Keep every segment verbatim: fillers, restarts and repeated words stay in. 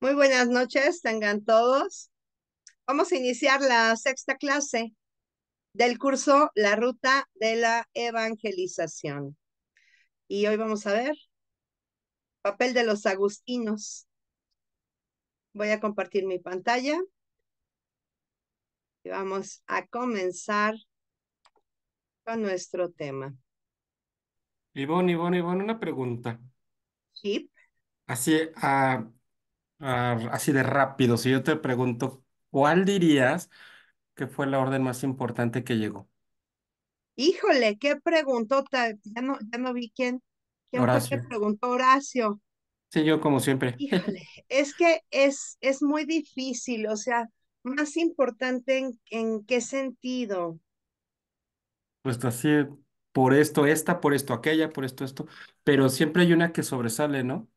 Muy buenas noches, tengan todos. Vamos a iniciar la sexta clase del curso La Ruta de la Evangelización. Y hoy vamos a ver papel de los agustinos. Voy a compartir mi pantalla y vamos a comenzar con nuestro tema. Ivonne, Ivonne, Ivonne, una pregunta. Chip. Así, ah, ah, así de rápido, si yo te pregunto, ¿cuál dirías que fue la orden más importante que llegó? Híjole, qué preguntota. Ya no, ya no vi quién, quién fue que Horacio. preguntó. Horacio. Sí, yo como siempre. Híjole, es que es, es muy difícil, o sea, más importante en, en qué sentido. Pues así, por esto, esta, por esto, aquella, por esto, esto. Pero siempre hay una que sobresale, ¿no?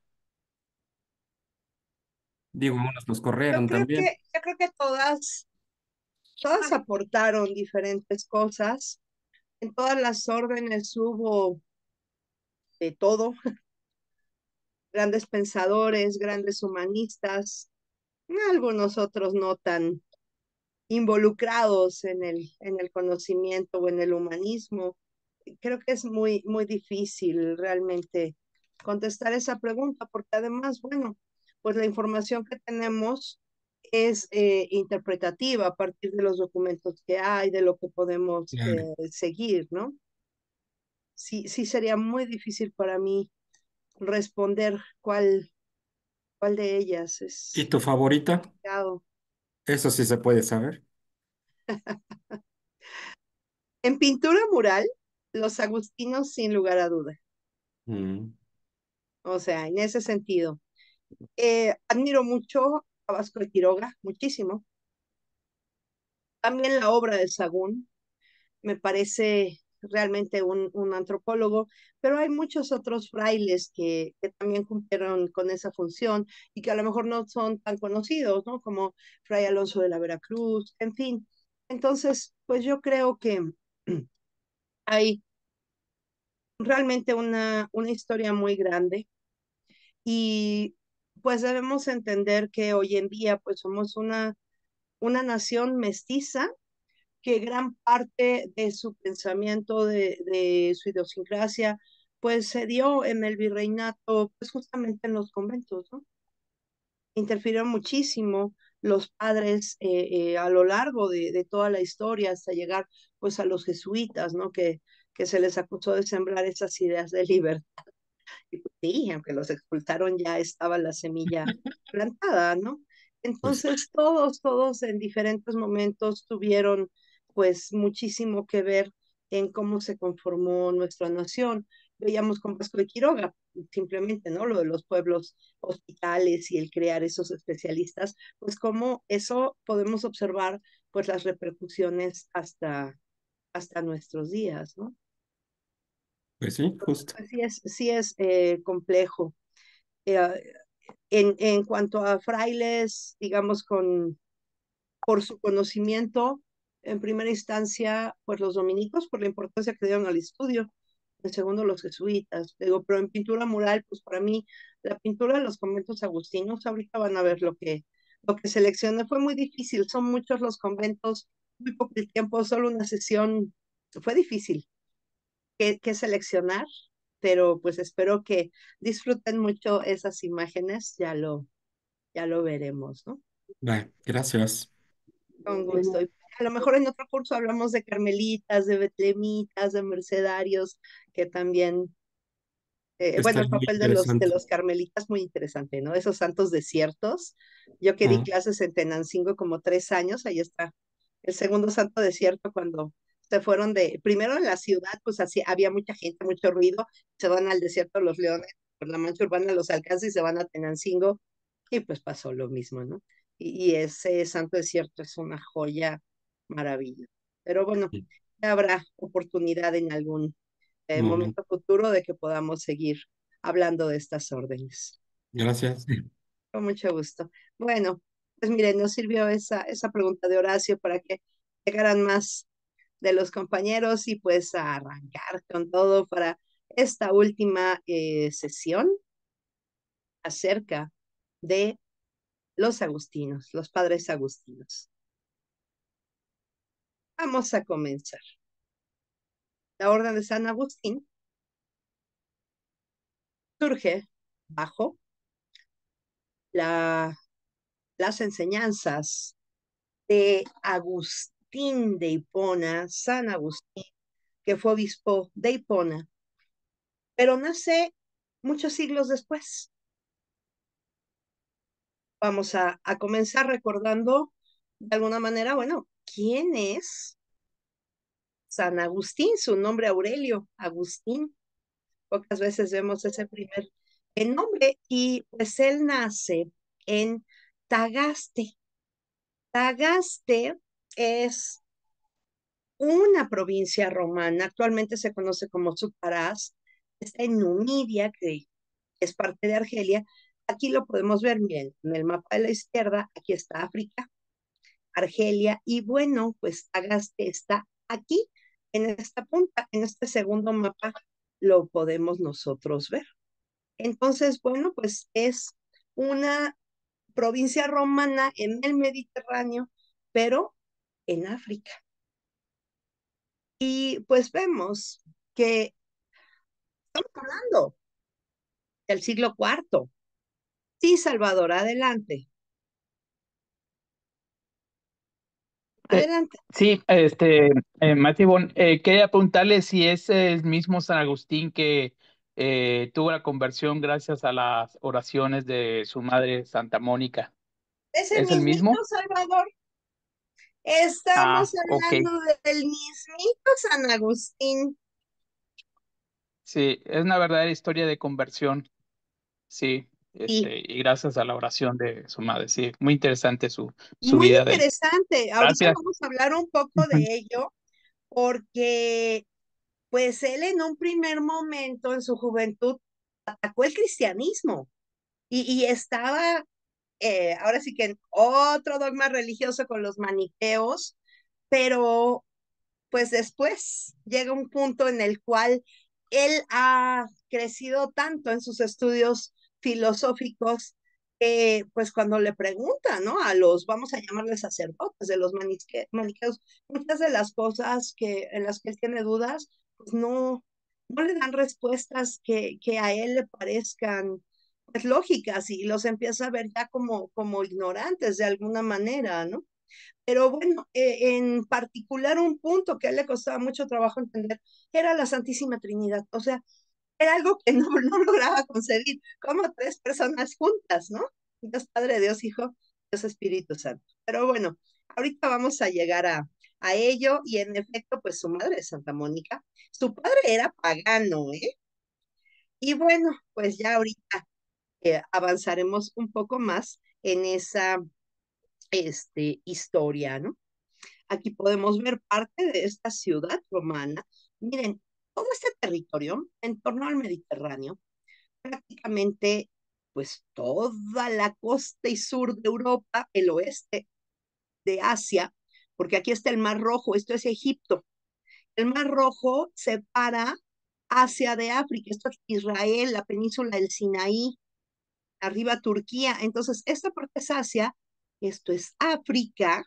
Digo, unos los Yo corrieron creo que, también. yo creo que todas, todas aportaron diferentes cosas. En todas las órdenes hubo de todo, grandes pensadores, grandes humanistas, algunos otros no tan involucrados en el, en el conocimiento o en el humanismo. Creo que es muy, muy difícil realmente contestar esa pregunta, porque además, bueno, pues la información que tenemos es eh, interpretativa a partir de los documentos que hay, de lo que podemos Claro. eh, seguir, ¿no? Sí, sí sería muy difícil para mí responder cuál, cuál de ellas ¿Y es tu favorita? complicado. Eso sí se puede saber. En pintura mural, los agustinos sin lugar a duda. Mm, O sea, en ese sentido. Eh, admiro mucho a Vasco de Quiroga, muchísimo. También la obra de Sagún, me parece realmente un, un antropólogo, pero hay muchos otros frailes que, que también cumplieron con esa función y que a lo mejor no son tan conocidos, ¿no? Como Fray Alonso de la Veracruz, en fin. Entonces, pues yo creo que hay realmente una, una historia muy grande y pues debemos entender que hoy en día pues somos una, una nación mestiza que gran parte de su pensamiento, de, de su idiosincrasia, pues se dio en el virreinato, pues justamente en los conventos, ¿no? Interfirieron muchísimo los padres eh, eh, a lo largo de, de, toda la historia hasta llegar pues a los jesuitas, ¿no? Que, que se les acusó de sembrar esas ideas de libertad. Y pues, sí, aunque los expulsaron ya estaba la semilla plantada, ¿no? pues, Entonces todos, todos en diferentes momentos tuvieron pues muchísimo que ver en cómo se conformó nuestra nación. Veíamos con Vasco de Quiroga, simplemente, ¿no? Lo de los pueblos hospitales y el crear esos especialistas, pues cómo eso podemos observar pues las repercusiones hasta, hasta nuestros días, ¿no? pues sí, justo. Pues sí es, sí es eh, complejo. Eh, en, en cuanto a frailes, digamos, con, por su conocimiento, en primera instancia, pues los dominicos, por la importancia que dieron al estudio, en segundo los jesuitas, digo, pero en pintura mural, pues para mí, la pintura de los conventos agustinos, ahorita van a ver lo que, lo que seleccioné, fue muy difícil, son muchos los conventos, muy poco el tiempo, solo una sesión, fue difícil que, que seleccionar, pero pues espero que disfruten mucho esas imágenes, ya lo, ya lo veremos, ¿no? Va, gracias. Con gusto. Y a lo mejor en otro curso hablamos de carmelitas, de betlemitas, de mercedarios, que también, eh, bueno, Está el muy papel de los, de interesante. los carmelitas muy interesante, ¿no? Esos santos desiertos. Yo que di Ah, clases en Tenancingo como tres años, ahí está el segundo santo desierto cuando se fueron de, primero en la ciudad, pues así había mucha gente, mucho ruido, se van al desierto los leones, por la mancha urbana los alcanza y se van a Tenancingo, y pues pasó lo mismo, ¿no? Y, y ese santo desierto es una joya maravilla. Pero bueno, sí, ya habrá oportunidad en algún un eh, momento. momento futuro de que podamos seguir hablando de estas órdenes. Gracias. Con mucho gusto. Bueno, pues miren, nos sirvió esa, esa pregunta de Horacio para que llegaran más de los compañeros y pues a arrancar con todo para esta última eh, sesión acerca de los agustinos, los padres agustinos. Vamos a comenzar. La Orden de San Agustín surge bajo la, las enseñanzas de Agustín de Hipona, San Agustín, que fue obispo de Hipona, pero nace muchos siglos después. Vamos a, a comenzar recordando de alguna manera, bueno, ¿quién es San Agustín? Su nombre Aurelio, Agustín. Pocas veces vemos ese primer eh, nombre y pues él nace en Tagaste. Tagaste es una provincia romana, actualmente se conoce como Zúcaraz, está en Numidia, que es parte de Argelia. Aquí lo podemos ver, miren, en el mapa de la izquierda, aquí está África, Argelia, y bueno, pues Tagaste está aquí, en esta punta, en este segundo mapa lo podemos nosotros ver. Entonces, bueno, pues es una provincia romana en el Mediterráneo, pero en África. Y pues vemos que estamos hablando del siglo cuarto. Sí, Salvador, adelante. Eh, Adelante. sí, este, eh, Matthew Bon, eh, quería preguntarle si es el mismo San Agustín que eh, tuvo la conversión gracias a las oraciones de su madre Santa Mónica. Ese ¿Es el mismito mismo? Salvador, estamos Ah, ok. hablando del mismito San Agustín. Sí, es una verdadera historia de conversión. Sí, Sí, este, y gracias a la oración de su madre. Sí, muy interesante su, su muy vida de él. interesante. Ahorita Gracias. vamos a hablar un poco Ujú. de ello, porque pues él en un primer momento en su juventud atacó el cristianismo y, y estaba, eh, ahora sí que en otro dogma religioso con los maniqueos, pero pues después llega un punto en el cual él ha crecido tanto en sus estudios filosóficos que pues cuando le preguntan, ¿no? A los, vamos a llamarles sacerdotes de los manique- maniqueos, muchas de las cosas que, en las que él tiene dudas, pues no, no le dan respuestas que, que a él le parezcan pues, lógicas y los empieza a ver ya como, como ignorantes de alguna manera, ¿no? Pero bueno, eh, en particular un punto que a él le costaba mucho trabajo entender era la Santísima Trinidad. O sea, era algo que no, no lograba concebir, como tres personas juntas, ¿no? Dios Padre, Dios Hijo, Dios Espíritu Santo. Pero bueno, ahorita vamos a llegar a, a ello y en efecto, pues su madre es Santa Mónica, su padre era pagano, ¿eh? Y bueno, pues ya ahorita eh, avanzaremos un poco más en esa este, historia, ¿no? Aquí podemos ver parte de esta ciudad romana. Miren, todo este territorio en torno al Mediterráneo, prácticamente pues toda la costa y sur de Europa, el oeste de Asia, porque aquí está el Mar Rojo, esto es Egipto. El Mar Rojo separa Asia de África, esto es Israel, la península del Sinaí, arriba Turquía. Entonces, esta parte es Asia, esto es África,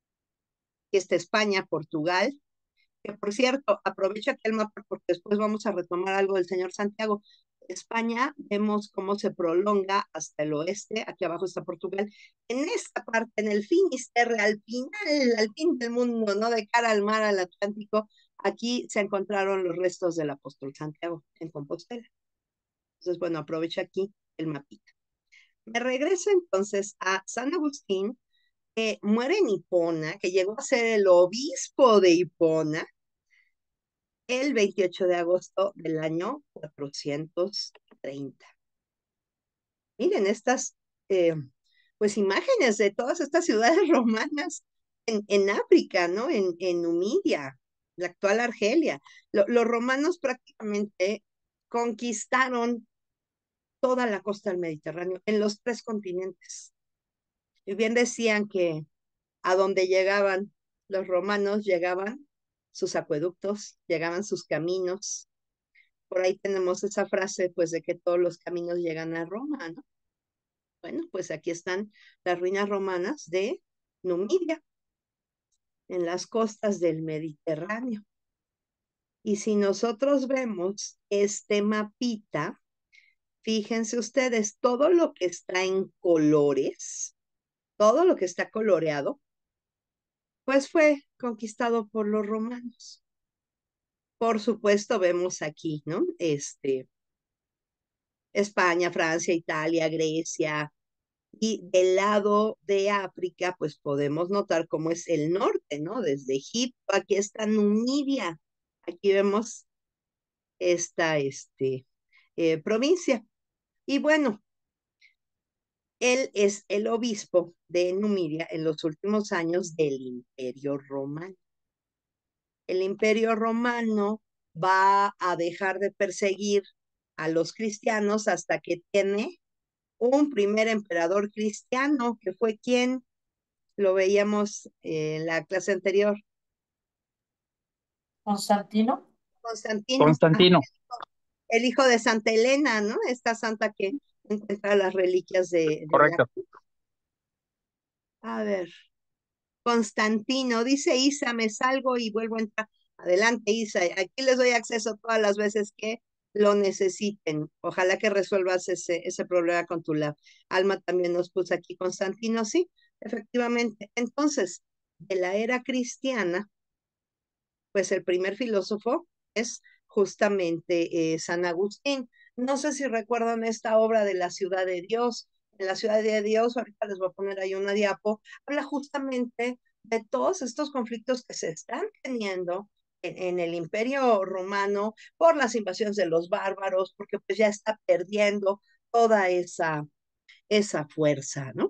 esta es España, Portugal, que por cierto, aprovecho aquí el mapa porque después vamos a retomar algo del señor Santiago. España, vemos cómo se prolonga hasta el oeste, aquí abajo está Portugal. En esta parte, en el Finisterre, al final, al fin del mundo, ¿no? De cara al mar, al Atlántico, aquí se encontraron los restos del apóstol Santiago en Compostela. Entonces, bueno, aprovecho aquí el mapita. Me regreso entonces a San Agustín, que muere en Hipona, que llegó a ser el obispo de Hipona, el veintiocho de agosto del año cuatrocientos treinta. Miren estas, eh, pues, imágenes de todas estas ciudades romanas en, en África, ¿no? En, en Numidia, la actual Argelia. Lo, los romanos prácticamente conquistaron toda la costa del Mediterráneo, en los tres continentes. Y bien decían que a donde llegaban los romanos, llegaban sus acueductos, llegaban sus caminos. Por ahí tenemos esa frase, pues, de que todos los caminos llegan a Roma, ¿no? Bueno, pues aquí están las ruinas romanas de Numidia, en las costas del Mediterráneo. Y si nosotros vemos este mapita, fíjense ustedes, todo lo que está en colores, todo lo que está coloreado, pues fue conquistado por los romanos. Por supuesto, vemos aquí, ¿no? Este, España, Francia, Italia, Grecia, y del lado de África, pues podemos notar cómo es el norte, ¿no? Desde Egipto, aquí está Numidia, aquí vemos esta, este, eh, provincia. Y bueno, él es el obispo de Numidia en los últimos años del Imperio Romano. El Imperio Romano va a dejar de perseguir a los cristianos hasta que tiene un primer emperador cristiano, que fue quien lo veíamos en la clase anterior. Constantino. Constantino, Constantino. el hijo de Santa Elena, ¿no? Esta santa que encuentra las reliquias de, de Correcto. la... A ver, Constantino, dice Isa, me salgo y vuelvo a entrar. Adelante, Isa, aquí les doy acceso todas las veces que lo necesiten. Ojalá que resuelvas ese, ese problema con tu lab. Alma también nos puso aquí Constantino, sí, efectivamente. Entonces, de la era cristiana, pues el primer filósofo es justamente eh, San Agustín. No sé si recuerdan esta obra de la Ciudad de Dios. En la Ciudad de Dios, ahorita les voy a poner ahí una diapo, habla justamente de todos estos conflictos que se están teniendo en, en el Imperio Romano por las invasiones de los bárbaros, porque pues ya está perdiendo toda esa, esa fuerza, ¿no?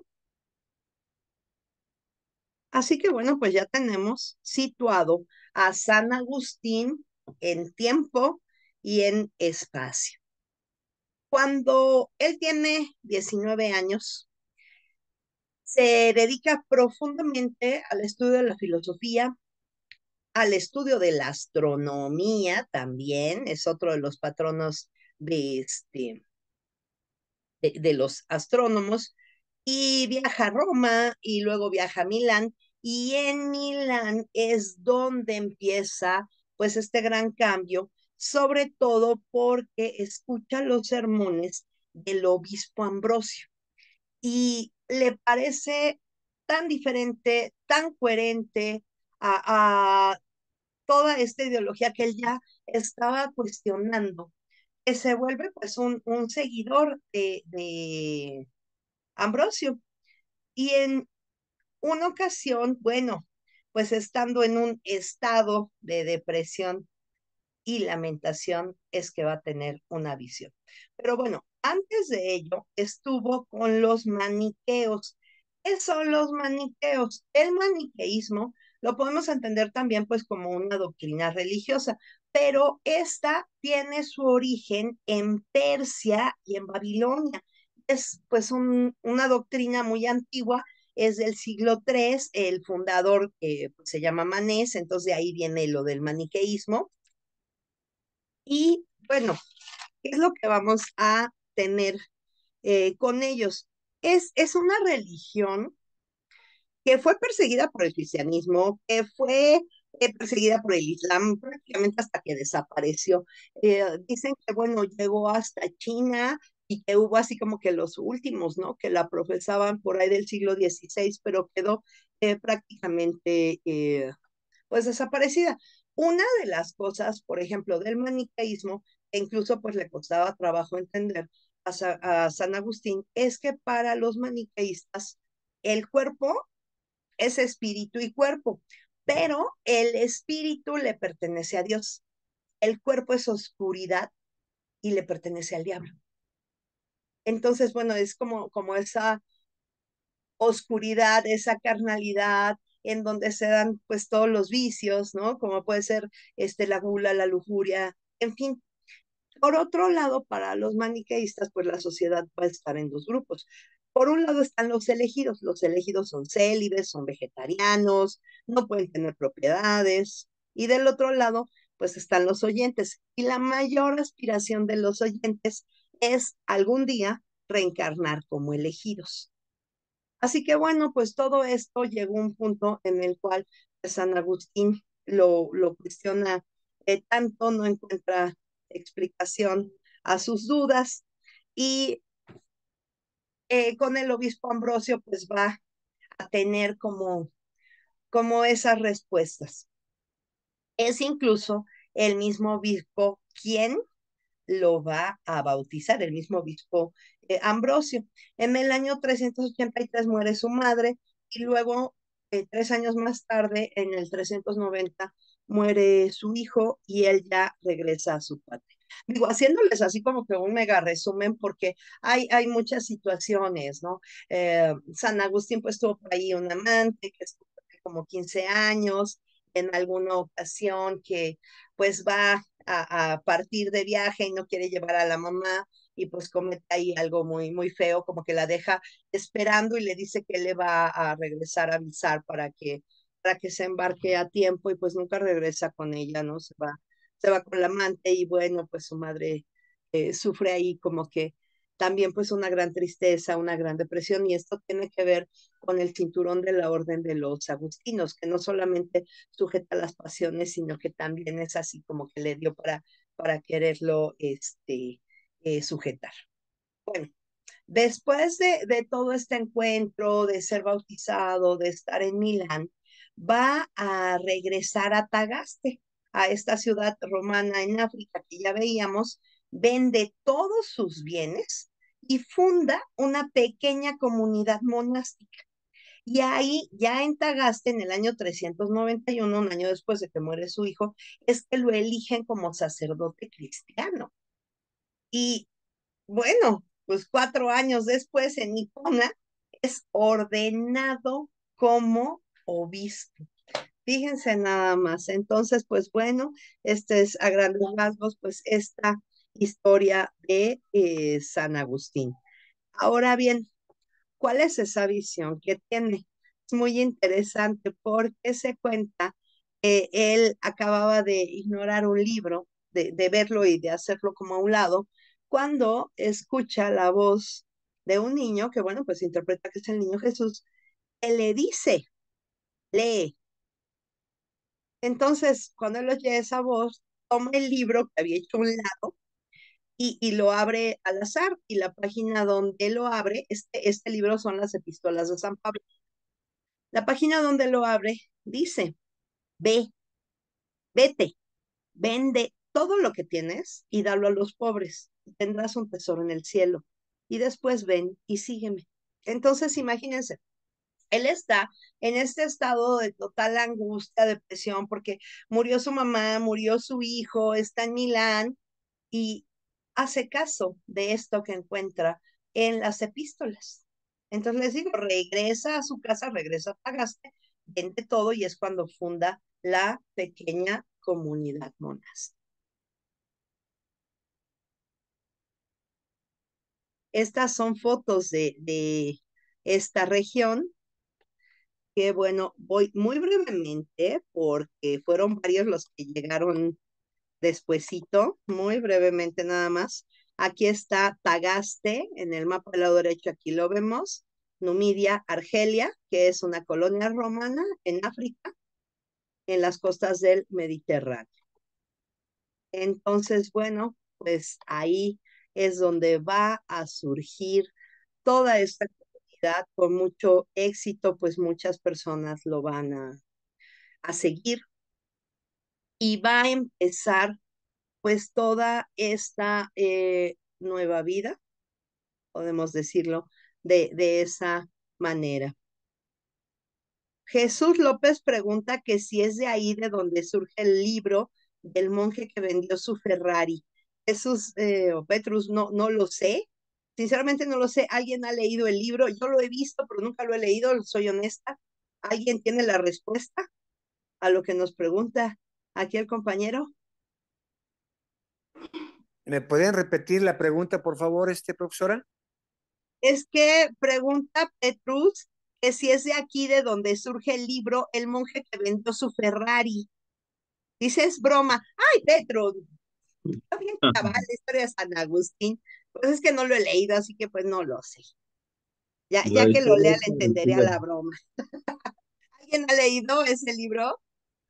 Así que bueno, pues ya tenemos situado a San Agustín en tiempo y en espacio. Cuando él tiene diecinueve años, se dedica profundamente al estudio de la filosofía, al estudio de la astronomía también, es otro de los patronos de, este, de, de los astrónomos, y viaja a Roma y luego viaja a Milán, y en Milán es donde empieza pues este gran cambio, sobre todo porque escucha los sermones del obispo Ambrosio y le parece tan diferente, tan coherente a, a toda esta ideología que él ya estaba cuestionando, que se vuelve pues un, un seguidor de, de Ambrosio. Y en una ocasión, bueno, pues estando en un estado de depresión y lamentación, es que va a tener una visión. Pero bueno, antes de ello estuvo con los maniqueos. ¿Qué son los maniqueos? El maniqueísmo lo podemos entender también pues como una doctrina religiosa, pero esta tiene su origen en Persia y en Babilonia. Es pues un, una doctrina muy antigua, es del siglo tres, el fundador eh, pues, se llama Manés, entonces de ahí viene lo del maniqueísmo. Y bueno, ¿qué es lo que vamos a tener eh, con ellos? Es, es una religión que fue perseguida por el cristianismo, que fue eh, perseguida por el Islam prácticamente hasta que desapareció. Eh, dicen que, bueno, llegó hasta China y que hubo así como que los últimos, ¿no? Que la profesaban por ahí del siglo dieciséis, pero quedó eh, prácticamente, eh, pues, desaparecida. Una de las cosas, por ejemplo, del maniqueísmo, que incluso pues le costaba trabajo entender a, Sa a San Agustín, es que para los maniqueístas el cuerpo es espíritu y cuerpo, pero el espíritu le pertenece a Dios. El cuerpo es oscuridad y le pertenece al diablo. Entonces, bueno, es como, como esa oscuridad, esa carnalidad, en donde se dan pues todos los vicios, ¿no? Como puede ser este, la gula, la lujuria, en fin. Por otro lado, para los maniqueístas, pues la sociedad va a estar en dos grupos. Por un lado están los elegidos. Los elegidos son célibes, son vegetarianos, no pueden tener propiedades. Y del otro lado, pues están los oyentes. Y la mayor aspiración de los oyentes es algún día reencarnar como elegidos. Así que bueno, pues todo esto llegó a un punto en el cual San Agustín lo, lo cuestiona eh, tanto, no encuentra explicación a sus dudas y eh, con el obispo Ambrosio pues va a tener como, como esas respuestas. Es incluso el mismo obispo quien lo va a bautizar, el mismo obispo eh, Ambrosio. En el año trescientos ochenta y tres muere su madre y luego, eh, tres años más tarde, en el trescientos noventa, muere su hijo y él ya regresa a su patria. Digo, haciéndoles así como que un mega resumen, porque hay, hay muchas situaciones, ¿no? Eh, San Agustín pues tuvo por ahí un amante que estuvo como quince años, en alguna ocasión que pues va a, a, partir de viaje y no quiere llevar a la mamá y pues comete ahí algo muy, muy feo, como que la deja esperando y le dice que le va a regresar a avisar para que, para que se embarque a tiempo y pues nunca regresa con ella, ¿no? Se va, se va con la amante y bueno, pues su madre eh, sufre ahí como que también pues una gran tristeza, una gran depresión y esto tiene que ver con el cinturón de la orden de los agustinos, que no solamente sujeta las pasiones, sino que también es así como que le dio para, para quererlo este, eh, sujetar. Bueno, después de, de todo este encuentro, de ser bautizado, de estar en Milán, va a regresar a Tagaste, a esta ciudad romana en África que ya veíamos, vende todos sus bienes y funda una pequeña comunidad monástica. Y ahí, ya en Tagaste, en el año trescientos noventa y uno, un año después de que muere su hijo, es que lo eligen como sacerdote cristiano. Y bueno, pues cuatro años después en Icona es ordenado como obispo. Fíjense nada más. Entonces, pues bueno, este es a grandes rasgos, pues esta historia de eh, San Agustín. Ahora bien, ¿cuál es esa visión que tiene? Es muy interesante porque se cuenta que él acababa de ignorar un libro, de, de verlo y de hacerlo como a un lado, cuando escucha la voz de un niño, que bueno, pues interpreta que es el niño Jesús, que le dice, lee. Entonces, cuando él oye esa voz, toma el libro que había hecho a un lado y, y lo abre al azar, y la página donde lo abre, este, este libro son las epístolas de San Pablo. La página donde lo abre dice, ve, vete, vende todo lo que tienes y dalo a los pobres. Tendrás un tesoro en el cielo. Y después ven y sígueme. Entonces, imagínense, él está en este estado de total angustia, depresión, porque murió su mamá, murió su hijo, está en Milán y hace caso de esto que encuentra en las epístolas. Entonces les digo, regresa a su casa, regresa a Tagaste, vende todo y es cuando funda la pequeña comunidad monástica. Estas son fotos de, de esta región, que bueno, voy muy brevemente porque fueron varios los que llegaron despuesito, muy brevemente nada más. Aquí está Tagaste, en el mapa del lado derecho, aquí lo vemos. Numidia, Argelia, que es una colonia romana en África, en las costas del Mediterráneo. Entonces, bueno, pues ahí es donde va a surgir toda esta comunidad con mucho éxito, pues muchas personas lo van a, a seguir y va a empezar pues toda esta eh, nueva vida, podemos decirlo de, de esa manera. Jesús López pregunta que si es de ahí de donde surge el libro del monje que vendió su Ferrari. Jesús eh, o Petrus, no, no lo sé. Sinceramente no lo sé. ¿Alguien ha leído el libro? Yo lo he visto, pero nunca lo he leído, soy honesta. ¿Alguien tiene la respuesta a lo que nos pregunta aquí el compañero? ¿Me pueden repetir la pregunta, por favor, este, profesora? Es que pregunta Petrus que si es de aquí de donde surge el libro El monje que vendió su Ferrari. Dice, es broma. Ay, Petrus, está bien cabal la historia de San Agustín. Pues es que no lo he leído, así que pues no lo sé. Ya, La ya que lo historia lea es le entenderé a parecida. la broma. ¿Alguien ha leído ese libro?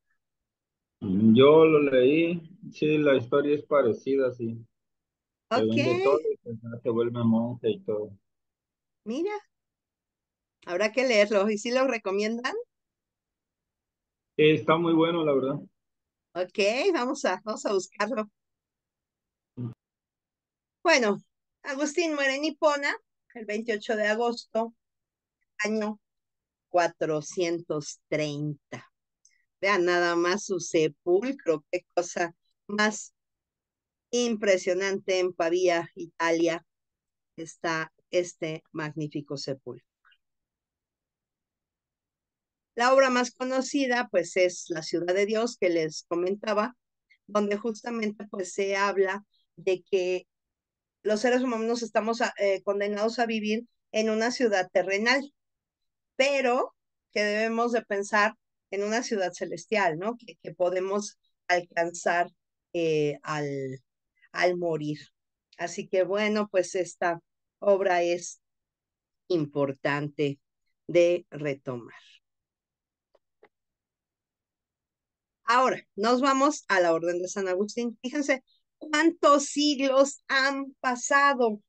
Yo lo leí, sí, la historia es parecida, sí. Se Ok, vende todo y pues, ya se vuelve monje y todo. mira, habrá que leerlo. ¿Y si lo recomiendan? Sí, está muy bueno, la verdad. Ok, vamos a, vamos a buscarlo. Bueno, Agustín muere en Hipona el veintiocho de agosto, año cuatrocientos treinta. Vean nada más su sepulcro, qué cosa más impresionante. En Pavía, Italia, está este magnífico sepulcro. La obra más conocida, pues, es La Ciudad de Dios, que les comentaba, donde justamente, pues, se habla de que los seres humanos estamos eh, condenados a vivir en una ciudad terrenal, pero que debemos de pensar en una ciudad celestial, ¿no? Que, que podemos alcanzar eh, al, al morir. Así que bueno, pues esta obra es importante de retomar. Ahora, nos vamos a la Orden de San Agustín. Fíjense cuántos siglos han pasado.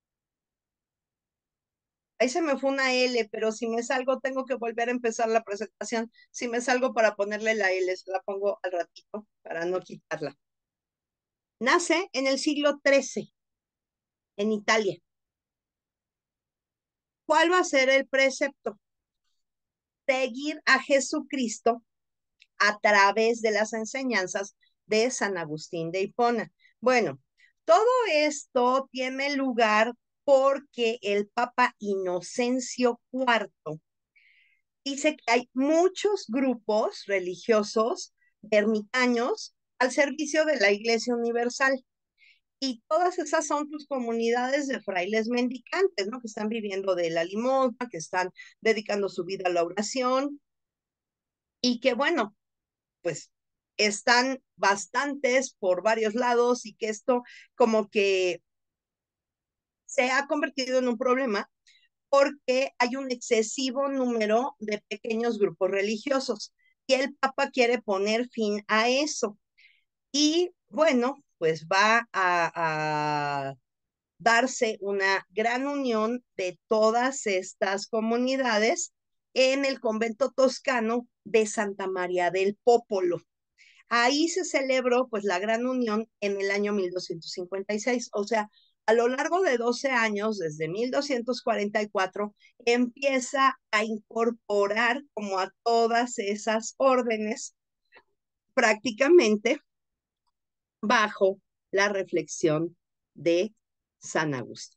Ahí se me fue una L, pero si me salgo tengo que volver a empezar la presentación. Si me salgo para ponerle la L, se la pongo al ratito para no quitarla. Nace en el siglo trece, en Italia. ¿Cuál va a ser el precepto? Seguir a Jesucristo a través de las enseñanzas de San Agustín de Hipona. Bueno, todo esto tiene lugar porque el Papa Inocencio cuarto dice que hay muchos grupos religiosos ermitaños al servicio de la Iglesia Universal. Y todas esas son tus comunidades de frailes mendicantes, ¿no? Que están viviendo de la limosna, que están dedicando su vida a la oración y que, bueno, pues están bastantes por varios lados y que esto como que se ha convertido en un problema porque hay un excesivo número de pequeños grupos religiosos y el Papa quiere poner fin a eso. Y bueno, pues va a, a darse una gran unión de todas estas comunidades en el convento toscano de Santa María del Popolo. Ahí se celebró pues la gran unión en el año mil doscientos cincuenta y seis, o sea, a lo largo de doce años, desde mil doscientos cuarenta y cuatro, empieza a incorporar como a todas esas órdenes prácticamente bajo la reflexión de San Agustín.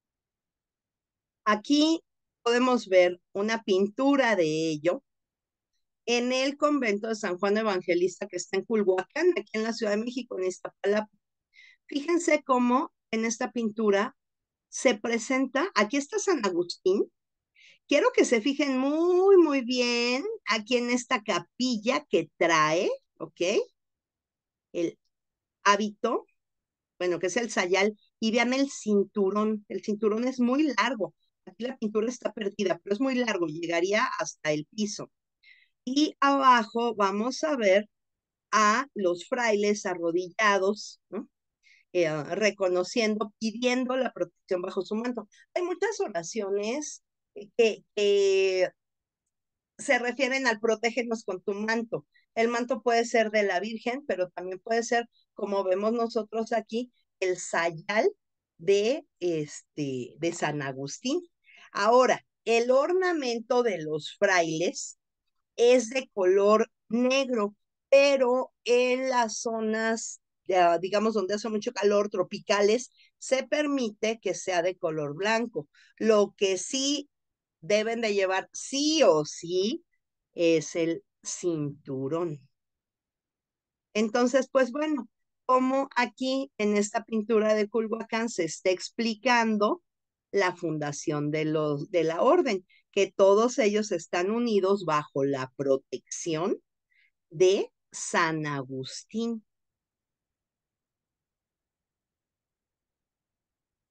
Aquí podemos ver una pintura de ello en el convento de San Juan Evangelista que está en Culhuacán, aquí en la Ciudad de México, en Iztapalapa. Fíjense cómo en esta pintura se presenta, aquí está San Agustín. Quiero que se fijen muy, muy bien aquí en esta capilla que trae, ¿ok? El hábito, bueno, que es el sayal, y vean el cinturón. El cinturón es muy largo. Aquí la pintura está perdida, pero es muy largo, llegaría hasta el piso. Y abajo vamos a ver a los frailes arrodillados, ¿no? Eh, reconociendo, pidiendo la protección bajo su manto. Hay muchas oraciones que, que se refieren al protégenos con tu manto. El manto puede ser de la Virgen, pero también puede ser, como vemos nosotros aquí, el sayal de, este, de San Agustín. Ahora, el ornamento de los frailes es de color negro, pero en las zonas, ya, digamos, donde hace mucho calor, tropicales, se permite que sea de color blanco. Lo que sí deben de llevar sí o sí es el cinturón. Entonces, pues bueno, como aquí en esta pintura de Culhuacán se está explicando la fundación de, los, de la orden, que todos ellos están unidos bajo la protección de San Agustín.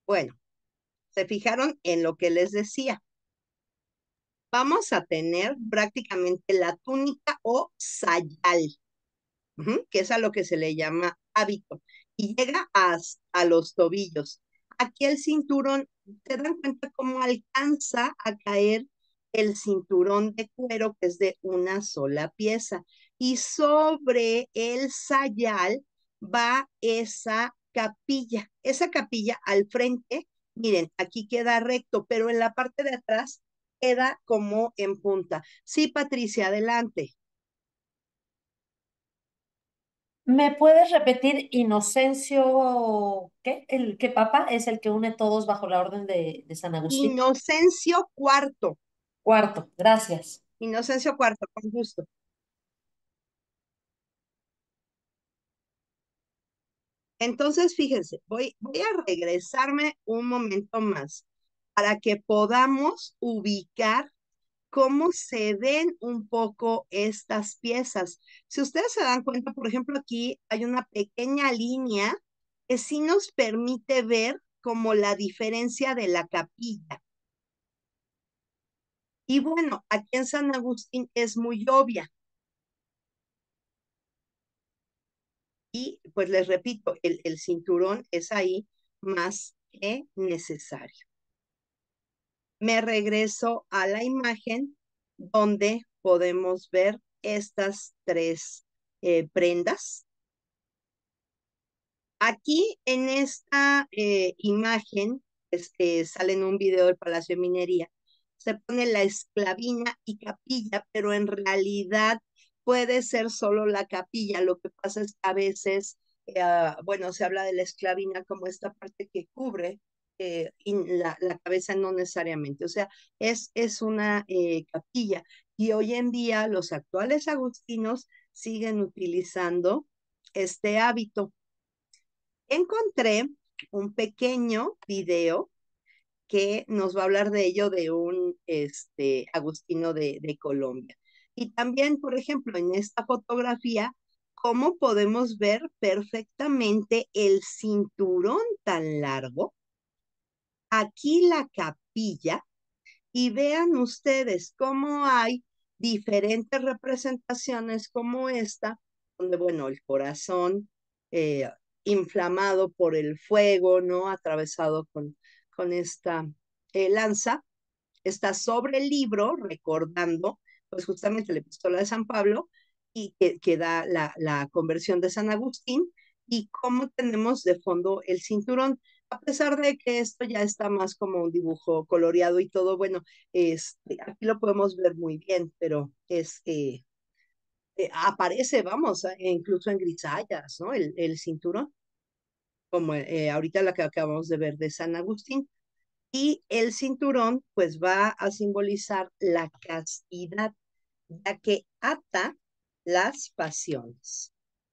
Bueno, se fijaron en lo que les decía. Vamos a tener prácticamente la túnica o sayal, ujú, que es a lo que se le llama hábito, y llega hasta los tobillos. Aquí el cinturón, ¿te dan cuenta cómo alcanza a caer el cinturón de cuero que es de una sola pieza? Y sobre el sayal va esa capilla. Esa capilla al frente, miren, aquí queda recto, pero en la parte de atrás queda como en punta. Sí, Patricia, adelante. ¿Me puedes repetir Inocencio, qué? El que papa es el que une todos bajo la orden de, de San Agustín. Inocencio cuarto. Cuarto, gracias. Inocencio cuarto, con gusto. Entonces, fíjense, voy, voy a regresarme un momento más para que podamos ubicar cómo se ven un poco estas piezas. Si ustedes se dan cuenta, por ejemplo, aquí hay una pequeña línea que sí nos permite ver como la diferencia de la capilla. Y bueno, aquí en San Agustín es muy obvia. Y pues les repito, el, el cinturón es ahí más que necesario. Me regreso a la imagen donde podemos ver estas tres eh, prendas. Aquí en esta eh, imagen, este, sale en un video del Palacio de Minería, se pone la esclavina y capilla, pero en realidad puede ser solo la capilla. Lo que pasa es que a veces, eh, ah, bueno, se habla de la esclavina como esta parte que cubre eh, y la, la cabeza no necesariamente. O sea, es, es una eh, capilla. Y hoy en día los actuales agustinos siguen utilizando este hábito. Encontré un pequeño video que nos va a hablar de ello de un este, agustino de, de Colombia. Y también, por ejemplo, en esta fotografía, cómo podemos ver perfectamente el cinturón tan largo. Aquí la capilla y vean ustedes cómo hay diferentes representaciones como esta, donde, bueno, el corazón eh, inflamado por el fuego, ¿no? Atravesado con, con esta eh, lanza, está sobre el libro, recordando, pues justamente la epístola de San Pablo, y que, que da la, la conversión de San Agustín, y cómo tenemos de fondo el cinturón. A pesar de que esto ya está más como un dibujo coloreado y todo, bueno, este, aquí lo podemos ver muy bien, pero es, eh, eh, aparece, vamos, eh, incluso en grisallas, ¿no? El, el cinturón, como eh, ahorita la que acabamos de ver de San Agustín. Y el cinturón, pues va a simbolizar la castidad, ya que ata las pasiones.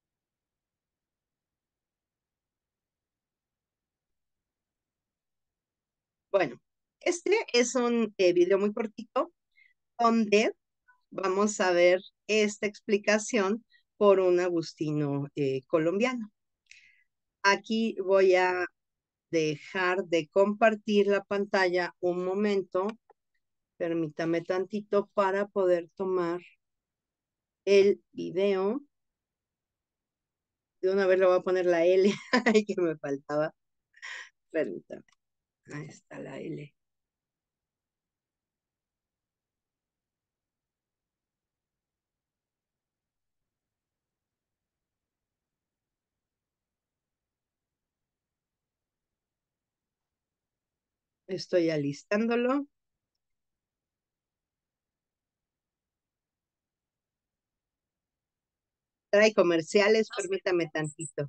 Bueno, este es un eh, video muy cortito donde vamos a ver esta explicación por un agustino eh, colombiano. Aquí voy a dejar de compartir la pantalla un momento. Permítame tantito para poder tomar el video. De una vez le voy a poner la L, ay, que me faltaba. Permítame. Ahí está la L. Estoy alistándolo. Trae comerciales, permítame tantito.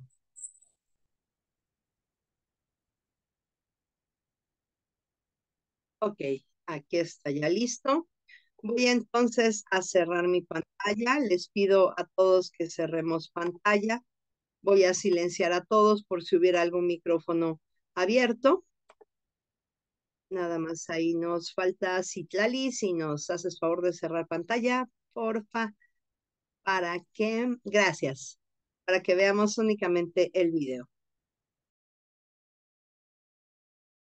Ok, aquí está ya listo. Voy entonces a cerrar mi pantalla. Les pido a todos que cerremos pantalla. Voy a silenciar a todos por si hubiera algún micrófono abierto. Nada más ahí nos falta Citlali, si nos haces favor de cerrar pantalla, porfa, para que, gracias, para que veamos únicamente el video.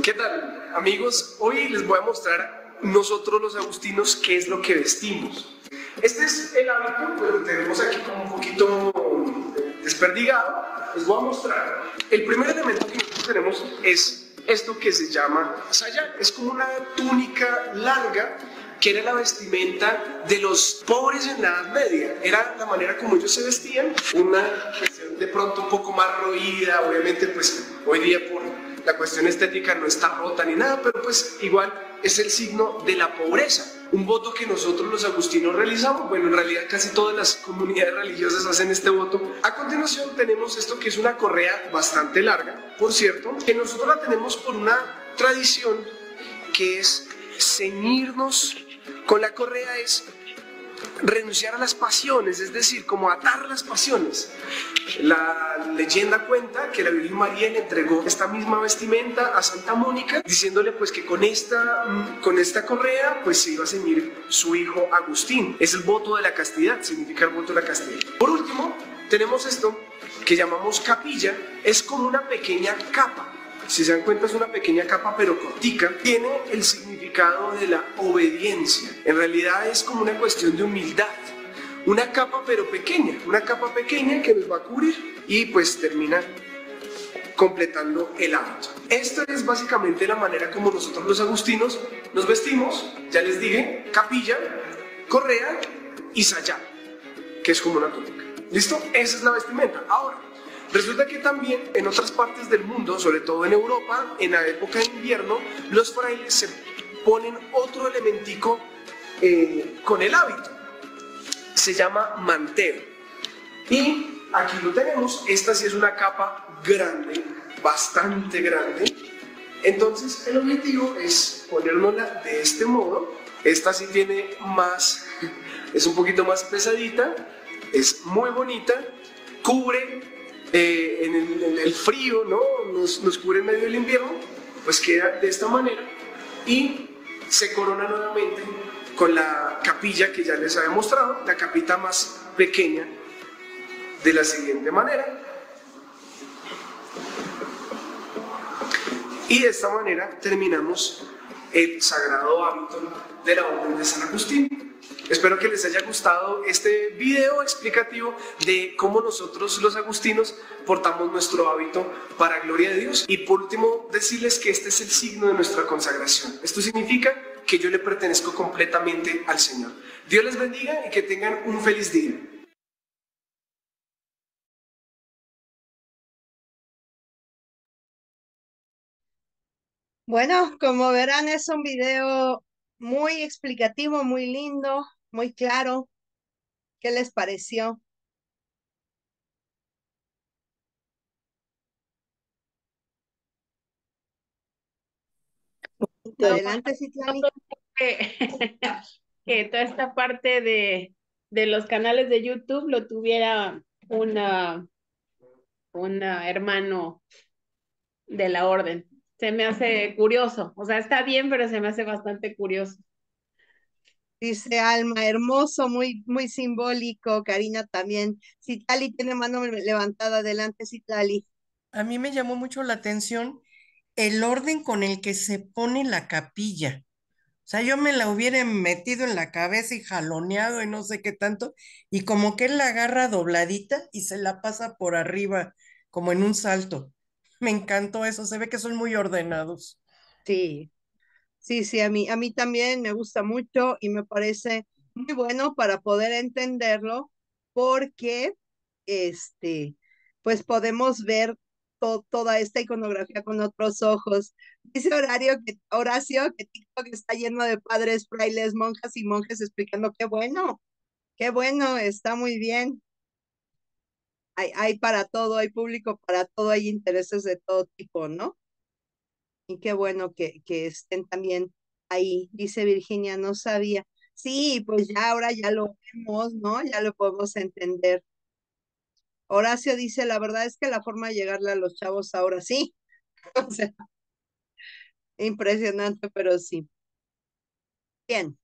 ¿Qué tal, amigos? Hoy les voy a mostrar nosotros los agustinos qué es lo que vestimos. Este es el hábito, pues lo tenemos aquí como un poquito desperdigado. Les voy a mostrar. El primer elemento que nosotros tenemos es esto que se llama saya. Es como una túnica larga que era la vestimenta de los pobres en la Edad Media. Era la manera como ellos se vestían, una cuestión de pronto un poco más roída, obviamente pues hoy día por la cuestión estética no está rota ni nada, pero pues igual es el signo de la pobreza. Un voto que nosotros los agustinos realizamos, bueno, en realidad casi todas las comunidades religiosas hacen este voto. A continuación tenemos esto que es una correa bastante larga, por cierto, que nosotros la tenemos por una tradición que es ceñirnos con la correa, es renunciar a las pasiones, es decir, como atar las pasiones. La leyenda cuenta que la Virgen María le entregó esta misma vestimenta a Santa Mónica, diciéndole pues que con esta, con esta correa pues se iba a ceñir su hijo Agustín. Es el voto de la castidad, significa el voto de la castidad. Por último, tenemos esto que llamamos capilla, es como una pequeña capa. Si se dan cuenta es una pequeña capa pero cortica, tiene el significado de la obediencia. En realidad es como una cuestión de humildad. Una capa pero pequeña, una capa pequeña que nos va a cubrir y pues termina completando el hábito. Esta es básicamente la manera como nosotros los agustinos nos vestimos. Ya les dije, capilla, correa y sayá, que es como una túnica. ¿Listo? Esa es la vestimenta. Ahora, resulta que también en otras partes del mundo, sobre todo en Europa, en la época de invierno, los frailes se ponen otro elementico eh, con el hábito. Se llama manteo. Y aquí lo tenemos. Esta sí es una capa grande, bastante grande. Entonces el objetivo es ponérnosla de este modo. Esta sí tiene más, es un poquito más pesadita, es muy bonita, cubre Eh, en, el, en el frío, ¿no? Nos, nos cubre en medio del invierno, pues queda de esta manera y se corona nuevamente con la capilla que ya les había mostrado, la capita más pequeña, de la siguiente manera. Y de esta manera terminamos el sagrado hábito de la Orden de San Agustín. Espero que les haya gustado este video explicativo de cómo nosotros los agustinos portamos nuestro hábito para gloria de Dios. Y por último, decirles que este es el signo de nuestra consagración. Esto significa que yo le pertenezco completamente al Señor. Dios les bendiga y que tengan un feliz día. Bueno, como verán, es un video muy explicativo, muy lindo, muy claro. ¿Qué les pareció? No, Adelante, Citlali. que, que toda esta parte de, de los canales de YouTube lo tuviera una, una hermano de la orden. Se me hace curioso, o sea, está bien, pero se me hace bastante curioso. Dice Alma, hermoso, muy, muy simbólico. Karina también. Citlali tiene mano levantada. Adelante, Citlali. A mí me llamó mucho la atención el orden con el que se pone la capilla. O sea, yo me la hubiera metido en la cabeza y jaloneado y no sé qué tanto, y como que él la agarra dobladita y se la pasa por arriba, como en un salto. Me encantó eso, se ve que son muy ordenados. Sí, sí, sí, a mí, a mí también me gusta mucho y me parece muy bueno para poder entenderlo, porque este, pues podemos ver to- toda esta iconografía con otros ojos. Dice Horario que, Horacio que TikTok está lleno de padres, frailes, monjas y monjes explicando qué bueno, qué bueno, está muy bien. Hay, hay para todo, hay público para todo, hay intereses de todo tipo, ¿no? Y qué bueno que, que estén también ahí. Dice Virginia, no sabía. Sí, pues ya ahora ya lo vemos, ¿no? Ya lo podemos entender. Horacio dice, la verdad es que la forma de llegarle a los chavos ahora sí. O sea, impresionante, pero sí. Bien.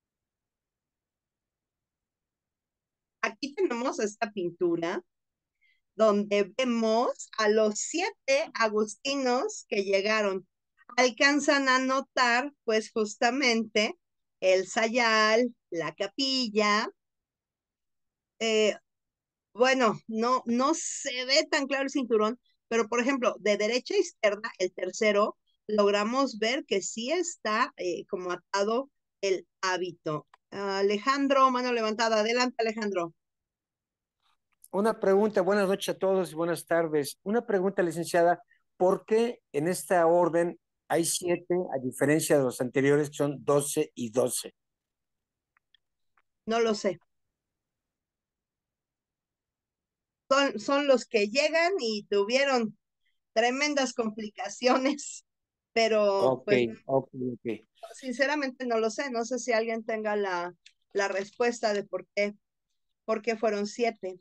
Aquí tenemos esta pintura donde vemos a los siete agustinos que llegaron. alcanzan a notar, pues justamente el sayal, la capilla. Eh, bueno, no, no se ve tan claro el cinturón, pero por ejemplo, de derecha a izquierda, el tercero, logramos ver que sí está eh, como atado el hábito. Alejandro, mano levantada. Adelante, Alejandro. Una pregunta, buenas noches a todos y buenas tardes. Una pregunta, licenciada, ¿por qué en esta orden hay siete, a diferencia de los anteriores, que son doce y doce? No lo sé. Son, son los que llegan y tuvieron tremendas complicaciones, pero Ok, pues ok, ok. sinceramente no lo sé. No sé si alguien tenga la, la respuesta de por qué, por qué fueron siete.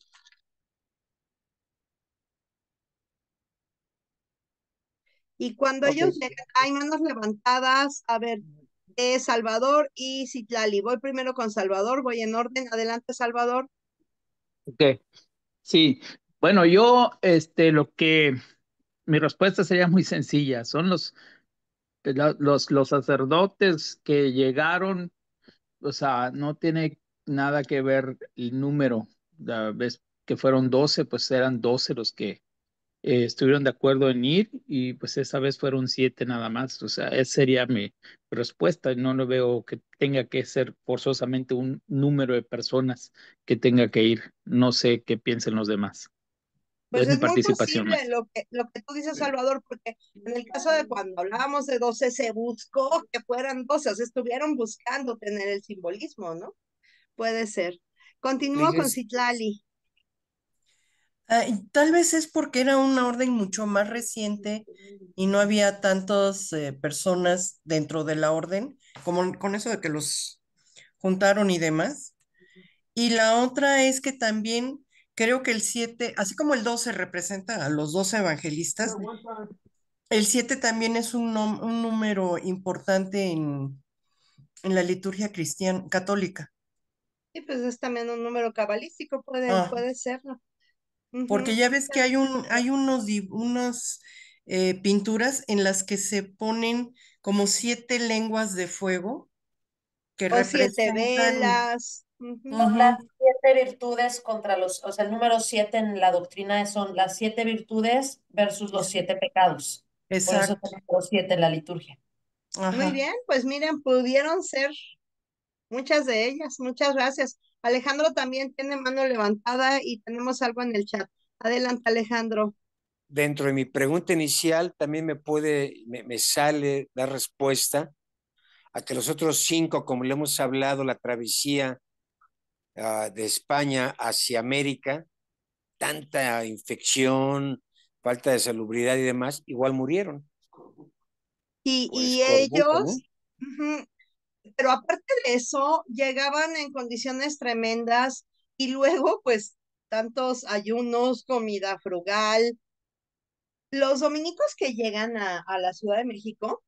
Y cuando Ok. ellos llegan, hay manos levantadas. A ver, eh, Salvador y Citlali. Voy primero con Salvador, voy en orden. Adelante, Salvador. Ok, sí. Bueno, yo, este, lo que, mi respuesta sería muy sencilla. Son los, la- los, los sacerdotes que llegaron, o sea, no tiene nada que ver el número. La vez que fueron doce, pues eran doce los que eh, estuvieron de acuerdo en ir y pues esa vez fueron siete nada más. O sea, esa sería mi respuesta. No lo veo que tenga que ser forzosamente un número de personas que tenga que ir. No sé qué piensen los demás. Pues Es mi es muy participación, posible maestro. lo que, lo que tú dices, Salvador, porque en el caso de cuando hablábamos de doce, se buscó que fueran doce, o sea, estuvieron buscando tener el simbolismo, ¿no? Puede ser. Continúo con Licen- Citlali. Ah, y tal vez es porque era una orden mucho más reciente y no había tantas eh, personas dentro de la orden, como con eso de que los juntaron y demás. Y la otra es que también creo que el siete, así como el doce representa a los doce evangelistas, el siete también es un, nom- un número importante en, en la liturgia cristiana católica. Sí, pues es también un número cabalístico, puede, Ah, puede serlo. porque Ujú. ya ves que hay un, hay unos, di- unos eh, pinturas en las que se ponen como siete lenguas de fuego que O siete representan. velas. Ujú. Son las Ujú, siete virtudes contra los, o sea, el número siete en la doctrina son las siete virtudes versus los es- siete pecados. Por eso es exacto. el número siete en la liturgia. Muy Ajá. bien, pues miren, pudieron ser muchas de ellas. Muchas gracias. Alejandro también tiene mano levantada y tenemos algo en el chat. Adelante, Alejandro. Dentro de mi pregunta inicial también me puede, me, me sale dar respuesta a que los otros cinco, como le hemos hablado, la travesía ah, de España hacia América, tanta infección, falta de salubridad y demás, igual murieron Y, por y escorbuto, ¿no? ellos, ujú, pero aparte de eso, llegaban en condiciones tremendas y luego, pues, tantos ayunos, comida frugal. Los dominicos que llegan a, a la Ciudad de México,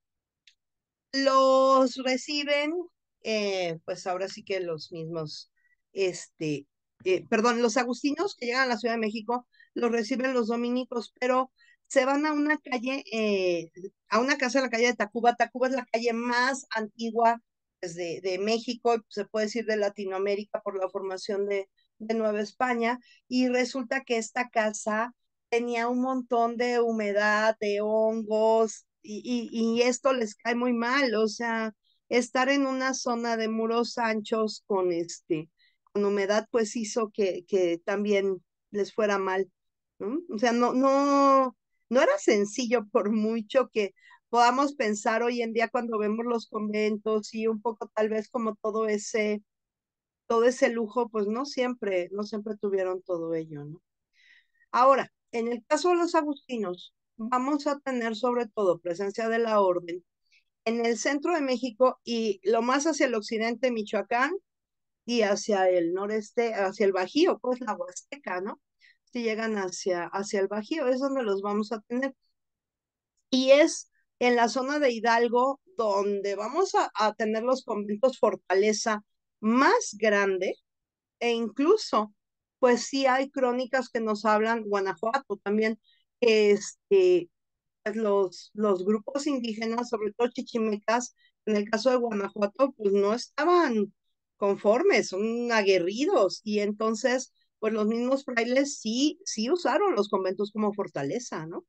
los reciben, eh, pues ahora sí que los mismos, este, eh, perdón, los agustinos que llegan a la Ciudad de México, los reciben los dominicos, pero se van a una calle, eh, a una casa en la calle de Tacuba. Tacuba es la calle más antigua pues, de, de México, y se puede decir de Latinoamérica por la formación de, de Nueva España, y resulta que esta casa tenía un montón de humedad, de hongos, y, y, y esto les cae muy mal, o sea, estar en una zona de muros anchos con este, con humedad, pues hizo que, que también les fuera mal, ¿no? O sea, no, no, no era sencillo por mucho que podamos pensar hoy en día cuando vemos los conventos y un poco tal vez como todo ese, todo ese lujo, pues no siempre, no siempre tuvieron todo ello, ¿no? Ahora, en el caso de los agustinos, vamos a tener sobre todo presencia de la orden en el centro de México y lo más hacia el occidente, Michoacán, y hacia el noreste, hacia el Bajío, pues la Huasteca, ¿no? Si llegan hacia, hacia el Bajío, es donde los vamos a tener. Y es en la zona de Hidalgo donde vamos a, a tener los conventos fortaleza más grande e incluso, pues sí hay crónicas que nos hablan, Guanajuato también, que este, pues los, los grupos indígenas, sobre todo chichimecas, en el caso de Guanajuato, pues no estaban conformes, son aguerridos, y entonces, pues los mismos frailes sí, sí usaron los conventos como fortaleza, ¿no?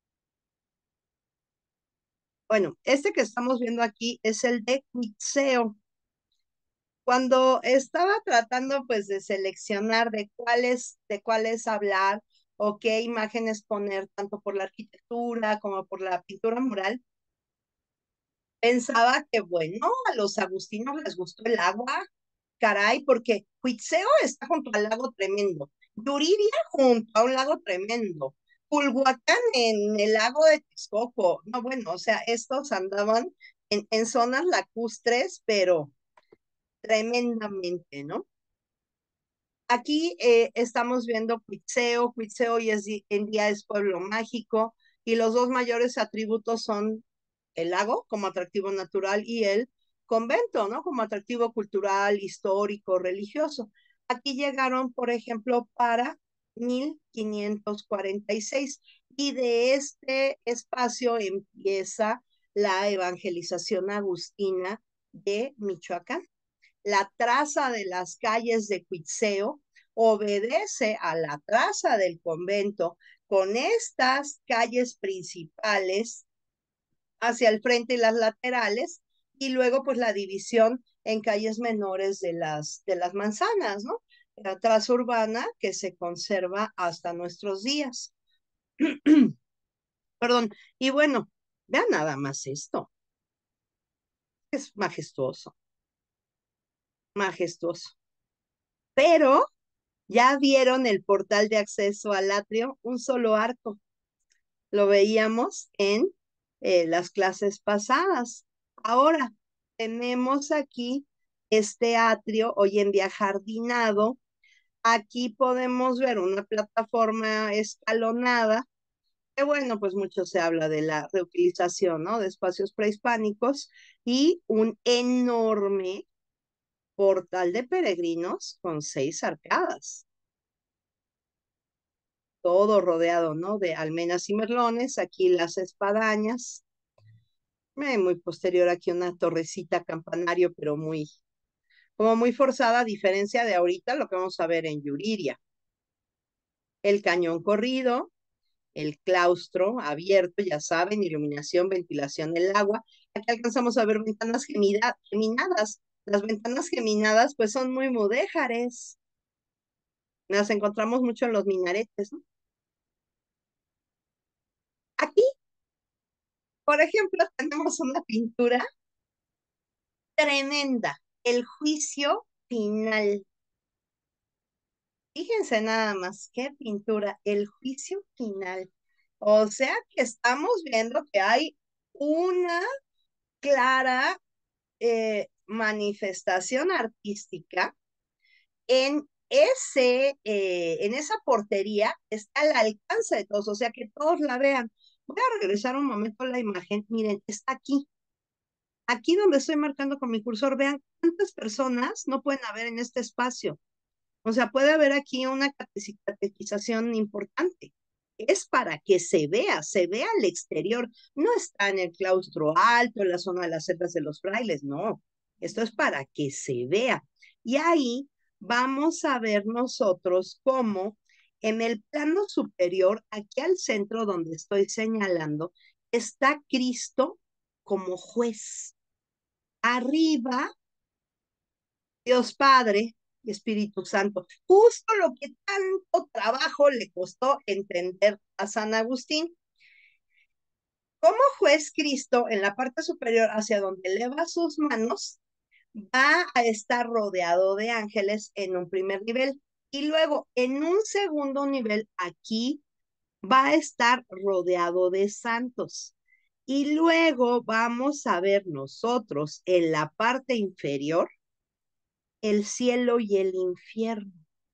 Bueno, este que estamos viendo aquí es el de Cuitzeo. Cuando estaba tratando pues de seleccionar de cuáles, de cuáles hablar o qué imágenes poner, tanto por la arquitectura como por la pintura mural, pensaba que bueno, a los agustinos les gustó el agua, caray, porque Cuitzeo está junto al lago tremendo, Yuriria junto a un lago tremendo, Culhuacán en el lago de Texcoco, no, bueno, o sea, estos andaban en, en zonas lacustres, pero tremendamente, ¿no? Aquí eh, estamos viendo Cuitzeo, Cuitzeo hoy es, en día es pueblo mágico, y los dos mayores atributos son el lago como atractivo natural y el convento, ¿no? Como atractivo cultural, histórico, religioso. Aquí llegaron, por ejemplo, para mil quinientos cuarenta y seis, y de este espacio empieza la evangelización agustina de Michoacán. La traza de las calles de Cuitzeo obedece a la traza del convento, con estas calles principales hacia el frente y las laterales, y luego pues la división en calles menores de las, de las manzanas, ¿no? La traza urbana que se conserva hasta nuestros días. Perdón, y bueno, vean nada más esto. Es majestuoso, majestuoso. Pero ya vieron el portal de acceso al atrio, un solo arco. Lo veíamos en eh, las clases pasadas. Ahora tenemos aquí este atrio hoy en día jardinado. Aquí podemos ver una plataforma escalonada, que bueno, pues mucho se habla de la reutilización, ¿no? De espacios prehispánicos, y un enorme portal de peregrinos con seis arcadas. Todo rodeado, ¿no? De almenas y merlones, aquí las espadañas. Eh, muy posterior aquí una torrecita campanario, pero muy, como muy forzada, a diferencia de ahorita lo que vamos a ver en Yuriria. El cañón corrido, el claustro abierto, ya saben, iluminación, ventilación del agua. Aquí alcanzamos a ver ventanas gemida, geminadas. Las ventanas geminadas pues son muy mudéjares. Las encontramos mucho en los minaretes, ¿no? Aquí, por ejemplo, tenemos una pintura tremenda, el juicio final. Fíjense nada más, qué pintura, el juicio final. O sea que estamos viendo que hay una clara eh, manifestación artística en ese, eh, en esa portería, está al alcance de todos, o sea que todos la vean. Voy a regresar un momento a la imagen, miren, está aquí. Aquí donde estoy marcando con mi cursor, vean cuántas personas no pueden haber en este espacio. O sea, puede haber aquí una catequización importante. Es para que se vea, se vea al exterior. No está en el claustro alto, en la zona de las celdas de los frailes, no. Esto es para que se vea. Y ahí vamos a ver nosotros cómo en el plano superior, aquí al centro donde estoy señalando, está Cristo como juez. Arriba, Dios Padre y Espíritu Santo. Justo lo que tanto trabajo le costó entender a San Agustín. Como juez, Cristo, en la parte superior, hacia donde eleva sus manos, va a estar rodeado de ángeles en un primer nivel. Y luego, en un segundo nivel, aquí va a estar rodeado de santos. Y luego vamos a ver nosotros en la parte inferior el cielo y el infierno.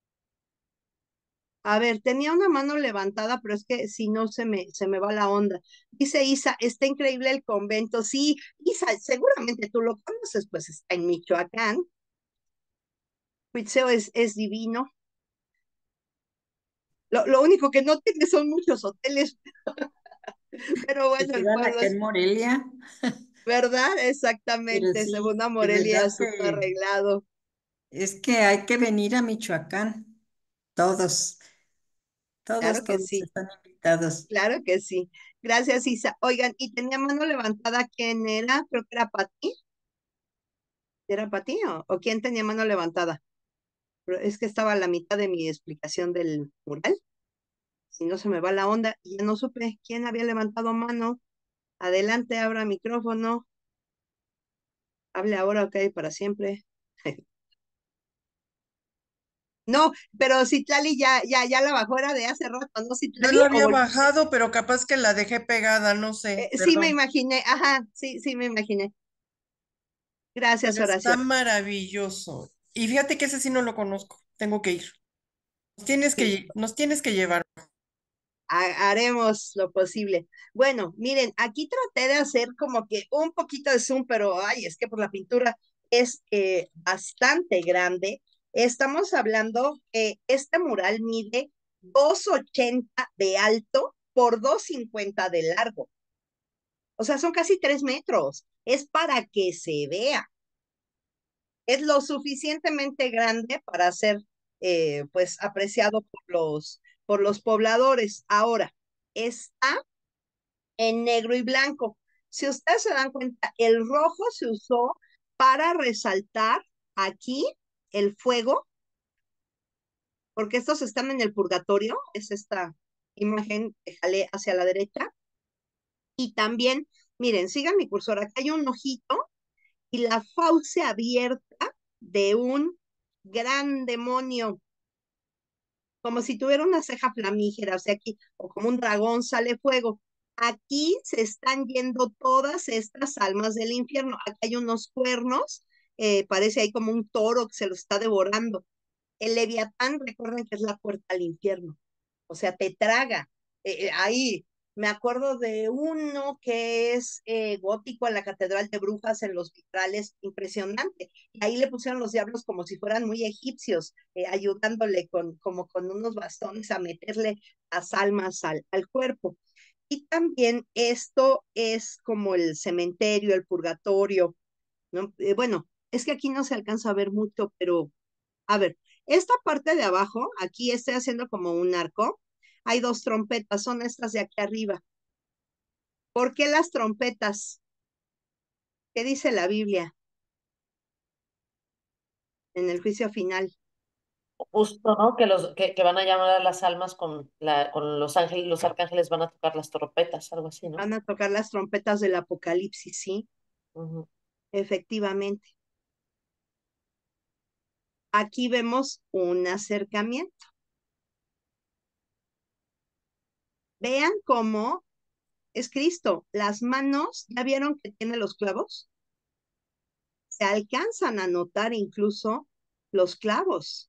A ver, tenía una mano levantada, pero es que si no se me, se me va la onda. Dice Isa, está increíble el convento. Sí, Isa, seguramente tú lo conoces, pues está en Michoacán. Cuitzeo es, es divino. Lo, lo único que no tiene son muchos hoteles. Pero Se bueno, el quedan pueblo acá es, en Morelia, ¿verdad? pero Exactamente, sí, según a de Morelia, verdad súper que arreglado. es que hay que venir a Michoacán, todos, Claro todos, que todos sí, están invitados. claro que sí. Gracias, Isa. Oigan, y tenía mano levantada, ¿quién era? Creo que era Pati. ¿Era Pati o, o quién tenía mano levantada? Pero es que estaba a la mitad de mi explicación del mural. Si no se me va la onda, y ya no supe quién había levantado mano. Adelante, abra micrófono. Hable ahora, ok, para siempre. No, pero Citlali ya, ya, ya la bajó, era de hace rato, ¿no, Yo Citlali? la O había volviste. bajado, pero capaz que la dejé pegada, no sé, Eh, sí me perdón. imaginé, ajá, sí, sí me imaginé. Gracias, Pero está Horacio. maravilloso. Y fíjate que ese sí no lo conozco. Tengo que ir. Nos tienes Sí, que, nos tienes que llevar. ha- haremos lo posible. Bueno, miren, aquí traté de hacer como que un poquito de zoom, pero ay, es que por la pintura es eh, bastante grande. Estamos hablando que este mural mide dos ochenta de alto por dos cincuenta de largo. O sea, son casi tres metros. Es para que se vea. Es lo suficientemente grande para ser, eh, pues, apreciado por los, por los pobladores. Ahora, está en negro y blanco. Si ustedes se dan cuenta, el rojo se usó para resaltar aquí el fuego, porque estos están en el purgatorio, es esta imagen que jalé hacia la derecha. Y también, miren, sigan mi cursor, acá hay un ojito y la fauce abierta de un gran demonio, como si tuviera una ceja flamígera, o sea, aquí, o como un dragón sale fuego. Aquí se están yendo todas estas almas del infierno. Aquí hay unos cuernos, eh, parece ahí como un toro que se lo está devorando. El Leviatán, recuerden que es la puerta al infierno, o sea, te traga. Eh, eh, ahí me acuerdo de uno que es eh, gótico en la Catedral de Brujas en los vitrales, impresionante. Y ahí le pusieron los diablos como si fueran muy egipcios, eh, ayudándole con, como con unos bastones a meterle las almas al, al cuerpo. Y también esto es como el cementerio, el purgatorio, ¿no? Eh, bueno, es que aquí no se alcanza a ver mucho, pero a ver, esta parte de abajo, aquí estoy haciendo como un arco. Hay dos trompetas, son estas de aquí arriba. ¿Por qué las trompetas? ¿Qué dice la Biblia en el juicio final? Justo, ¿no? Que los que, que van a llamar a las almas con la, con los ángeles, los arcángeles van a tocar las trompetas, algo así, ¿no? Van a tocar las trompetas del Apocalipsis, sí, Ujú. efectivamente. Aquí vemos un acercamiento. Vean cómo es Cristo. Las manos, ¿ya vieron que tiene los clavos? Se alcanzan a notar incluso los clavos.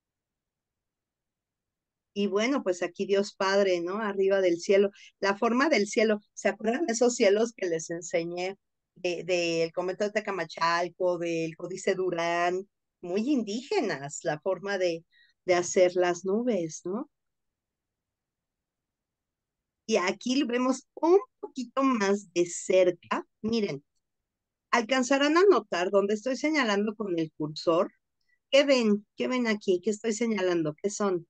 Y bueno, pues aquí Dios Padre, ¿no? Arriba del cielo. La forma del cielo, ¿se acuerdan de esos cielos que les enseñé del de, de convento de Tecamachalco, del Códice Durán? Muy indígenas, la forma de, de hacer las nubes, ¿no? Y aquí vemos un poquito más de cerca. Miren, alcanzarán a notar donde estoy señalando con el cursor. ¿Qué ven? ¿Qué ven aquí? ¿Qué estoy señalando? ¿Qué son?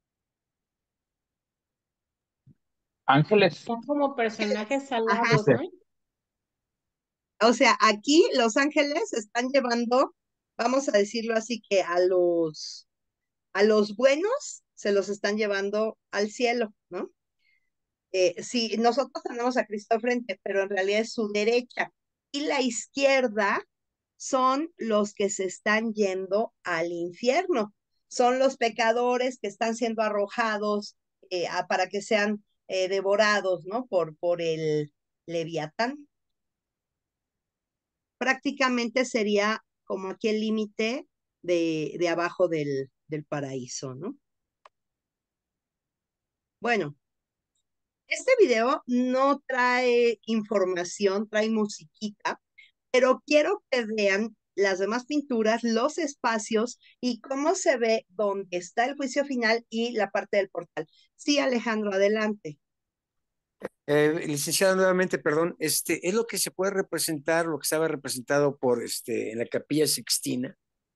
Ángeles. Son como personajes Ajá. alados, ¿no? O sea, aquí Los Ángeles están llevando, vamos a decirlo así, que a los, a los buenos se los están llevando al cielo, ¿no? Eh, sí, nosotros tenemos a Cristo frente, pero en realidad es su derecha. Y la izquierda son los que se están yendo al infierno. Son los pecadores que están siendo arrojados eh, a, para que sean eh, devorados, ¿no? Por, por el Leviatán. Prácticamente sería como aquí el límite de, de abajo del, del paraíso, ¿no? Bueno, este video no trae información, trae musiquita, pero quiero que vean las demás pinturas, los espacios y cómo se ve dónde está el juicio final y la parte del portal. Sí, Alejandro, adelante. Eh, licenciada, nuevamente, perdón, este, ¿es lo que se puede representar, lo que estaba representado por este, en la Capilla Sixtina?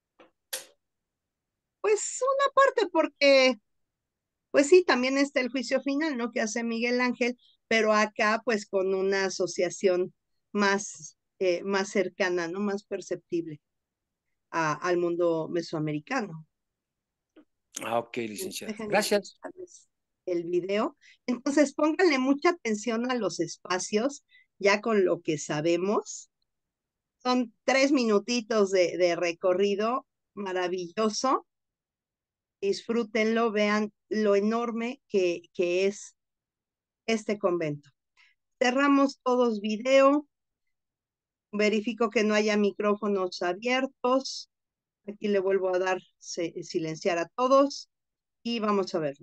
Pues una parte porque, pues sí, también está el juicio final, ¿no? Que hace Miguel Ángel, pero acá pues con una asociación más, eh, más cercana, ¿no? Más perceptible a- al mundo mesoamericano. Ah, ok, licenciada. Déjenme Gracias. mostrarles el video. Entonces, pónganle mucha atención a los espacios, ya con lo que sabemos. Son tres minutitos de, de recorrido maravilloso. Disfrútenlo, vean lo enorme que, que es este convento. Cerramos todos video. Verifico que no haya micrófonos abiertos. Aquí le vuelvo a dar se- silenciar a todos y vamos a ver.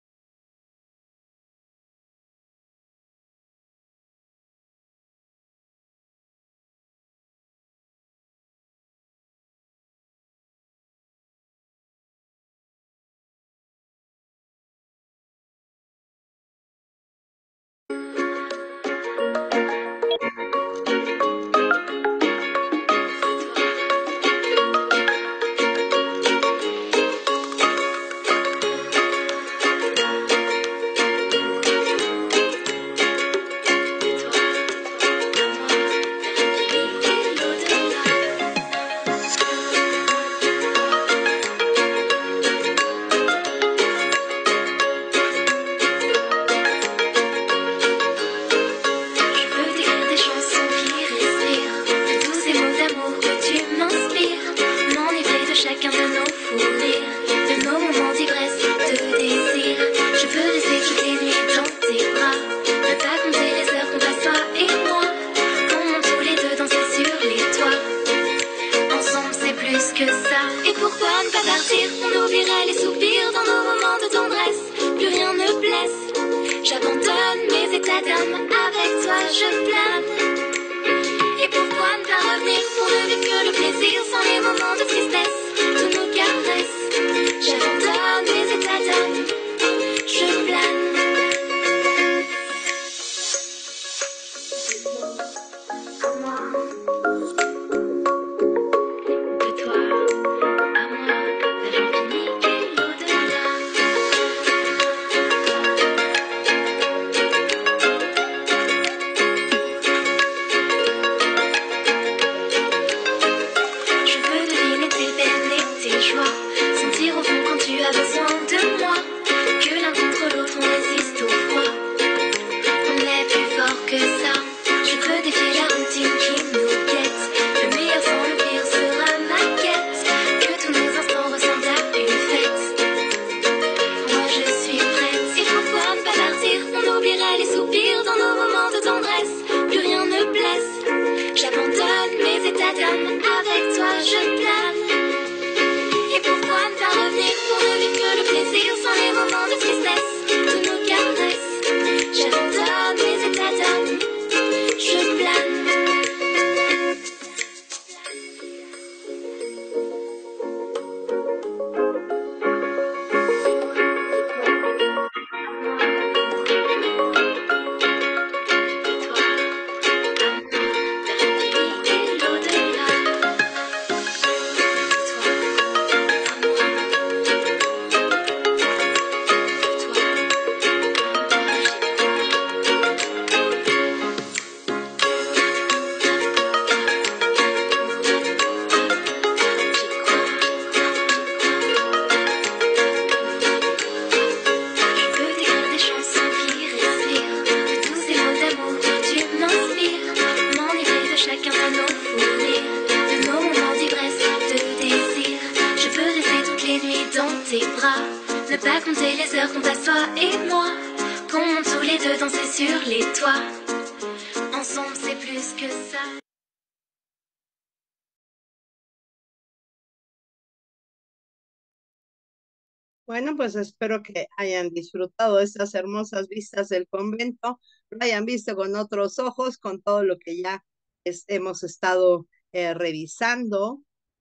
Bueno, pues espero que hayan disfrutado estas hermosas vistas del convento, lo hayan visto con otros ojos, con todo lo que ya es- hemos estado eh, revisando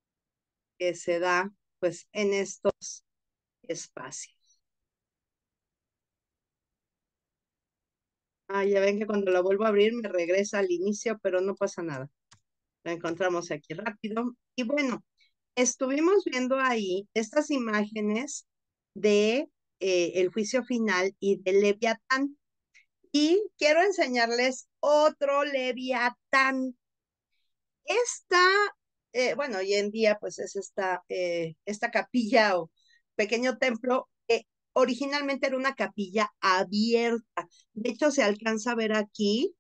que se da pues en estos espacios. Ah, ya ven que cuando la vuelvo a abrir me regresa al inicio, pero no pasa nada. La encontramos aquí rápido. Y bueno, estuvimos viendo ahí estas imágenes de eh, el juicio final y de Leviatán. Y quiero enseñarles otro Leviatán. Esta, eh, bueno, hoy en día pues es esta, eh, esta capilla o pequeño templo que originalmente era una capilla abierta. De hecho, se alcanza a ver aquí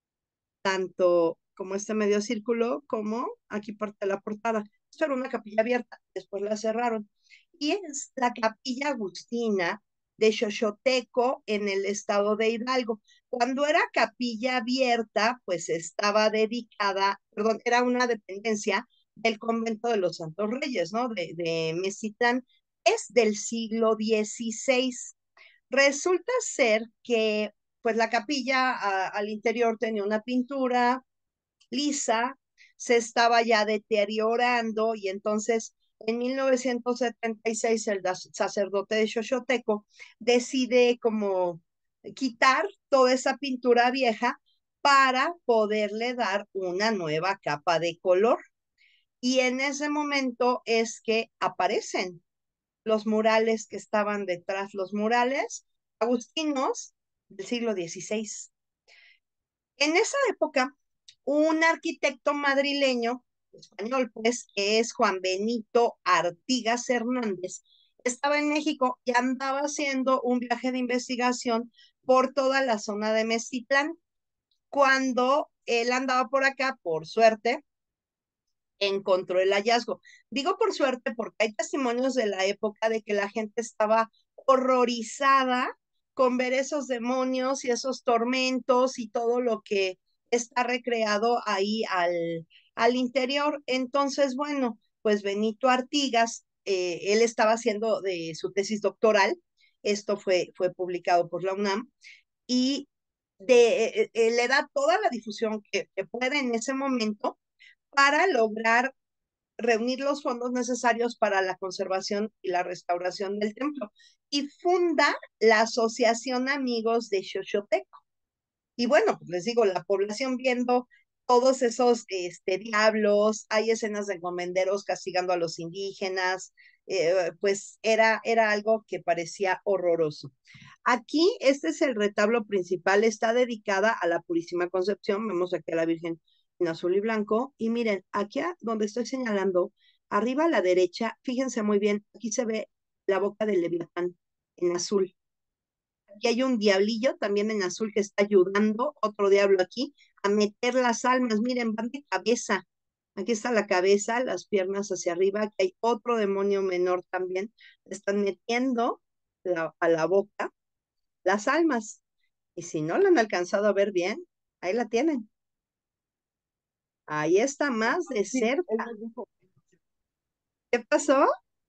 tanto como este medio círculo como aquí parte de la portada. Esto era una capilla abierta, después la cerraron. Y es la capilla agustina de Xochoteco en el estado de Hidalgo. Cuando era capilla abierta, pues estaba dedicada, perdón, era una dependencia del convento de los Santos Reyes, ¿no? De, de Mexitlán. Es del siglo dieciséis. Resulta ser que pues la capilla a, al interior tenía una pintura lisa, se estaba ya deteriorando y entonces en mil novecientos setenta y seis el sacerdote de Xochoteco decide como quitar toda esa pintura vieja para poderle dar una nueva capa de color. Y en ese momento es que aparecen los murales que estaban detrás, los murales agustinos del siglo dieciséis. En esa época, un arquitecto madrileño, español pues, que es Juan Benito Artigas Hernández, estaba en México y andaba haciendo un viaje de investigación por toda la zona de Mexitlán. Cuando él andaba por acá, por suerte, encontró el hallazgo. Digo por suerte porque hay testimonios de la época de que la gente estaba horrorizada con ver esos demonios y esos tormentos y todo lo que está recreado ahí al, al interior. Entonces, bueno, pues Benito Artigas, eh, él estaba haciendo de su tesis doctoral, esto fue, fue publicado por la UNAM, y de, eh, eh, le da toda la difusión que, que puede en ese momento para lograr reunir los fondos necesarios para la conservación y la restauración del templo. Y funda la Asociación Amigos de Xochoteco. Y bueno, pues les digo, la población viendo todos esos este, diablos, hay escenas de encomenderos castigando a los indígenas, eh, pues era, era algo que parecía horroroso. Aquí, este es el retablo principal, está dedicada a la Purísima Concepción, vemos aquí a la Virgen en azul y blanco, y miren, aquí a donde estoy señalando, arriba a la derecha, fíjense muy bien, aquí se ve la boca del Leviatán en azul. Aquí hay un diablillo también en azul que está ayudando, otro diablo aquí, a meter las almas. Miren, van de cabeza. Aquí está la cabeza, las piernas hacia arriba. Aquí hay otro demonio menor también. Están metiendo la, a la boca las almas. Y si no la han alcanzado a ver bien, ahí la tienen. Ahí está más de cerca. ¿Qué pasó?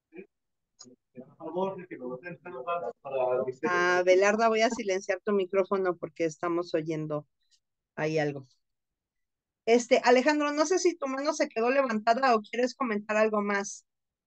Ah, Belarda, voy a silenciar tu micrófono porque estamos oyendo ahí algo. Este, Alejandro, no sé si tu mano se quedó levantada o quieres comentar algo más.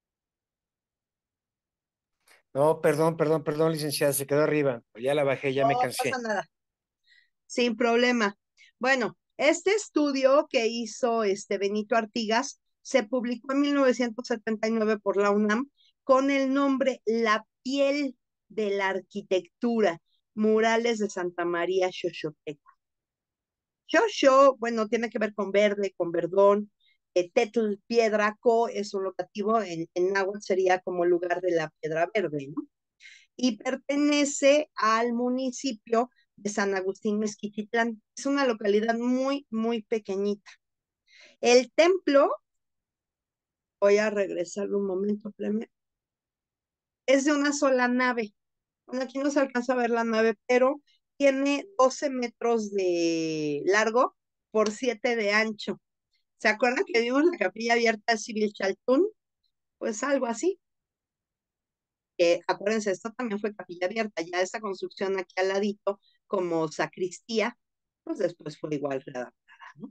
No, perdón, perdón, perdón, licenciada, se quedó arriba. Ya la bajé, ya me No pasa cansé. nada, sin problema. Bueno, este estudio que hizo este Benito Artigas se publicó en mil novecientos setenta y nueve por la UNAM con el nombre La piel de la arquitectura, murales de Santa María Xochoteco. Xoxo, bueno, tiene que ver con verde, con verdón. Eh, tetl, piedra, co es un locativo, en, en náhuatl sería como lugar de la piedra verde, ¿no? Y pertenece al municipio de San Agustín Mezquititlán. Es una localidad muy, muy pequeñita. El templo, voy a regresar un momento, pleme, es de una sola nave. Bueno, aquí no se alcanza a ver la nave, pero tiene doce metros de largo por siete de ancho. ¿Se acuerdan que vimos la capilla abierta de Civil Chaltún? Pues algo así. Eh, acuérdense, esto también fue capilla abierta, ya esta construcción aquí al ladito, como sacristía, pues después fue igual readaptada, ¿no?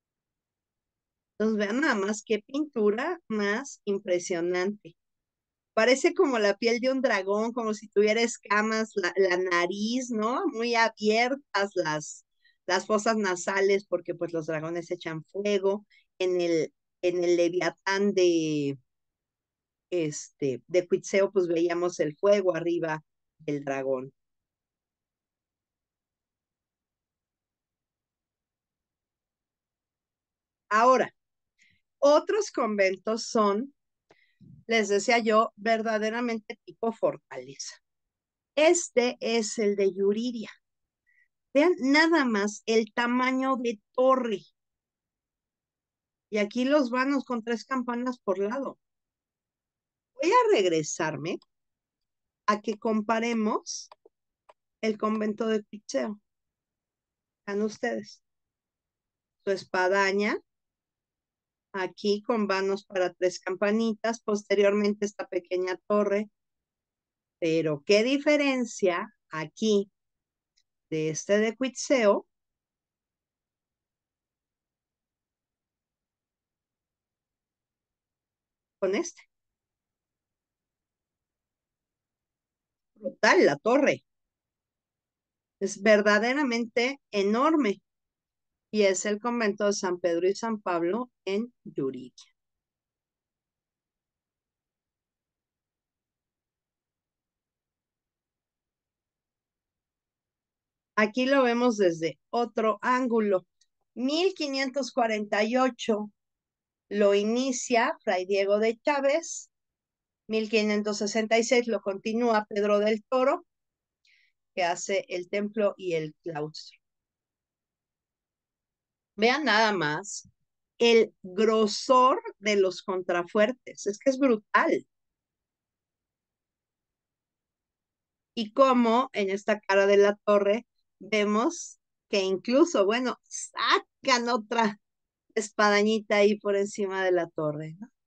Entonces vean nada más qué pintura más impresionante. Parece como la piel de un dragón, como si tuviera escamas, la, la nariz, ¿no? Muy abiertas las, las fosas nasales, porque pues los dragones echan fuego. En el, en el Leviatán de, este, de Cuitzeo, pues veíamos el fuego arriba del dragón. Ahora, otros conventos son, les decía yo, verdaderamente tipo fortaleza. Este es el de Yuriria. Vean nada más el tamaño de torre. Y aquí los vanos con tres campanas por lado. Voy a regresarme a que comparemos el convento de Cuitzeo. Vean ustedes. Su espadaña, aquí con vanos para tres campanitas, posteriormente esta pequeña torre. Pero qué diferencia aquí de este de Cuitzeo con este. Brutal la torre. Es verdaderamente enorme. Y es el convento de San Pedro y San Pablo en Yuriria. Aquí lo vemos desde otro ángulo. mil quinientos cuarenta y ocho lo inicia Fray Diego de Chávez. mil quinientos sesenta y seis lo continúa Pedro del Toro, que hace el templo y el claustro. Vean nada más el grosor de los contrafuertes. Es que es brutal. Y cómo en esta cara de la torre vemos que incluso, bueno, sacan otra espadañita ahí por encima de la torre, ¿no?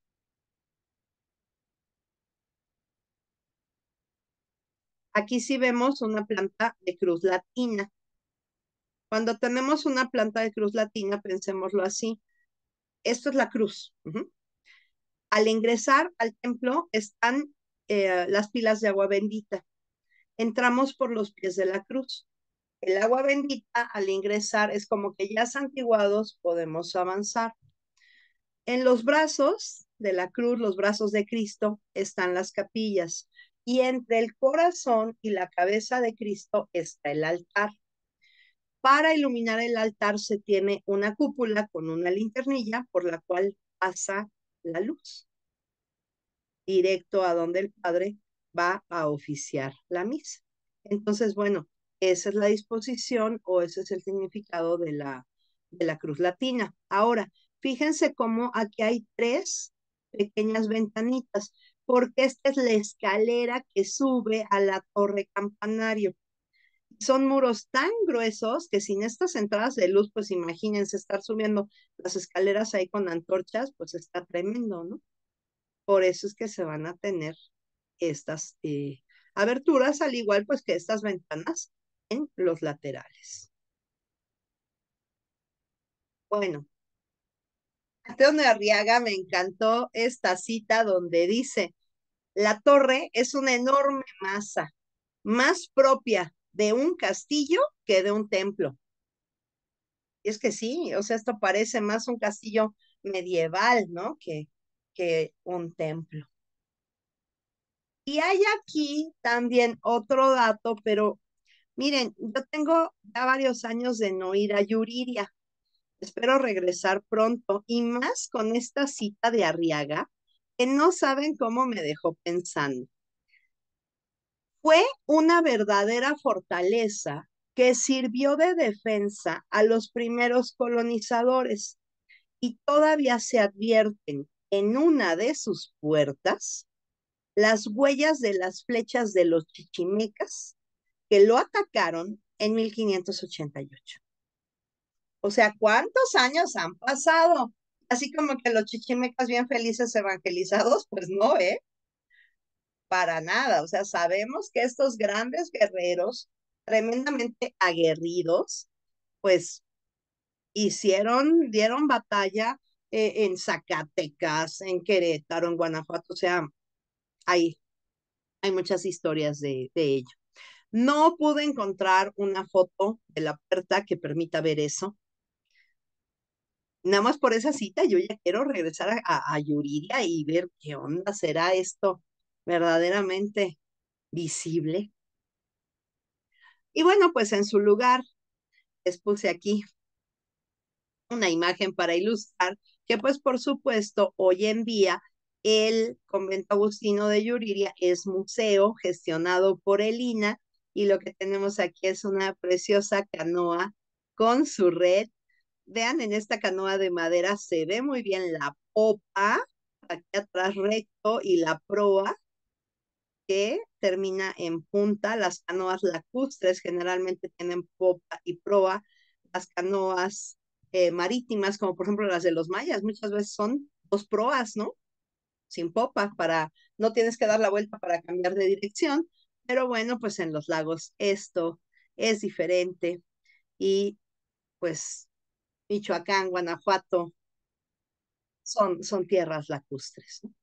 Aquí sí vemos una planta de cruz latina. Cuando tenemos una planta de cruz latina, pensémoslo así. Esto es la cruz. Uh-huh. Al ingresar al templo están eh, las pilas de agua bendita. Entramos por los pies de la cruz. El agua bendita al ingresar es como que ya santiguados podemos avanzar. En los brazos de la cruz, los brazos de Cristo, están las capillas. Y entre el corazón y la cabeza de Cristo está el altar. Para iluminar el altar se tiene una cúpula con una linternilla por la cual pasa la luz directo a donde el Padre va a oficiar la misa. Entonces, bueno, esa es la disposición o ese es el significado de la, de la cruz latina. Ahora, fíjense cómo aquí hay tres pequeñas ventanitas, porque esta es la escalera que sube a la torre campanario. Son muros tan gruesos que sin estas entradas de luz, pues imagínense estar subiendo las escaleras ahí con antorchas, pues está tremendo, ¿no? Por eso es que se van a tener estas eh, aberturas, al igual pues que estas ventanas en los laterales. Bueno, Mateo de Arriaga me encantó esta cita donde dice, la torre es una enorme masa, más propia de un castillo que de un templo. Y es que sí, o sea, esto parece más un castillo medieval, ¿no? Que, que un templo. Y hay aquí también otro dato, pero miren, yo tengo ya varios años de no ir a Yuriria. Espero regresar pronto y más con esta cita de Arriaga, que no saben cómo me dejó pensando. Fue una verdadera fortaleza que sirvió de defensa a los primeros colonizadores y todavía se advierten en una de sus puertas las huellas de las flechas de los chichimecas que lo atacaron en mil quinientos ochenta y ocho. O sea, ¿cuántos años han pasado? Así como que los chichimecas bien felices evangelizados, pues no, ¿eh? Para nada. O sea, sabemos que estos grandes guerreros, tremendamente aguerridos, pues hicieron, dieron batalla eh, en Zacatecas, en Querétaro, en Guanajuato, o sea, hay, hay muchas historias de, de ello. No pude encontrar una foto de la puerta que permita ver eso. Nada más por esa cita, yo ya quiero regresar a, a, a Yuriria y ver qué onda será esto verdaderamente visible. Y bueno, pues en su lugar les puse aquí una imagen para ilustrar que pues por supuesto hoy en día el convento agustino de Yuriria es museo gestionado por el I N A y lo que tenemos aquí es una preciosa canoa con su red. Vean, en esta canoa de madera se ve muy bien la popa, aquí atrás recto, y la proa que termina en punta. Las canoas lacustres generalmente tienen popa y proa. Las canoas eh, marítimas, como por ejemplo las de los mayas, muchas veces son dos proas, ¿no? Sin popa, para, no tienes que dar la vuelta para cambiar de dirección, pero bueno, pues en los lagos esto es diferente y pues Michoacán, Guanajuato, son, son tierras lacustres, ¿no?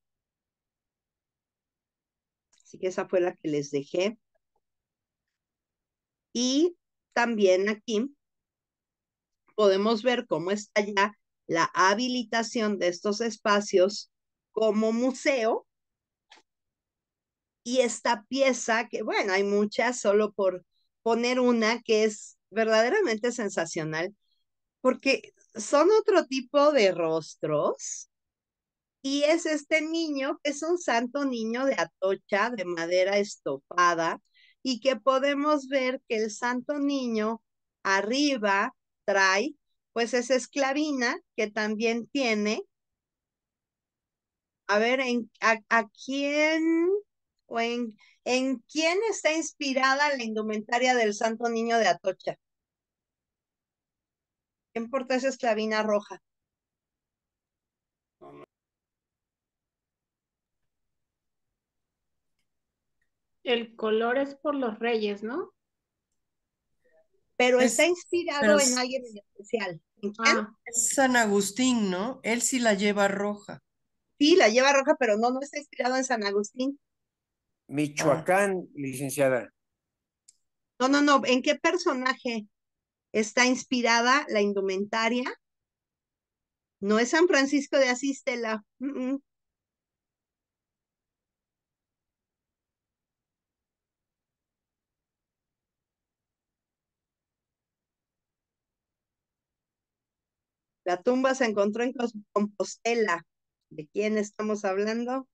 Así que esa fue la que les dejé. Y también aquí podemos ver cómo está ya la habilitación de estos espacios como museo. Y esta pieza, que bueno, hay muchas, solo por poner una que es verdaderamente sensacional, porque son otro tipo de rostros. Y es este niño, que es un santo niño de Atocha, de madera estofada, y que podemos ver que el santo niño arriba trae, pues esa esclavina que también tiene, a ver, en, a, a quién, o en, en quién está inspirada la indumentaria del santo niño de Atocha. ¿Quién porta esa esclavina roja? El color es por los reyes, ¿no? Pero está Es, inspirado pero en es, alguien en especial. ¿En quién? Ah, es San Agustín, ¿no? Él sí la lleva roja. Sí, la lleva roja, pero no, no está inspirado en San Agustín. Michoacán, licenciada. No, no, no. ¿En qué personaje está inspirada la indumentaria? No es San Francisco de Asís, Stella. Mm, mm. La tumba se encontró en Cos- Compostela. ¿De quién estamos hablando?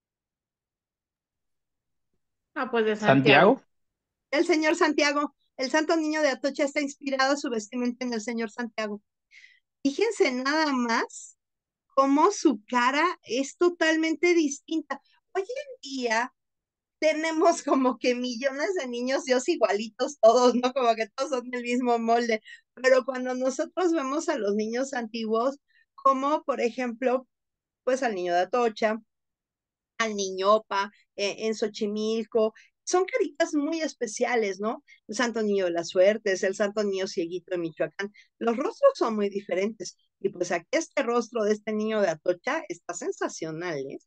ah, pues de Santiago. Santiago. El señor Santiago. El santo niño de Atocha está inspirado su vestimenta en el señor Santiago. Fíjense nada más cómo su cara es totalmente distinta. Hoy en día tenemos como que millones de niños Dios igualitos todos, ¿no? Como que todos son del mismo molde. Pero cuando nosotros vemos a los niños antiguos, como por ejemplo, pues al niño de Atocha, al niñopa, eh, en Xochimilco, son caritas muy especiales, ¿no? El Santo Niño de las Suertes, el Santo Niño Cieguito de Michoacán, los rostros son muy diferentes. Y pues aquí este rostro de este niño de Atocha está sensacional, ¿eh?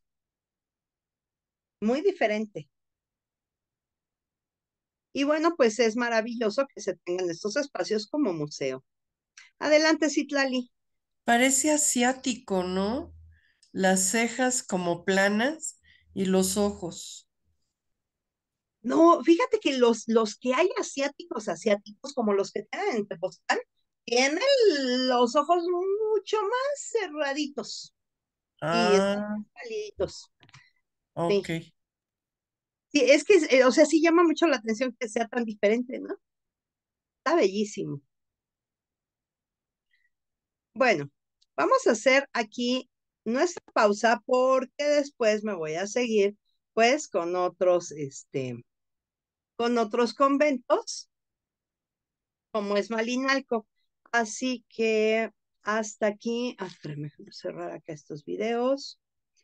Muy diferente. Y bueno, pues es maravilloso que se tengan estos espacios como museo. Adelante, Citlali. Parece asiático, ¿no? Las cejas como planas y los ojos. No, fíjate que los, los que hay asiáticos, asiáticos, como los que tienen en Tepoztlán, tienen los ojos mucho más cerraditos y están Ah, más pálidos. ok. Sí, sí, es que, eh, o sea, sí llama mucho la atención que sea tan diferente, ¿no? Está bellísimo. Bueno, vamos a hacer aquí nuestra pausa porque después me voy a seguir, pues, con otros, este, con otros conventos, como es Malinalco. Así que hasta aquí, ah, espérame, déjame cerrar acá estos videos.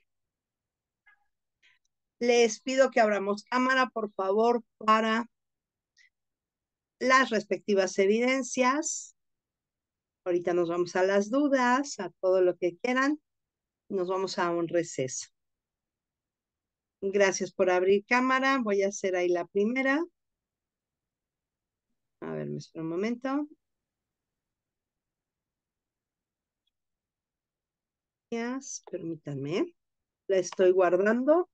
Les pido que abramos cámara, por favor, para las respectivas evidencias. Ahorita nos vamos a las dudas, a todo lo que quieran. Nos vamos a un receso. Gracias por abrir cámara. Voy a hacer ahí la primera. A ver, me espera un momento. Gracias, permítanme. La estoy guardando.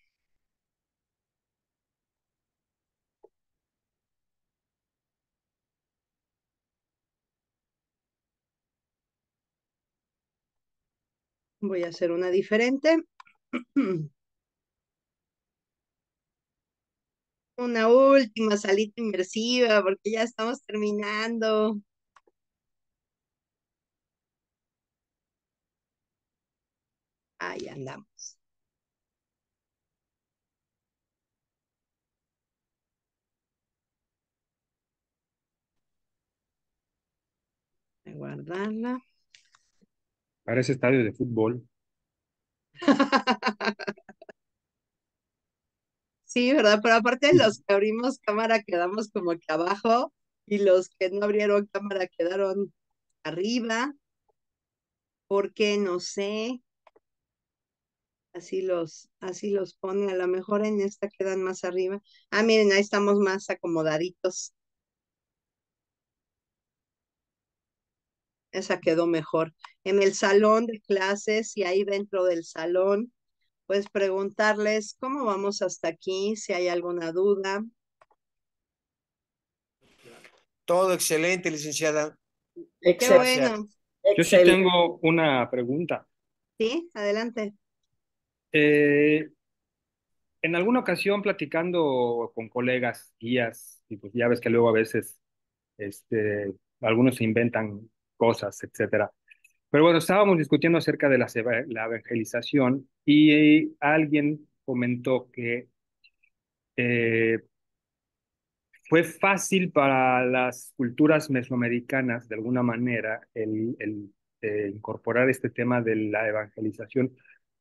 Voy a hacer una diferente. Una última salita inmersiva porque ya estamos terminando. Ahí andamos. Voy a guardarla. Parece estadio de fútbol. Sí, ¿verdad? Pero aparte de los que abrimos cámara quedamos como que abajo y los que no abrieron cámara quedaron arriba. ¿Por qué? No sé. Así los, así los pone. A lo mejor en esta quedan más arriba. Ah, miren, ahí estamos más acomodaditos. Esa quedó mejor. En el salón de clases y ahí dentro del salón, pues preguntarles cómo vamos hasta aquí, si hay alguna duda. Todo excelente, licenciada. Qué bueno. Yo sí tengo una pregunta. Sí, adelante. Eh, en alguna ocasión platicando con colegas, guías, y pues ya ves que luego a veces este, algunos se inventan cosas, etcétera. Pero bueno, estábamos discutiendo acerca de la, eva- la evangelización y alguien comentó que eh, fue fácil para las culturas mesoamericanas, de alguna manera, el, el, eh, incorporar este tema de la evangelización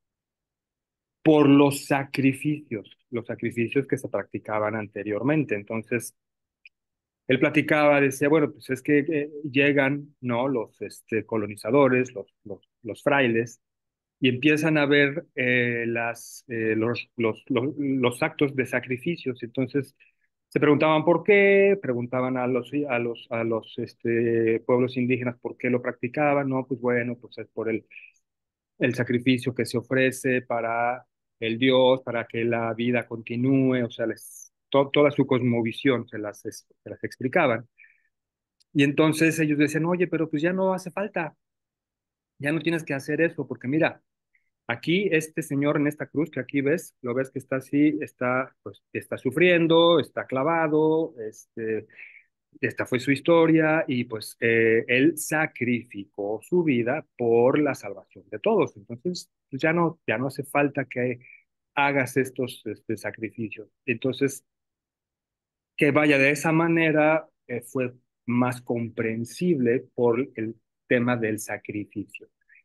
por los sacrificios, los sacrificios que se practicaban anteriormente. Entonces, él platicaba, decía, bueno, pues es que eh, llegan, ¿no? Los este, colonizadores, los, los, los frailes, y empiezan a ver eh, las, eh, los, los, los, los actos de sacrificios. Entonces, se preguntaban por qué, preguntaban a los, a los, a los este, pueblos indígenas por qué lo practicaban, ¿no? Pues bueno, pues es por el, el sacrificio que se ofrece para el Dios, para que la vida continúe, o sea, les, to, toda su cosmovisión se las, se las explicaban. Y entonces ellos decían, oye, pero pues ya no hace falta, ya no tienes que hacer eso, porque mira, aquí este señor en esta cruz que aquí ves, lo ves que está así, está, pues, está sufriendo, está clavado, este, esta fue su historia y pues eh, él sacrificó su vida por la salvación de todos. Entonces, pues, ya no, ya no hace falta que hagas estos este, sacrificios. Entonces, que vaya de esa manera eh, fue más comprensible por el tema del sacrificio.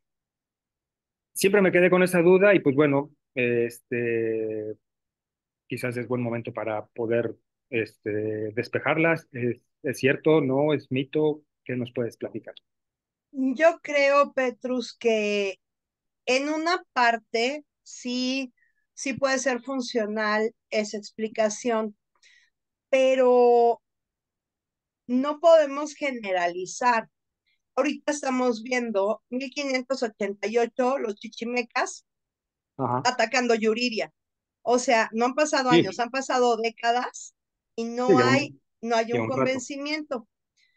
Siempre me quedé con esa duda y pues bueno, este, quizás es buen momento para poder este, despejarlas. ¿Es, es cierto? ¿No? ¿Es mito? ¿Qué nos puedes platicar? Yo creo, Petrus, que en una parte sí, sí puede ser funcional esa explicación, pero no podemos generalizar. Ahorita estamos viendo mil quinientos ochenta y ocho los chichimecas Ajá. atacando Yuriria. O sea, no han pasado Sí, años, han pasado décadas y sí, no ya hay, un, no hay ya un un rato. convencimiento.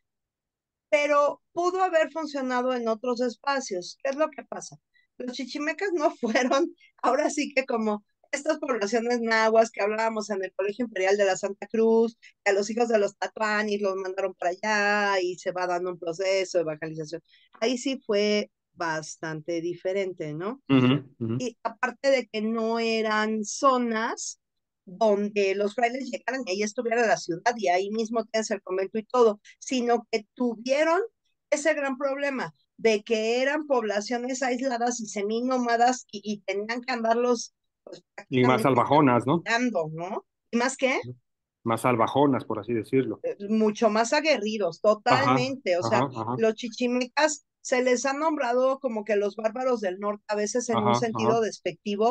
Pero pudo haber funcionado en otros espacios. ¿Qué es lo que pasa? Los chichimecas no fueron, ahora sí que como estas poblaciones nahuas que hablábamos en el Colegio Imperial de la Santa Cruz, que a los hijos de los tatuanis los mandaron para allá y se va dando un proceso de evangelización. Ahí sí fue bastante diferente, ¿no? Ujú, ujú. Y aparte de que no eran zonas donde los frailes llegaran y ahí estuviera la ciudad y ahí mismo tienes el convento y todo, sino que tuvieron ese gran problema de que eran poblaciones aisladas y seminómadas y, y tenían que andarlos pues, Y más prácticamente salvajonas, ¿no? dando, ¿no? Y más que Más salvajonas, por así decirlo. mucho más aguerridos, Ajá, totalmente. O sea, ajá, ajá, los chichimecas se les ha nombrado como que los bárbaros del norte, a veces en un ajá, sentido ajá. despectivo,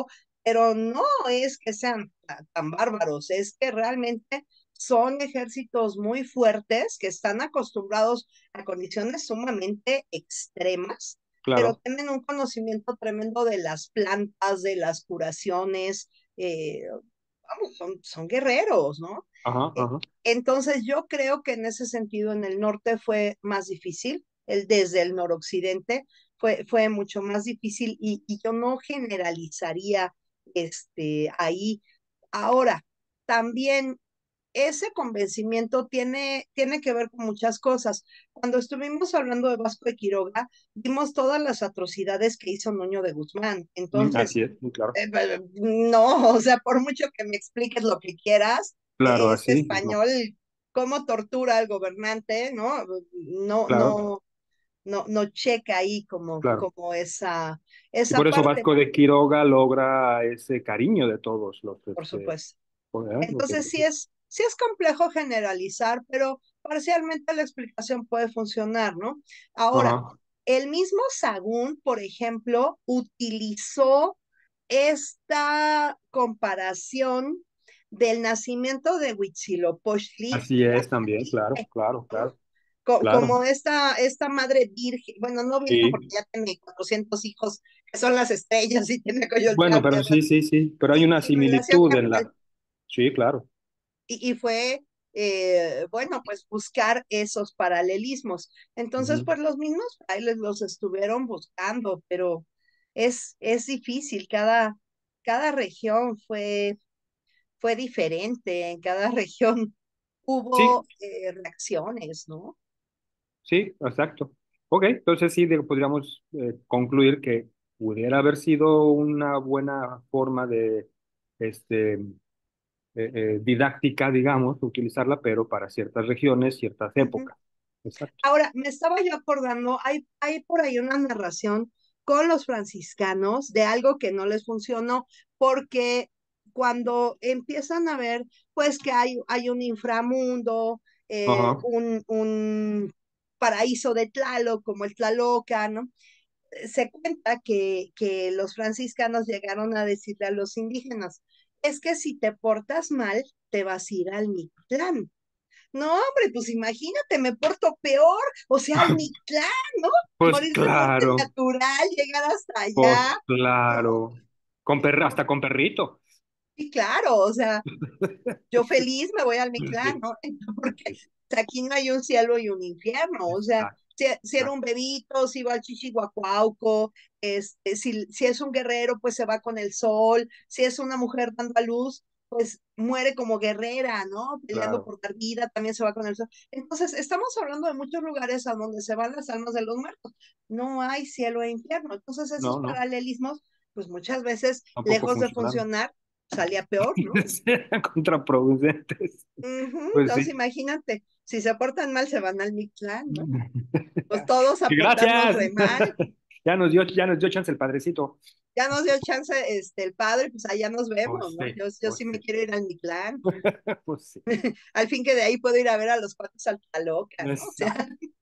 pero no es que sean ta- tan bárbaros, es que realmente son ejércitos muy fuertes que están acostumbrados a condiciones sumamente extremas, pero Claro. tienen un conocimiento tremendo de las plantas, de las curaciones, eh, vamos, son, son guerreros, ¿no? Ajá, Eh, ajá. Entonces yo creo que en ese sentido en el norte fue más difícil, el, desde el noroccidente fue, fue mucho más difícil y, y yo no generalizaría este, ahí. Ahora, también ese convencimiento tiene, tiene que ver con muchas cosas. Cuando estuvimos hablando de Vasco de Quiroga, vimos todas las atrocidades que hizo Nuño de Guzmán. Mm, Entonces, así es, muy claro. eh, eh, no, o sea, por mucho que me expliques lo que quieras, Claro, eh, este así, no. español, cómo tortura al gobernante, ¿no? No, Claro, no, no, no checa ahí como, claro. como esa, Y esa por eso parte, Vasco de Quiroga logra ese cariño de todos los, por este, supuesto. ¿verdad? Lo que- Entonces sí es, sí es complejo generalizar, pero parcialmente la explicación puede funcionar, ¿no? Ahora, Ajá, el mismo Sagún, por ejemplo, utilizó esta comparación del nacimiento de Huitzilopochtli, así la es también, claro, Cacique, claro, ¿no? claro, Co- claro. Como esta, esta madre virgen, bueno, no virgen porque Sí. ya tiene cuatrocientos hijos, que son las estrellas y tiene Bueno, Coyolxauhqui, pero sí, sí, sí, pero hay sin, una sin relación similitud en natural. la... Sí, claro. Y, y fue, eh, bueno, pues buscar esos paralelismos. Entonces, Ujú. pues los mismos frailes los estuvieron buscando, pero es, es difícil, cada, cada región fue, fue diferente, en cada región Sí, hubo eh, reacciones, ¿no? sí, exacto. Ok, entonces sí, digo, podríamos eh, concluir que pudiera haber sido una buena forma de, este, eh, eh, didáctica, digamos, utilizarla, pero para ciertas regiones, ciertas Ujú. épocas. Exacto. Ahora, me estaba yo acordando, hay, hay por ahí una narración con los franciscanos de algo que no les funcionó, porque cuando empiezan a ver, pues que hay, hay un inframundo, eh, Ajá. un, un paraíso de Tlaloc, como el Tlaloca, ¿no? Eh, Se cuenta que, que los franciscanos llegaron a decirle a los indígenas, es que si te portas mal, te vas a ir al Mictlán. No, hombre, pues imagínate, me porto peor, o sea, al Mictlán, ¿no? Pues Morir de muerte claro, natural, llegar hasta allá, pues ¿no? claro. Con Y per- pues, hasta con perrito. sí, claro, o sea, yo feliz me voy al Mictlán, Sí, ¿no? Porque sí, aquí no hay un cielo y un infierno, o sea, exacto, si, si era un exacto. bebito, si va al Chichihuacuauco, este, si, si es un guerrero, pues se va con el sol, si es una mujer dando a luz, pues muere como guerrera, ¿no? Peleando Claro. por dar vida, también se va con el sol. Entonces, estamos hablando de muchos lugares a donde se van las almas de los muertos. No hay cielo e infierno. Entonces, esos No, no, paralelismos, pues muchas veces, tampoco lejos de funcionaron. funcionar, salía peor, ¿no? Eran contraproducentes. Ujú. Pues Entonces, sí. imagínate, si se portan mal, se van al Mictlán, ¿no? Pues todos a Y portarnos gracias. re mal. Ya nos dio, ya nos dio chance el padrecito. Ya nos dio chance este, el padre, pues allá nos vemos, Pues ¿no? sí, Yo, yo pues sí me sí. quiero ir al Mictlán. Pues sí. Al fin que de ahí puedo ir a ver a los patos loca, ¿no? O sea, Exacto.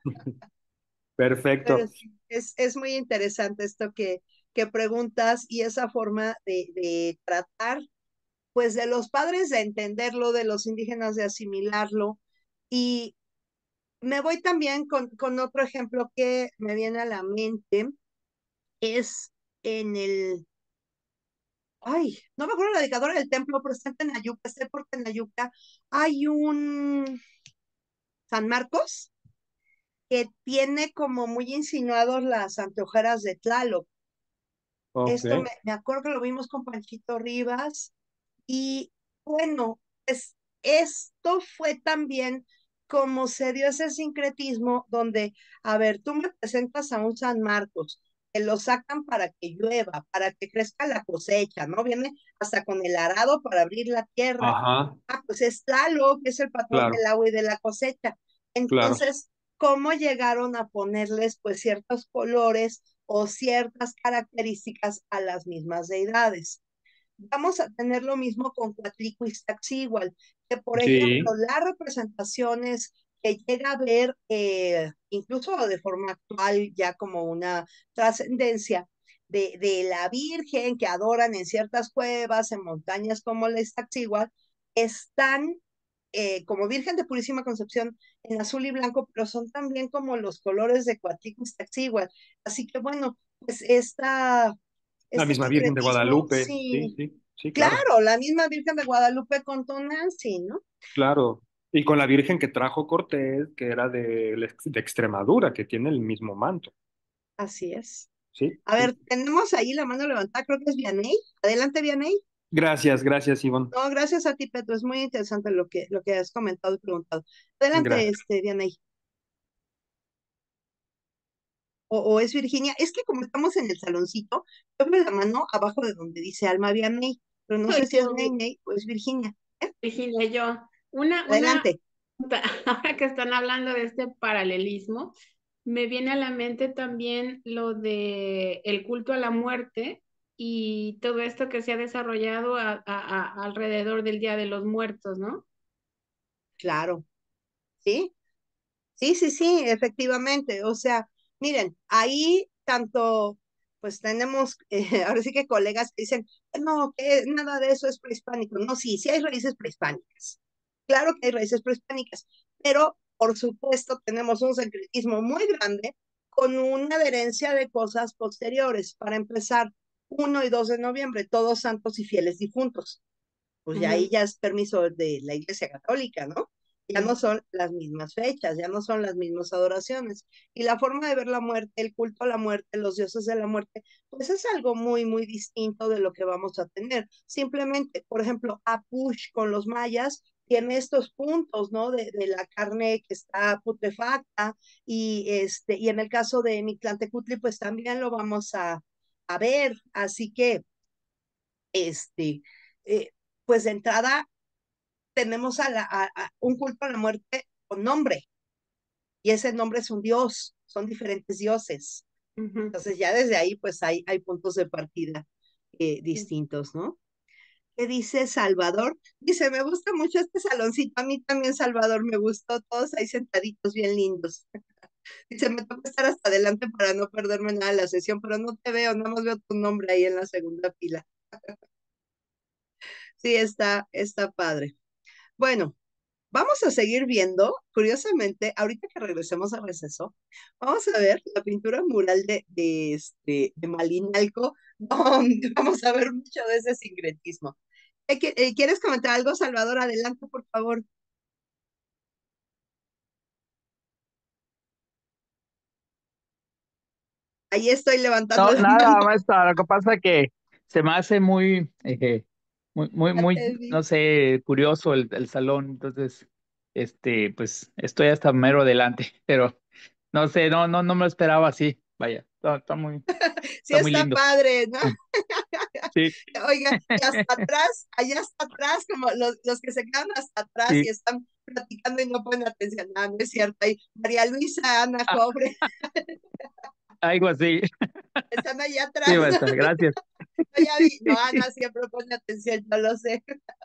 pero Perfecto. sí, es, es muy interesante esto que, que preguntas y esa forma de, de tratar, pues, de los padres de entenderlo, de los indígenas de asimilarlo. Y me voy también con, con otro ejemplo que me viene a la mente, es en el, ay, no me acuerdo la dedicadora del templo, pero está en Tenayuca, está por Tenayuca, hay un San Marcos que tiene como muy insinuados las anteojeras de Tlaloc. Ok. Esto me, me acuerdo que lo vimos con Panchito Rivas y bueno, pues esto fue también como se dio ese sincretismo donde, a ver, tú me presentas a un San Marcos, que lo sacan para que llueva, para que crezca la cosecha, ¿no? Viene hasta con el arado para abrir la tierra. Ajá. Ah, pues es Tlaloc, que es el patrón Claro, del agua y de la cosecha. claro. Entonces, ¿cómo llegaron a ponerles pues ciertos colores o ciertas características a las mismas deidades? Vamos a tener lo mismo con Cuatlicuixtaccíhuatl, que por ejemplo, Sí. las representaciones que llega a ver, eh, incluso de forma actual, ya como una trascendencia, de, de la Virgen que adoran en ciertas cuevas, en montañas como la Iztaccíhuatl, están eh, como Virgen de Purísima Concepción en azul y blanco, pero son también como los colores de Coatlicue y Iztaccíhuatl. Así que bueno, pues esta, La este misma Virgen de sincretismo, Guadalupe, sí, sí, sí, sí, claro, claro, la misma Virgen de Guadalupe con Tonantzin, ¿no? claro. Y con la Virgen que trajo Cortés, que era de, de Extremadura, que tiene el mismo manto, Así es. sí, A sí. ver, tenemos ahí la mano levantada, creo que es Vianey. Adelante, Vianey. Gracias, gracias, Ivonne. No, gracias a ti, Petro. Es muy interesante lo que, lo que has comentado y preguntado. Adelante, Gracias. este, Vianey. O, o es Virginia. Es que como estamos en el saloncito, yo veo la mano abajo de donde dice Alma Vianey, pero no sé Soy si es yo, Ney Ney o es Virginia. ¿Eh? Virginia, yo. Una, una, Adelante. ahora que están hablando de este paralelismo, me viene a la mente también lo de el culto a la muerte y todo esto que se ha desarrollado a- a- a- alrededor del Día de los Muertos, ¿no? Claro. ¿Sí? Sí, sí, sí, efectivamente. O sea, miren, ahí tanto, pues tenemos, eh, ahora sí que colegas que dicen, no, que nada de eso es prehispánico. No, sí, sí hay raíces prehispánicas. Claro que hay raíces prehispánicas, pero por supuesto tenemos un secretismo muy grande con una adherencia de cosas posteriores. Para empezar, uno y dos de noviembre, todos santos y fieles difuntos. Pues ya ahí Ujú. ya es permiso de la Iglesia Católica, ¿no? Ya no Sí. son las mismas fechas, ya no son las mismas adoraciones. Y la forma de ver la muerte, el culto a la muerte, los dioses de la muerte, pues es algo muy, muy distinto de lo que vamos a tener. Simplemente, por ejemplo, Apush con los mayas tiene estos puntos, ¿no? De, de la carne que está putrefacta y, este, y en el caso de Mictlantecutli, pues también lo vamos a, a ver. Así que, este, eh, pues de entrada tenemos a, la, a, a un culto a la muerte con nombre, y ese nombre es un dios, son diferentes dioses. Ujú. Entonces ya desde ahí pues hay, hay puntos de partida eh, Sí. distintos, ¿no? ¿Qué dice Salvador? Dice, me gusta mucho este saloncito, a mí también Salvador me gustó, todos ahí sentaditos bien lindos. Dice, me toca estar hasta adelante para no perderme nada de la sesión, pero no te veo, nada más veo tu nombre ahí en la segunda fila. Sí, está, está padre. Bueno, vamos a seguir viendo, curiosamente, ahorita que regresemos al receso, vamos a ver la pintura mural de, de, este, de Malinalco, donde vamos a ver mucho de ese sincretismo. Eh, que- eh, ¿Quieres comentar algo, Salvador? Adelante, por favor. Ahí estoy levantando No, la nada, mano. maestra, lo que pasa que se me hace muy, eh, muy, muy, Ya muy, te vi. no sé, curioso el, el salón, entonces, este, pues estoy hasta mero adelante, pero no sé, no, no, no me lo esperaba así, vaya, está, está muy, Sí está muy está lindo. padre, ¿no? Sí, Oiga, y hasta atrás, allá hasta atrás, como los, los que se quedan hasta atrás y sí, están platicando y no ponen atención. No, no es cierto. Ahí, María Luisa, Ana, ah, Cobre, algo así. están allá Sí, atrás. maestra, gracias. No, ya vi. No, Ana siempre pone atención, yo lo sé.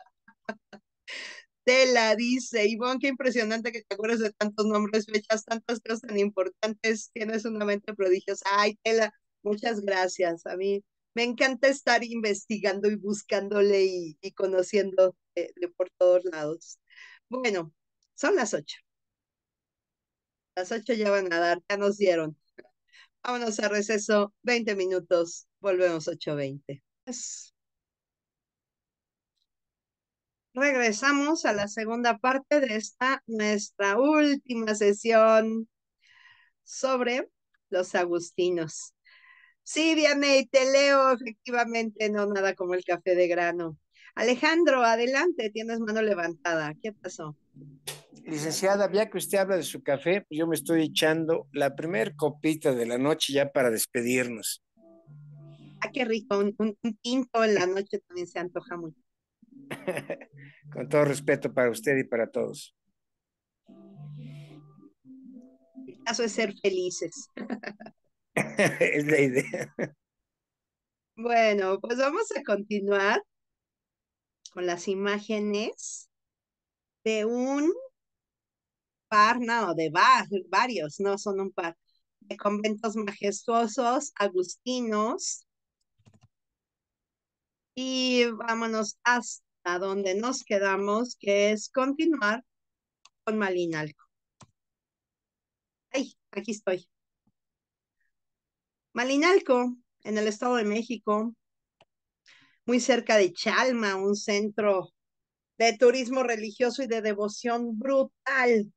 Tela, dice, Ivonne, qué impresionante que te acuerdes de tantos nombres, fechas, tantas cosas tan importantes. Tienes una mente prodigiosa. Ay, Tela, muchas gracias. A mí me encanta estar investigando y buscándole y, y conociendo de, de por todos lados. Bueno, son las ocho. Las ocho ya van a dar, ya nos dieron. Vámonos a receso, veinte minutos. Volvemos ocho veinte. Pues, regresamos a la segunda parte de esta, nuestra última sesión sobre los agustinos. Sí, Vianey, te leo, efectivamente, no nada como el café de grano. Alejandro, adelante, tienes mano levantada. ¿Qué pasó? Licenciada, ya que usted habla de su café, pues yo me estoy echando la primer copita de la noche ya para despedirnos. Ah, qué rico, un, un, un tinto en la noche también se antoja mucho. Con todo respeto para usted y para todos. El caso es ser felices. Es la idea. Bueno, pues vamos a continuar con las imágenes de un par, no, de va- varios, no son un par, de conventos majestuosos, agustinos, Y vámonos hasta donde nos quedamos, que es continuar con Malinalco. Ay, aquí estoy. Malinalco, en el Estado de México, muy cerca de Chalma, un centro de turismo religioso y de devoción brutal.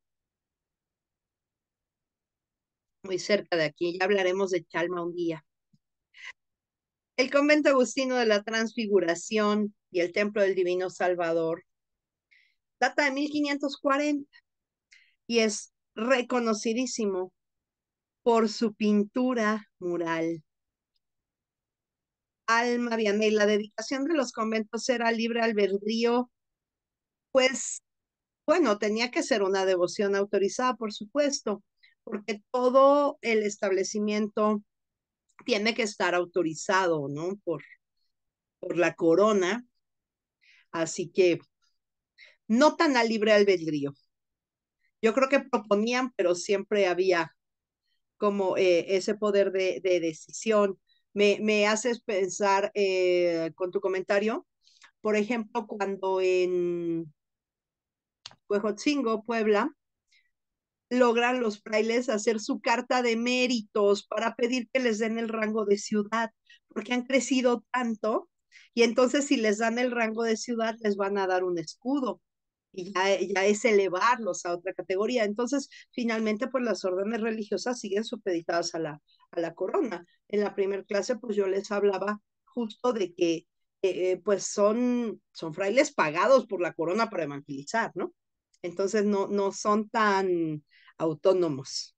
Muy cerca de aquí, ya hablaremos de Chalma un día. El convento agustino de la Transfiguración y el templo del Divino Salvador data de mil quinientos cuarenta y es reconocidísimo por su pintura mural. Alma Vianney, la dedicación de los conventos era libre albedrío, pues, bueno, tenía que ser una devoción autorizada, por supuesto, porque todo el establecimiento tiene que estar autorizado, ¿no? Por, por la corona, así que no tan a libre albedrío. Yo creo que proponían, pero siempre había como eh, ese poder de, de decisión. Me, me haces pensar eh, con tu comentario, por ejemplo, cuando en Huejotzingo, Puebla, logran los frailes hacer su carta de méritos para pedir que les den el rango de ciudad, porque han crecido tanto, y entonces si les dan el rango de ciudad, les van a dar un escudo, y ya, ya es elevarlos a otra categoría. Entonces, finalmente, pues las órdenes religiosas siguen supeditadas a la, a la corona. En la primera clase, pues yo les hablaba justo de que, eh, pues son, son frailes pagados por la corona para evangelizar, ¿no? Entonces, no, no son tan autónomos.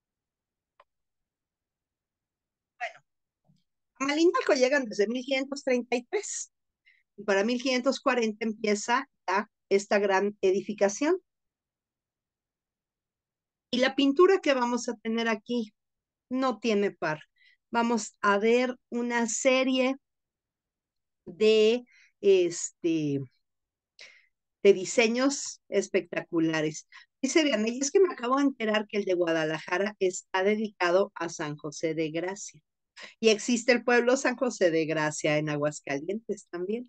Bueno, a Malinalco llegan desde mil quinientos treinta y tres y para mil quinientos cuarenta empieza ya esta gran edificación. Y la pintura que vamos a tener aquí no tiene par. Vamos a ver una serie de, este, de diseños espectaculares. Dice Vianney, es que me acabo de enterar que el de Guadalajara está dedicado a San José de Gracia. Y existe el pueblo San José de Gracia en Aguascalientes también.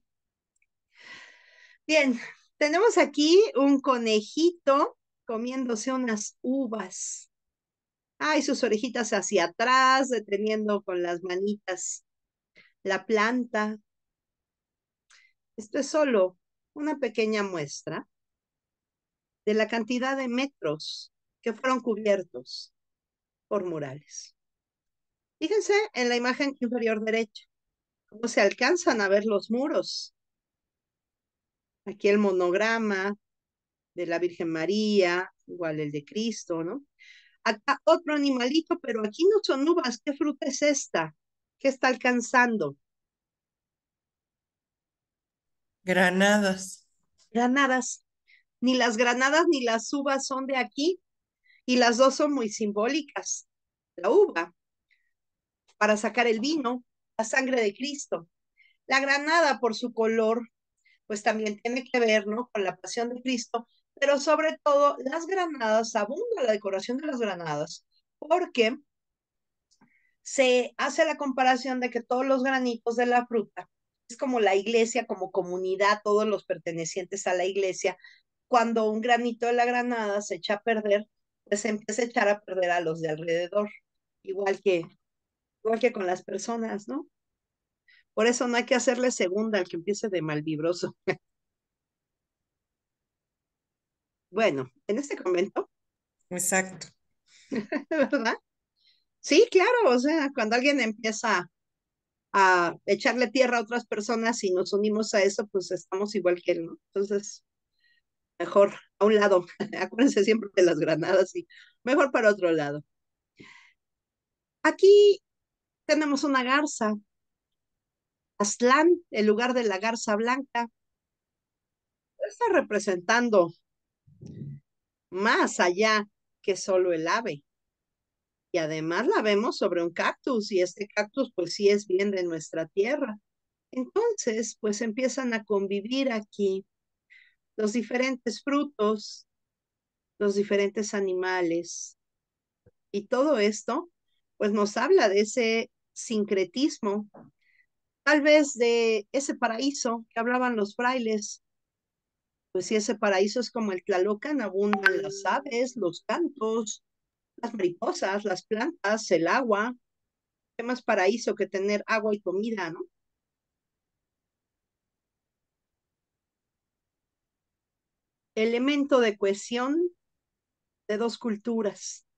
Bien, tenemos aquí un conejito comiéndose unas uvas. Ay, sus orejitas hacia atrás, deteniendo con las manitas la planta. Esto es solo una pequeña muestra de la cantidad de metros que fueron cubiertos por murales. Fíjense en la imagen inferior derecha, cómo se alcanzan a ver los muros. Aquí el monograma de la Virgen María, igual el de Cristo, ¿no? Acá otro animalito, pero aquí no son uvas. ¿Qué fruta es esta? ¿Qué está alcanzando? Granadas. Granadas. Ni las granadas ni las uvas son de aquí, y las dos son muy simbólicas. La uva, para sacar el vino, la sangre de Cristo. La granada, por su color, pues también tiene que ver, ¿no? Con la pasión de Cristo, pero sobre todo las granadas, abunda la decoración de las granadas, porque se hace la comparación de que todos los granitos de la fruta es como la iglesia, como comunidad, todos los pertenecientes a la iglesia. Cuando un granito de la granada se echa a perder, pues se empieza a echar a perder a los de alrededor, igual que, igual que con las personas, ¿no? Por eso no hay que hacerle segunda al que empiece de malvibroso. Bueno, en este convento. Exacto. ¿Verdad? Sí, claro, o sea, cuando alguien empieza a echarle tierra a otras personas y nos unimos a eso, pues estamos igual que él, ¿no? Entonces, mejor a un lado. Acuérdense siempre de las granadas y mejor para otro lado. Aquí tenemos una garza. Aztlán, el lugar de la garza blanca, está representando más allá que solo el ave. Y además la vemos sobre un cactus, y este cactus pues sí es bien de nuestra tierra. Entonces, pues empiezan a convivir aquí los diferentes frutos, los diferentes animales, y todo esto pues nos habla de ese sincretismo tal vez de ese paraíso que hablaban los frailes. Pues si ese paraíso es como el Tlalocan, abundan las aves, los cantos, las mariposas, las plantas, el agua. ¿Qué más paraíso que tener agua y comida, no? Elemento de cohesión de dos culturas.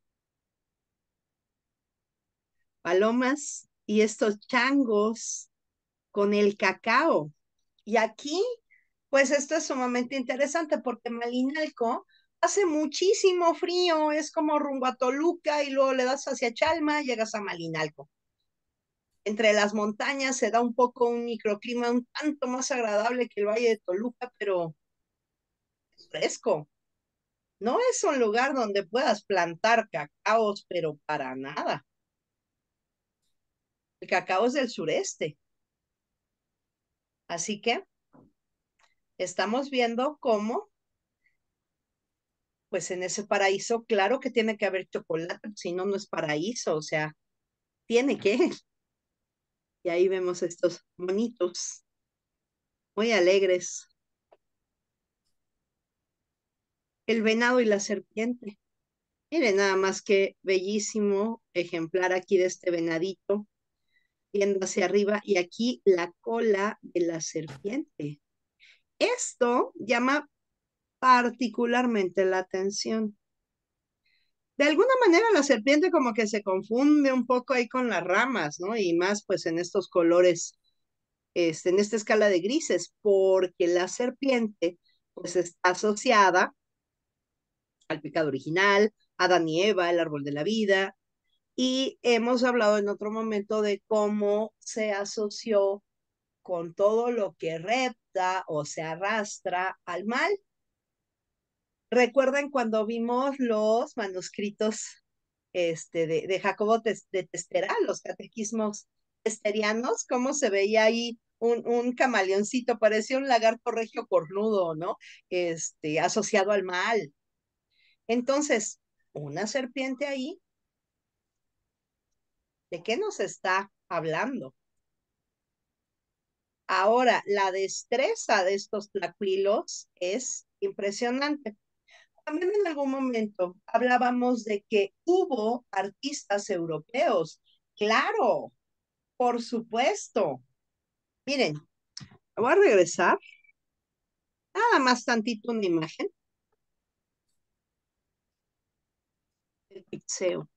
Palomas y estos changos con el cacao. Y aquí, pues esto es sumamente interesante porque Malinalco hace muchísimo frío, es como rumbo a Toluca y luego le das hacia Chalma, llegas a Malinalco. Entre las montañas se da un poco un microclima un tanto más agradable que el Valle de Toluca, pero es fresco. No es un lugar donde puedas plantar cacaos, pero para nada. El cacao es del sureste. Así que estamos viendo cómo, pues en ese paraíso, claro que tiene que haber chocolate, si no, no es paraíso, o sea, tiene que. Y ahí vemos estos monitos, muy alegres. El venado y la serpiente. Miren nada más que bellísimo ejemplar aquí de este venadito, viendo hacia arriba, y aquí la cola de la serpiente. Esto llama particularmente la atención. De alguna manera la serpiente como que se confunde un poco ahí con las ramas, ¿no? Y más pues en estos colores, este, en esta escala de grises, porque la serpiente pues está asociada al pecado original, Adán y Eva, el árbol de la vida, y hemos hablado en otro momento de cómo se asoció con todo lo que repta o se arrastra al mal. Recuerden cuando vimos los manuscritos este, de, de Jacobo de Testera, los catequismos testerianos, cómo se veía ahí un, un camaleoncito, parecía un lagarto regio cornudo, ¿no? Este, asociado al mal. Entonces, una serpiente ahí, ¿de qué nos está hablando? Ahora, la destreza de estos tlacuilos es impresionante. También en algún momento hablábamos de que hubo artistas europeos. Claro, por supuesto. Miren, voy a regresar. Nada más tantito una imagen. El pixeo.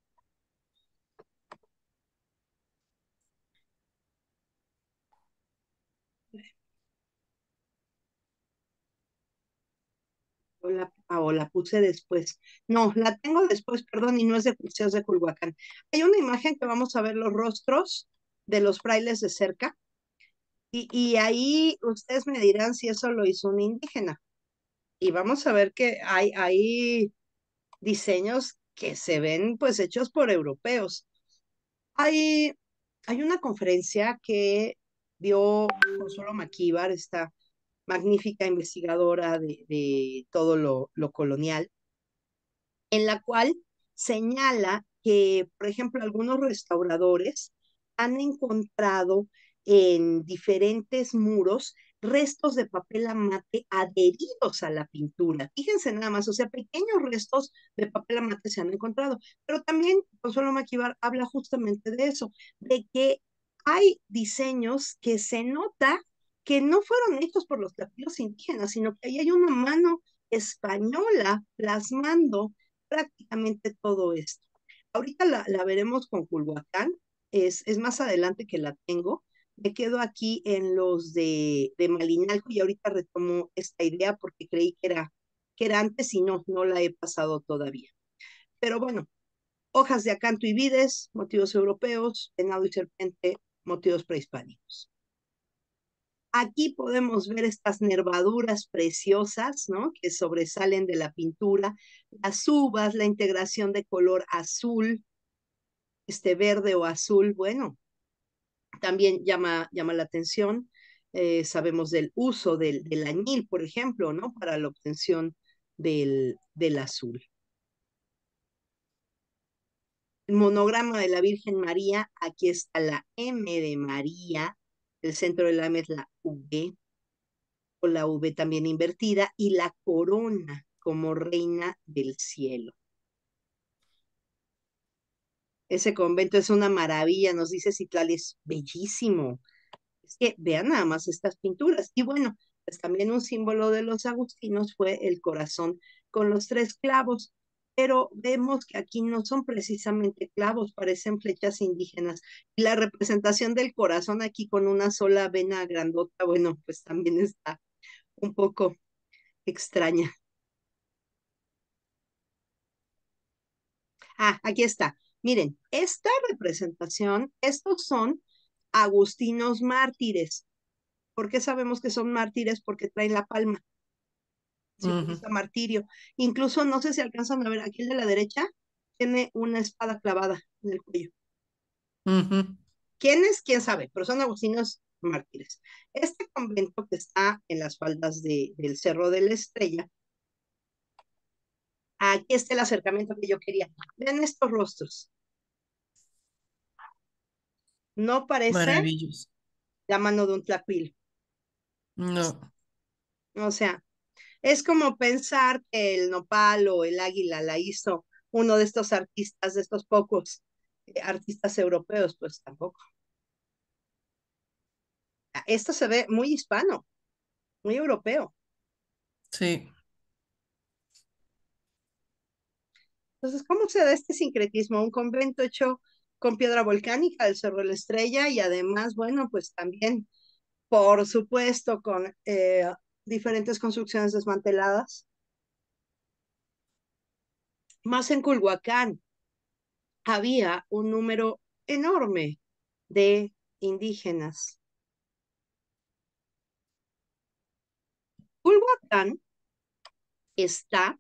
O la, o la puse después. No, la tengo después, perdón, y no es de Pixeos de Culhuacán. Hay una imagen que vamos a ver los rostros de los frailes de cerca. Y, y ahí ustedes me dirán si eso lo hizo un indígena. Y vamos a ver que hay, hay diseños que se ven pues hechos por europeos. Hay, hay una conferencia que dio Consuelo Maquíbar, esta magnífica investigadora de, de todo lo, lo colonial, en la cual señala que, por ejemplo, algunos restauradores han encontrado en diferentes muros restos de papel amate adheridos a la pintura. Fíjense nada más, o sea, pequeños restos de papel amate se han encontrado. Pero también Consuelo Maquíbar habla justamente de eso, de que hay diseños que se nota que no fueron hechos por los tlapios indígenas, sino que ahí hay una mano española plasmando prácticamente todo esto. Ahorita la, la veremos con Culhuacán, es, es más adelante que la tengo. Me quedo aquí en los de, de Malinalco y ahorita retomo esta idea porque creí que era, que era antes y no, no la he pasado todavía. Pero bueno, hojas de acanto y vides, motivos europeos, venado y serpiente, motivos prehispánicos. Aquí podemos ver estas nervaduras preciosas, ¿no? Que sobresalen de la pintura, las uvas, la integración de color azul, este verde o azul, bueno, también llama, llama la atención. Eh, sabemos del uso del, del añil, por ejemplo, ¿no? Para la obtención del, del azul. El monograma de la Virgen María, aquí está la M de María, el centro de la M es la V, o la V también invertida, y la corona como reina del cielo. Ese convento es una maravilla, nos dice Citlali, es bellísimo. Es que vean nada más estas pinturas. Y bueno, pues también un símbolo de los agustinos fue el corazón con los tres clavos, pero vemos que aquí no son precisamente clavos, parecen flechas indígenas. Y la representación del corazón aquí con una sola vena grandota, bueno, pues también está un poco extraña. Ah, aquí está. Miren, esta representación, estos son agustinos mártires. ¿Por qué sabemos que son mártires? Porque traen la palma. Simboliza uh-huh. martirio. Incluso, no sé si alcanzan a ver, aquí el de la derecha tiene una espada clavada en el cuello. Uh-huh. ¿Quién es? ¿Quién sabe? Pero son agustinos mártires. Este convento que está en las faldas de, del Cerro de la Estrella, aquí está el acercamiento que yo quería. Vean estos rostros. No parece la mano de un tlacuil. No. O sea, es como pensar que el nopal o el águila la hizo uno de estos artistas, de estos pocos eh, artistas europeos, pues tampoco. Esto se ve muy hispano, muy europeo. Sí. Entonces, ¿cómo se da este sincretismo? Un convento hecho con piedra volcánica del Cerro de la Estrella y además, bueno, pues también, por supuesto, con eh, diferentes construcciones desmanteladas. Más en Culhuacán había un número enorme de indígenas. Culhuacán está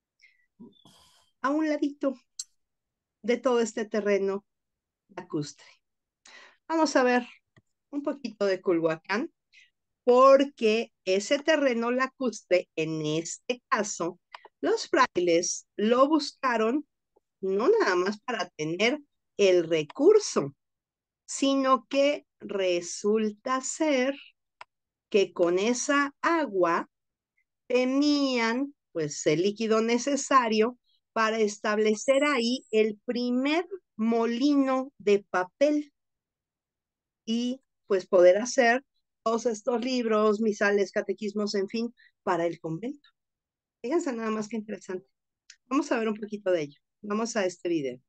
a un ladito de todo este terreno lacustre. Vamos a ver un poquito de Culhuacán, porque ese terreno lacustre, en este caso, los frailes lo buscaron no nada más para tener el recurso, sino que resulta ser que con esa agua tenían pues el líquido necesario para establecer ahí el primer molino de papel y pues poder hacer todos estos libros, misales, catequismos, en fin, para el convento. Fíjense nada más que interesante. Vamos a ver un poquito de ello. Vamos a este video.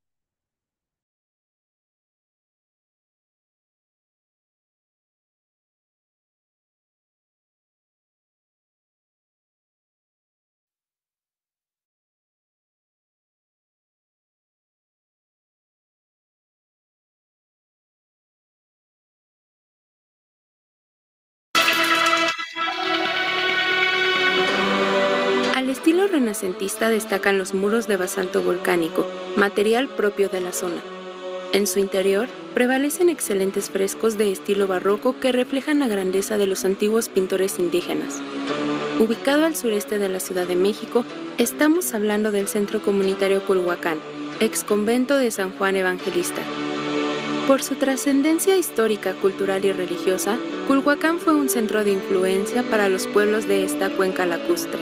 Al estilo renacentista destacan los muros de basalto volcánico, material propio de la zona. En su interior prevalecen excelentes frescos de estilo barroco que reflejan la grandeza de los antiguos pintores indígenas. Ubicado al sureste de la Ciudad de México, estamos hablando del Centro Comunitario Culhuacán, ex convento de San Juan Evangelista. Por su trascendencia histórica, cultural y religiosa, Culhuacán fue un centro de influencia para los pueblos de esta cuenca lacustre.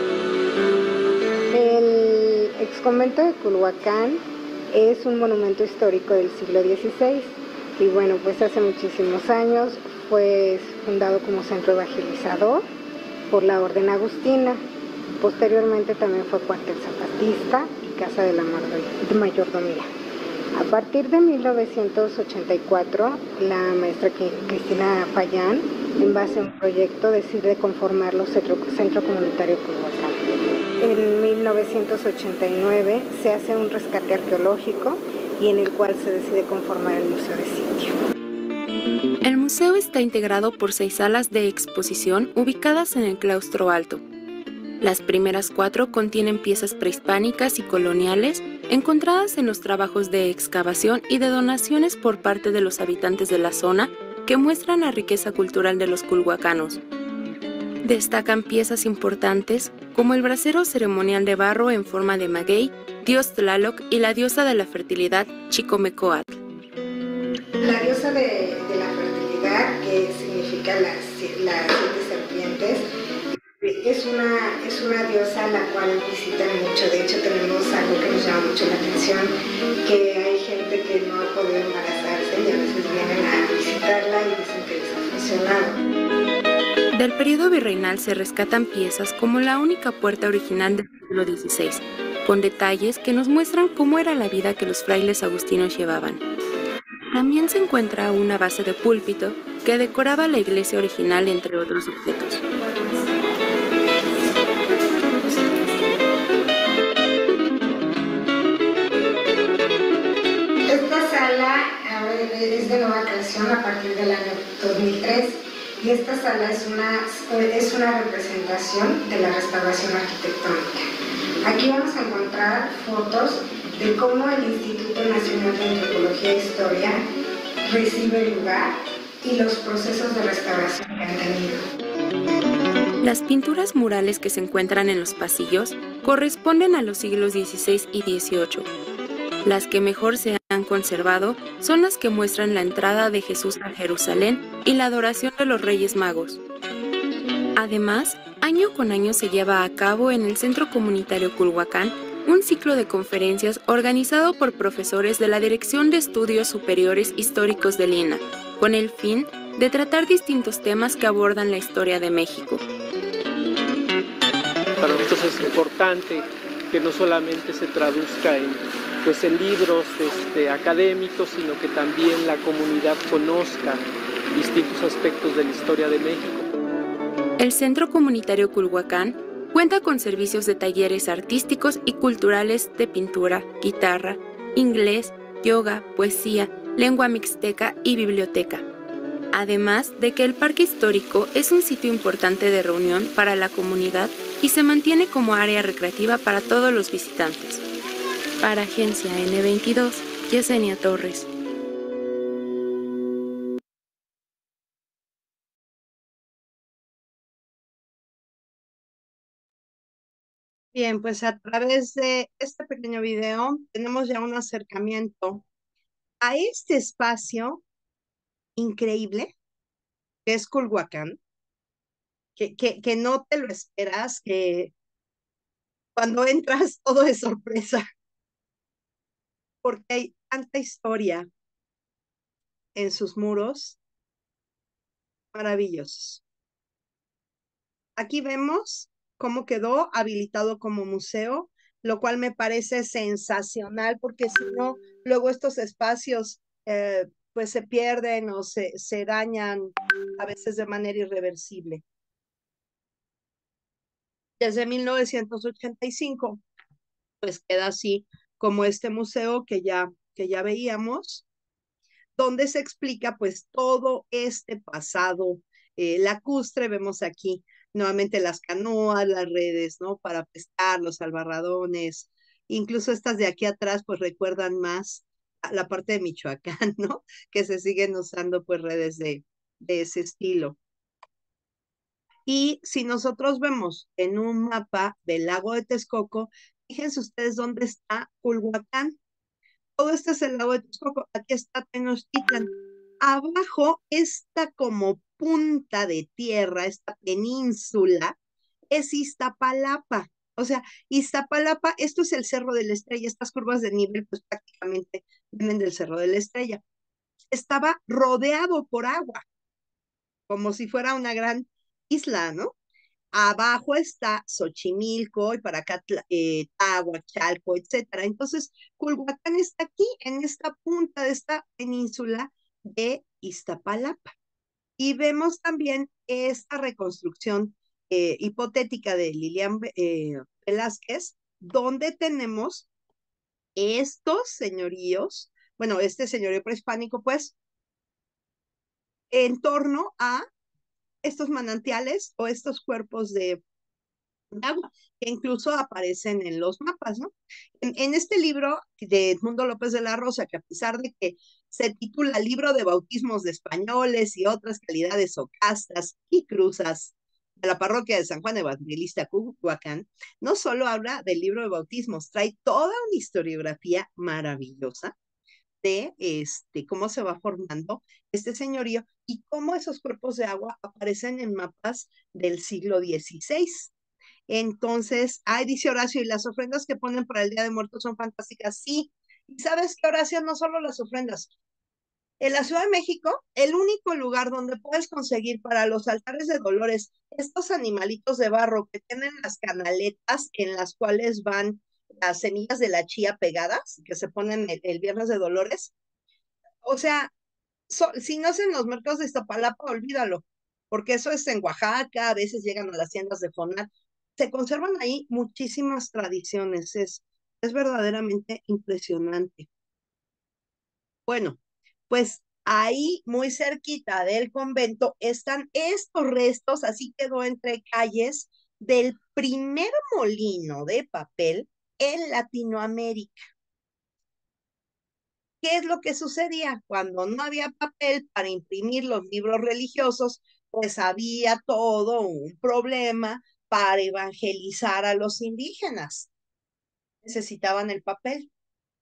El exconvento de Culhuacán es un monumento histórico del siglo dieciséis y bueno, pues hace muchísimos años fue fundado como centro evangelizador por la Orden Agustina. Posteriormente también fue cuartel zapatista y casa de la mayordomía. A partir de mil novecientos ochenta y cuatro, la maestra Cristina Payán, en base a un proyecto, decide conformar los centro, centro comunitario Culhuacán. En mil novecientos ochenta y nueve se hace un rescate arqueológico y en el cual se decide conformar el Museo de Sitio. El museo está integrado por seis salas de exposición ubicadas en el claustro alto. Las primeras cuatro contienen piezas prehispánicas y coloniales encontradas en los trabajos de excavación y de donaciones por parte de los habitantes de la zona que muestran la riqueza cultural de los culhuacanos. Destacan piezas importantes como el brasero ceremonial de barro en forma de maguey, dios Tlaloc y la diosa de la fertilidad Chicomecoatl. La diosa de, de la fertilidad Tonga, que significa las, las siete serpientes. Es una, es una diosa a la cual visitan mucho. De hecho, tenemos algo que nos llama mucho la atención, que hay gente que no ha podido embarazarse y a veces vienen a visitarla y dicen que les ha funcionado. Del periodo virreinal se rescatan piezas como la única puerta original del siglo dieciséis, con detalles que nos muestran cómo era la vida que los frailes agustinos llevaban. También se encuentra una base de púlpito que decoraba la iglesia original, entre otros objetos. Esta sala a ver, es de nueva creación a partir del año dos mil tres y esta sala es una, es una representación de la restauración arquitectónica. Aquí vamos a encontrar fotos de cómo el Instituto Nacional de Antropología e Historia recibe lugar y los procesos de restauración que han tenido. Las pinturas murales que se encuentran en los pasillos corresponden a los siglos dieciséis y dieciocho. Las que mejor se han conservado son las que muestran la entrada de Jesús a Jerusalén y la adoración de los Reyes Magos. Además, año con año se lleva a cabo en el Centro Comunitario Culhuacán un ciclo de conferencias organizado por profesores de la Dirección de Estudios Superiores Históricos del I N A, con el fin de tratar distintos temas que abordan la historia de México. Para nosotros es importante que no solamente se traduzca en, pues, en libros este, académicos, sino que también la comunidad conozca distintos aspectos de la historia de México. El Centro Comunitario Culhuacán cuenta con servicios de talleres artísticos y culturales de pintura, guitarra, inglés, yoga, poesía, lengua mixteca y biblioteca. Además de que el Parque Histórico es un sitio importante de reunión para la comunidad y se mantiene como área recreativa para todos los visitantes. Para Agencia ene veintidós, Yesenia Torres. Bien, pues a través de este pequeño video tenemos ya un acercamiento a este espacio increíble que es Culhuacán, que, que, que no te lo esperas, que cuando entras todo es sorpresa, porque hay tanta historia en sus muros maravillosos. Aquí vemos cómo quedó habilitado como museo, lo cual me parece sensacional, porque si no, luego estos espacios eh, pues se pierden o se, se dañan a veces de manera irreversible. Desde mil novecientos ochenta y cinco, pues queda así como este museo que ya, que ya veíamos, donde se explica pues todo este pasado eh, lacustre. Vemos aquí nuevamente las canoas, las redes, ¿no? Para pescar, los albarradones, incluso estas de aquí atrás pues recuerdan más a la parte de Michoacán, ¿no? Que se siguen usando pues redes de, de ese estilo. Y si nosotros vemos en un mapa del lago de Texcoco, fíjense ustedes dónde está Culhuacán. Todo este es el lago de Texcoco, aquí está Tenochtitlan. Abajo, esta como punta de tierra, esta península, es Iztapalapa. O sea, Iztapalapa, esto es el Cerro de la Estrella, estas curvas de nivel pues prácticamente vienen del Cerro de la Estrella. Estaba rodeado por agua, como si fuera una gran isla, ¿no? Abajo está Xochimilco y para acá eh, Tláhuac, Chalco, etcétera. Entonces, Culhuacán está aquí, en esta punta de esta península de Iztapalapa. Y vemos también esta reconstrucción eh, hipotética de Lilian eh, Velázquez, donde tenemos estos señoríos, bueno, este señorío prehispánico, pues, en torno a estos manantiales o estos cuerpos de agua, que incluso aparecen en los mapas, ¿no? En, en este libro de Edmundo López de la Rosa, que a pesar de que se titula Libro de Bautismos de Españoles y otras calidades o castas y cruzas de la parroquia de San Juan Evangelista Culhuacán, no solo habla del libro de bautismos, trae toda una historiografía maravillosa, de este, cómo se va formando este señorío y cómo esos cuerpos de agua aparecen en mapas del siglo dieciséis. Entonces, ay, dice Horacio, y las ofrendas que ponen para el Día de Muertos son fantásticas. Sí, y sabes que, Horacio, no solo las ofrendas. En la Ciudad de México, el único lugar donde puedes conseguir para los altares de Dolores estos animalitos de barro que tienen las canaletas en las cuales van las semillas de la chía pegadas, que se ponen el, el Viernes de Dolores. O sea, so, si no es en los mercados de Iztapalapa, olvídalo, porque eso es en Oaxaca, a veces llegan a las tiendas de Fonat. Se conservan ahí muchísimas tradiciones, es, es verdaderamente impresionante. Bueno, pues ahí, muy cerquita del convento, están estos restos, así quedó entre calles, del primer molino de papel en Latinoamérica. ¿Qué es lo que sucedía? Cuando no había papel para imprimir los libros religiosos, pues había todo un problema para evangelizar a los indígenas. Necesitaban el papel.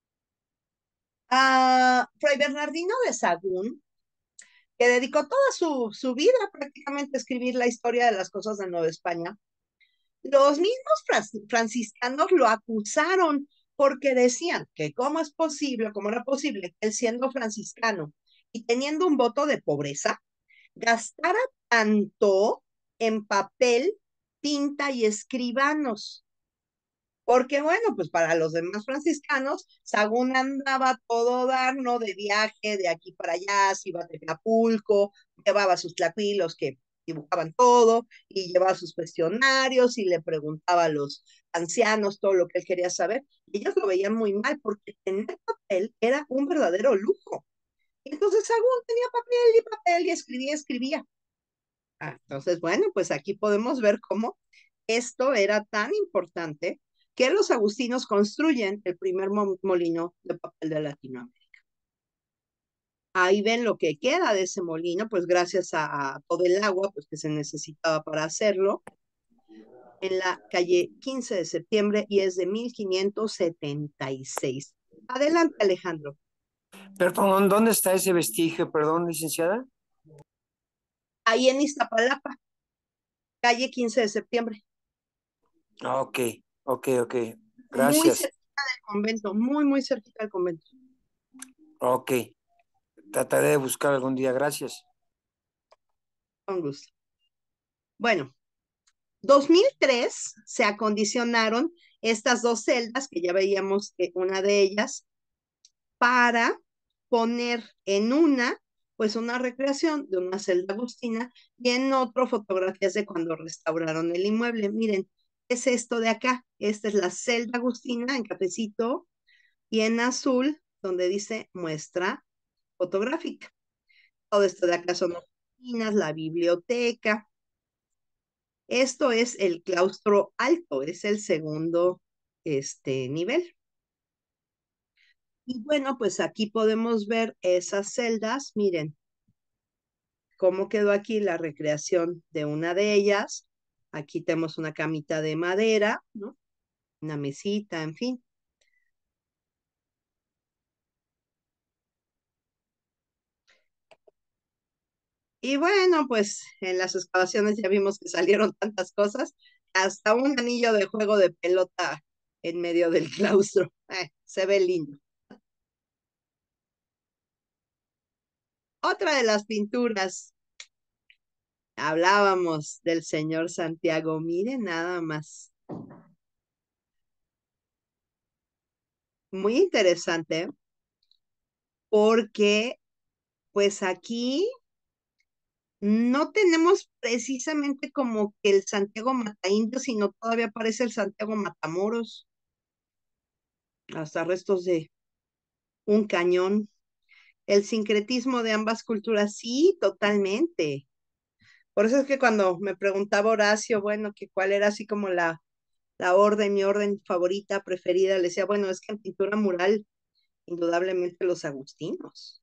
A Fray Bernardino de Sahagún, que dedicó toda su, su vida prácticamente a escribir la historia de las cosas de Nueva España, los mismos franciscanos lo acusaron porque decían que cómo es posible, cómo era posible que él siendo franciscano y teniendo un voto de pobreza, gastara tanto en papel, tinta y escribanos. Porque bueno, pues para los demás franciscanos, Sahagún andaba todo dar, ¿no? De viaje, de aquí para allá, se iba a Tepapulco, llevaba sus tlacuilos que dibujaban todo, y llevaba sus cuestionarios, y le preguntaba a los ancianos todo lo que él quería saber, y ellos lo veían muy mal, porque tener papel era un verdadero lujo. Entonces Sahagún tenía papel y papel, y escribía, escribía. Ah, entonces, bueno, pues aquí podemos ver cómo esto era tan importante que los agustinos construyen el primer molino de papel de Latinoamérica. Ahí ven lo que queda de ese molino, pues gracias a, a todo el agua pues, que se necesitaba para hacerlo, en la calle quince de septiembre y es de mil quinientos setenta y seis. Adelante, Alejandro. Perdón, ¿dónde está ese vestigio, perdón, licenciada? Ahí en Iztapalapa, calle quince de septiembre. Ah, ok, ok, ok. Muy Gracias. cerquita del convento, muy, muy cerquita del convento. Ok. Trataré de buscar algún día. Gracias. Con gusto. Bueno, dos mil tres se acondicionaron estas dos celdas, que ya veíamos que una de ellas, para poner en una, pues una recreación de una celda agustina y en otro fotografías de cuando restauraron el inmueble. Miren, es esto de acá. Esta es la celda agustina en cafecito y en azul, donde dice muestra fotográfica. Todo esto de acá son oficinas, la biblioteca. Esto es el claustro alto, es el segundo este, nivel. Y bueno, pues aquí podemos ver esas celdas. Miren cómo quedó aquí la recreación de una de ellas. Aquí tenemos una camita de madera, ¿no? Una mesita, en fin. Y bueno, pues en las excavaciones ya vimos que salieron tantas cosas, hasta un anillo de juego de pelota en medio del claustro. Eh, se ve lindo. Otra de las pinturas, hablábamos del señor Santiago, miren nada más. Muy interesante, porque pues aquí no tenemos precisamente como que el Santiago Mataindios, sino todavía aparece el Santiago Matamoros, hasta restos de un cañón. El sincretismo de ambas culturas, sí, totalmente. Por eso es que cuando me preguntaba Horacio, bueno, que cuál era así como la, la orden, mi orden favorita, preferida, le decía, bueno, es que en pintura mural, indudablemente los agustinos.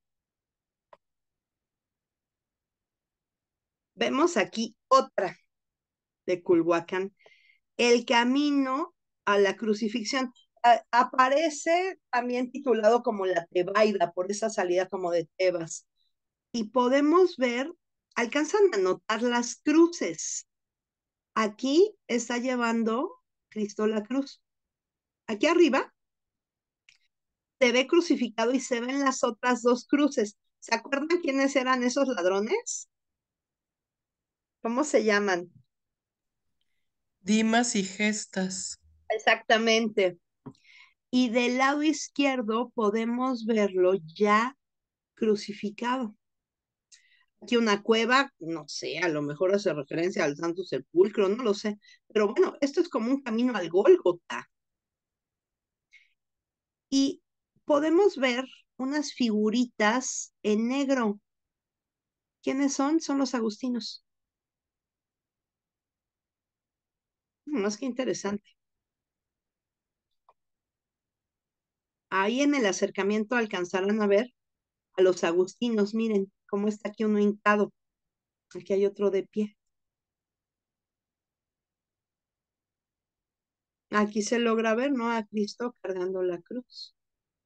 Vemos aquí otra de Culhuacán, el camino a la crucifixión. a- aparece también titulado como la Tebaida, por esa salida como de Tebas. Y podemos ver, alcanzan a notar las cruces. Aquí está llevando Cristo la cruz. Aquí arriba se ve crucificado y se ven las otras dos cruces. ¿Se acuerdan quiénes eran esos ladrones? ¿Cómo se llaman? Dimas y Gestas. Exactamente. Y del lado izquierdo podemos verlo ya crucificado. Aquí una cueva, no sé, a lo mejor hace referencia al Santo Sepulcro, no lo sé. Pero bueno, esto es como un camino al Gólgota. Y podemos ver unas figuritas en negro. ¿Quiénes son? Son los agustinos. Más que interesante. Ahí en el acercamiento alcanzarán a ver a los agustinos. Miren cómo está aquí uno hincado. Aquí hay otro de pie. Aquí se logra ver, ¿no? A Cristo cargando la cruz.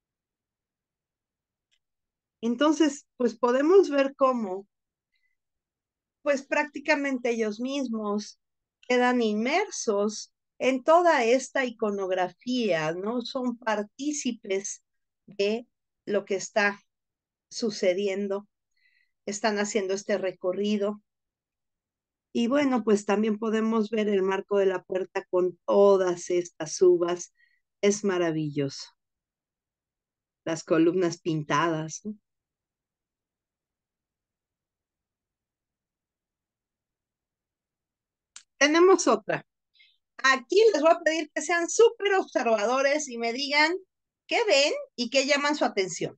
Entonces, pues podemos ver cómo, pues prácticamente ellos mismos quedan inmersos en toda esta iconografía, ¿no? Son partícipes de lo que está sucediendo, están haciendo este recorrido. Y bueno, pues también podemos ver el marco de la puerta con todas estas uvas. Es maravilloso. Las columnas pintadas, ¿no? Tenemos otra. Aquí les voy a pedir que sean súper observadores y me digan qué ven y qué llaman su atención.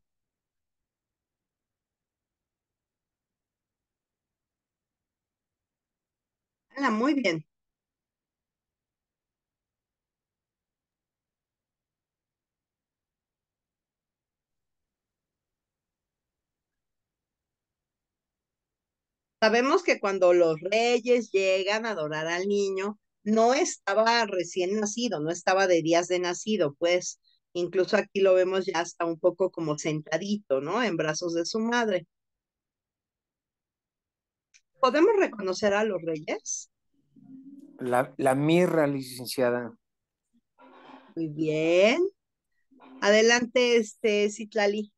Ana, muy bien. Sabemos que cuando los reyes llegan a adorar al niño, no estaba recién nacido, no estaba de días de nacido, pues incluso aquí lo vemos ya hasta un poco como sentadito, ¿no? En brazos de su madre. ¿Podemos reconocer a los reyes? La, la mirra, licenciada. Muy bien. Adelante, este, Citlali.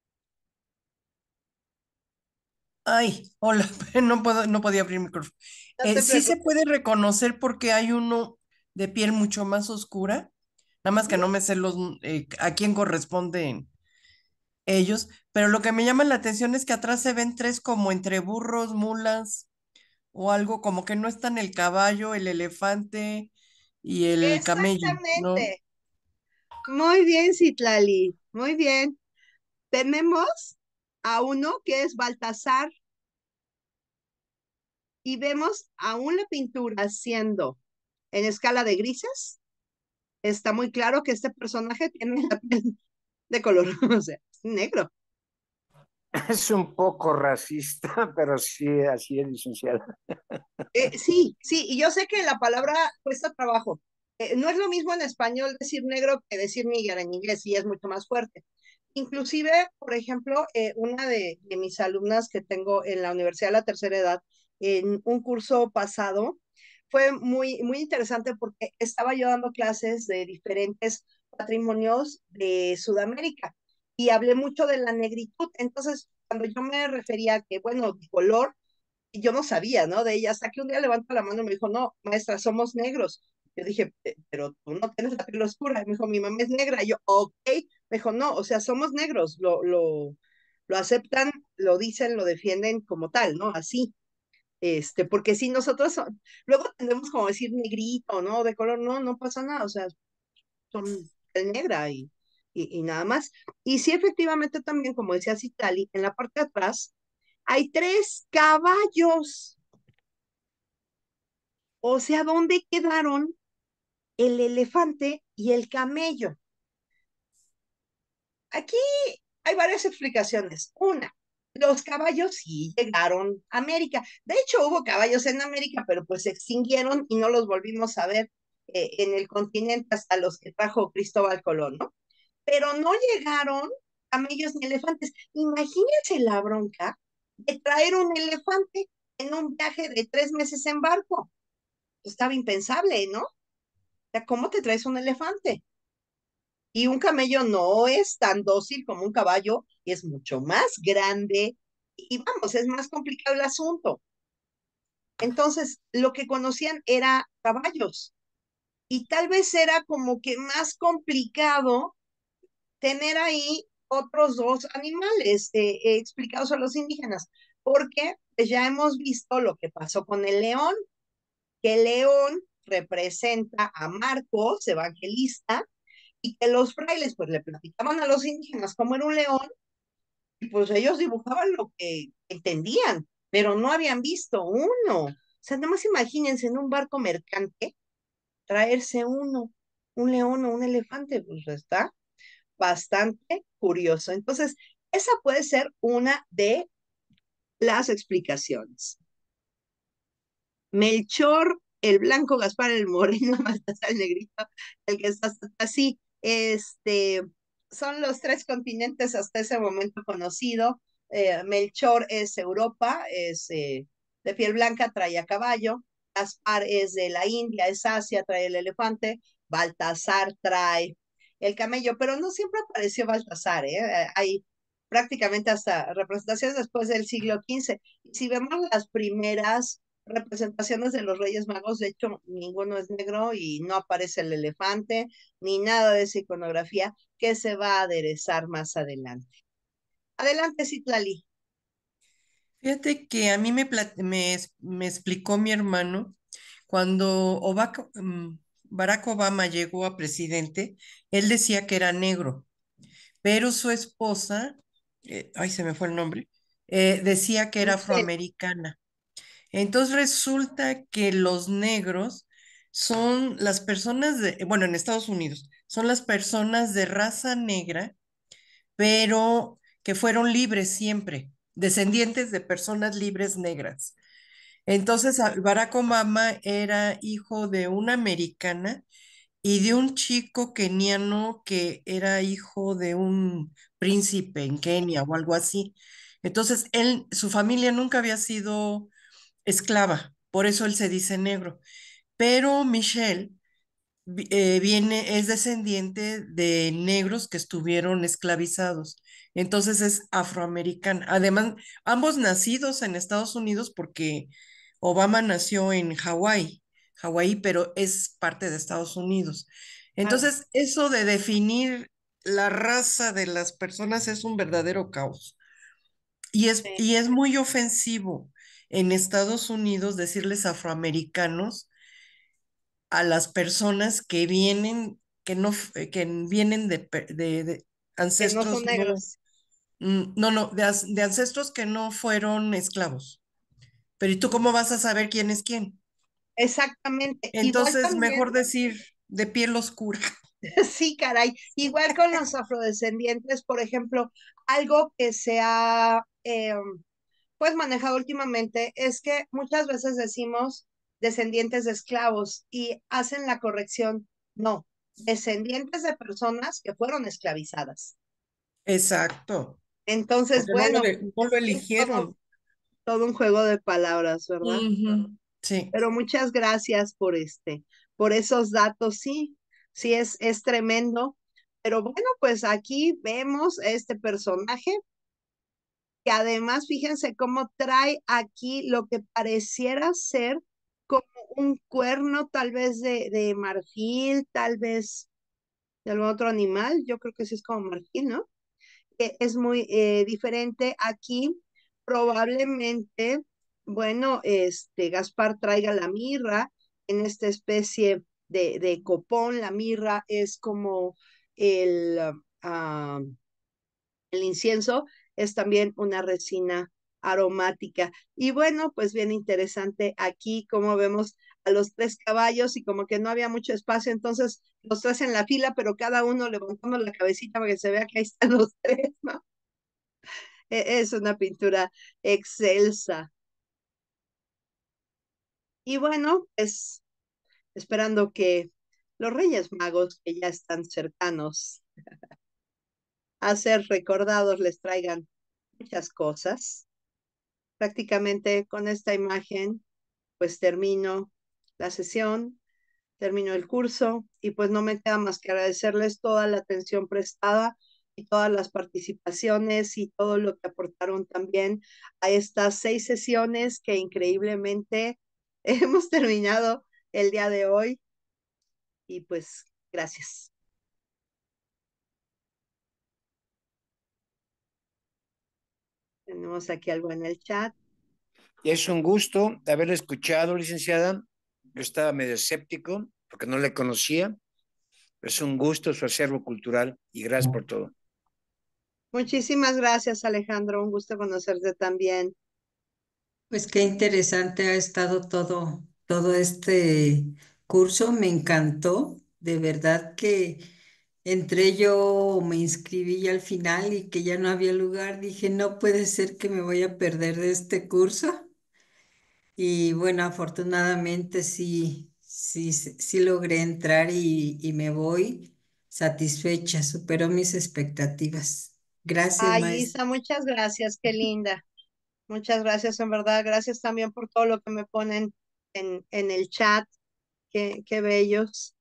Ay, hola, no puedo, no podía abrir el micrófono. No Eh, te sí se preocupes. puede reconocer porque hay uno de piel mucho más oscura, nada más que no me sé los, eh, a quién corresponden ellos, pero lo que me llama la atención es que atrás se ven tres como entre burros, mulas o algo, como que no están el caballo, el elefante y el camello, ¿no? Exactamente. Muy bien, Citlali. Muy bien. Tenemos a uno que es Baltasar y vemos aún la pintura siendo en escala de grises. Está muy claro que este personaje tiene la piel de color, o sea, negro. Es un poco racista, pero sí, así es, licenciada. Eh, sí, sí, y yo sé que la palabra cuesta trabajo. Eh, no es lo mismo en español decir negro que decir nigger en inglés, y es mucho más fuerte. Inclusive, por ejemplo, eh, una de, de mis alumnas que tengo en la Universidad de la Tercera Edad, en un curso pasado, fue muy, muy interesante porque estaba yo dando clases de diferentes patrimonios de Sudamérica y hablé mucho de la negritud. Entonces, cuando yo me refería a que, bueno, de color, y yo no sabía, ¿no? De ella, hasta que un día levanta la mano y me dijo, no, maestra, somos negros. Yo dije, "Pe- pero tú no tienes la piel oscura". Y me dijo, mi mamá es negra. Y yo, ok. Me dijo, no, o sea, somos negros. Lo, lo, lo aceptan, lo dicen, lo defienden como tal, ¿no? Así. Este, porque si nosotros, son- luego tendemos como decir negrito, ¿no? De color, no, no pasa nada. O sea, son piel negra y, y, y nada más. Y sí, efectivamente también, como decía Citali, en la parte de atrás hay tres caballos. O sea, ¿dónde quedaron el elefante y el camello? Aquí hay varias explicaciones. Una, los caballos sí llegaron a América. De hecho, hubo caballos en América, pero pues se extinguieron y no los volvimos a ver eh, en el continente hasta los que trajo Cristóbal Colón, ¿no? Pero no llegaron camellos ni elefantes. Imagínense la bronca de traer un elefante en un viaje de tres meses en barco. Estaba impensable, ¿no? O sea, ¿cómo te traes un elefante? Y un camello no es tan dócil como un caballo, es mucho más grande y vamos, es más complicado el asunto. Entonces, lo que conocían era caballos y tal vez era como que más complicado tener ahí otros dos animales eh, eh, explicados a los indígenas, porque pues, ya hemos visto lo que pasó con el león, que el león representa a Marcos, evangelista, y que los frailes pues le platicaban a los indígenas cómo era un león, y pues ellos dibujaban lo que entendían, pero no habían visto uno. O sea, nada más imagínense en un barco mercante traerse uno, un león o un elefante, pues está bastante curioso. Entonces, esa puede ser una de las explicaciones. Melchor, el blanco, Gaspar, el moreno, Baltasar, el negrito, el que está así, este, son los tres continentes hasta ese momento conocido. Eh, Melchor es Europa, es eh, de piel blanca, trae a caballo. Gaspar es de la India, es Asia, trae el elefante. Baltasar trae el camello, pero no siempre apareció Baltasar, ¿eh? Hay prácticamente hasta representaciones después del siglo quince. Y si vemos las primeras representaciones de los Reyes Magos, de hecho, ninguno es negro y no aparece el elefante, ni nada de esa iconografía que se va a aderezar más adelante. Adelante, Citlali. Fíjate que a mí me, me, me explicó mi hermano cuando Obama, Barack Obama llegó a presidente, él decía que era negro, pero su esposa, eh, ay, se me fue el nombre, eh, decía que era afroamericana. Entonces resulta que los negros son las personas de, bueno, en Estados Unidos, son las personas de raza negra, pero que fueron libres siempre, descendientes de personas libres negras. Entonces, Barack Obama era hijo de una americana y de un chico keniano que era hijo de un príncipe en Kenia o algo así. Entonces, él, su familia nunca había sido esclava, por eso él se dice negro. Pero Michelle eh, viene, es descendiente de negros que estuvieron esclavizados. Entonces es afroamericana. Además, ambos nacidos en Estados Unidos porque Obama nació en Hawái, Hawái, pero es parte de Estados Unidos. Entonces, eso de definir la raza de las personas es un verdadero caos. Y es, y es muy ofensivo en Estados Unidos decirles afroamericanos a las personas que vienen, que no, que vienen de, de, de ancestros, que no son negros. No, no, no de, de ancestros que no fueron esclavos. Pero ¿y tú cómo vas a saber quién es quién? Exactamente. Entonces, Igual también, mejor decir de piel oscura. Sí, caray. Igual con los afrodescendientes, por ejemplo, algo que se ha eh, pues manejado últimamente es que muchas veces decimos descendientes de esclavos y hacen la corrección, no, descendientes de personas que fueron esclavizadas. Exacto. Entonces, Porque bueno, no lo, no lo eligieron. todo, todo un juego de palabras, ¿verdad? Uh-huh. Sí. Pero muchas gracias por este, por esos datos, sí, sí es, es tremendo. Pero bueno, pues aquí vemos este personaje que además, fíjense cómo trae aquí lo que pareciera ser como un cuerno, tal vez de, de marfil, tal vez de algún otro animal. Yo creo que sí es como marfil, ¿no? Eh, es muy eh, diferente aquí. Probablemente, bueno, este Gaspar traiga la mirra en esta especie de, de copón. La mirra es como el, uh, el incienso, es también una resina aromática. Y bueno, pues bien interesante aquí como vemos a los tres caballos y como que no había mucho espacio, entonces los tres en la fila, pero cada uno levantando la cabecita para que se vea que ahí están los tres, ¿no? Es una pintura excelsa. Y bueno, pues esperando que los Reyes Magos que ya están cercanos a ser recordados les traigan muchas cosas. Prácticamente con esta imagen, pues termino la sesión, termino el curso y pues no me queda más que agradecerles toda la atención prestada y todas las participaciones y todo lo que aportaron también a estas seis sesiones que increíblemente hemos terminado el día de hoy. Y pues gracias. Tenemos aquí algo en el chat. Y es un gusto haberlo escuchado, licenciada. Yo estaba medio escéptico porque no le conocía. Es un gusto su acervo cultural y gracias por todo. Muchísimas gracias, Alejandro. Un gusto conocerte también. Pues qué interesante ha estado todo, todo este curso, me encantó. De verdad que entré yo, me inscribí ya al final y que ya no había lugar. Dije, no puede ser que me voy a perder de este curso. Y bueno, afortunadamente sí, sí, sí sí logré entrar y, y me voy satisfecha, superó mis expectativas. Gracias, Ay, maestra. Isa, muchas gracias, qué linda. Muchas gracias, en verdad. Gracias también por todo lo que me ponen en, en el chat. Qué, qué bellos.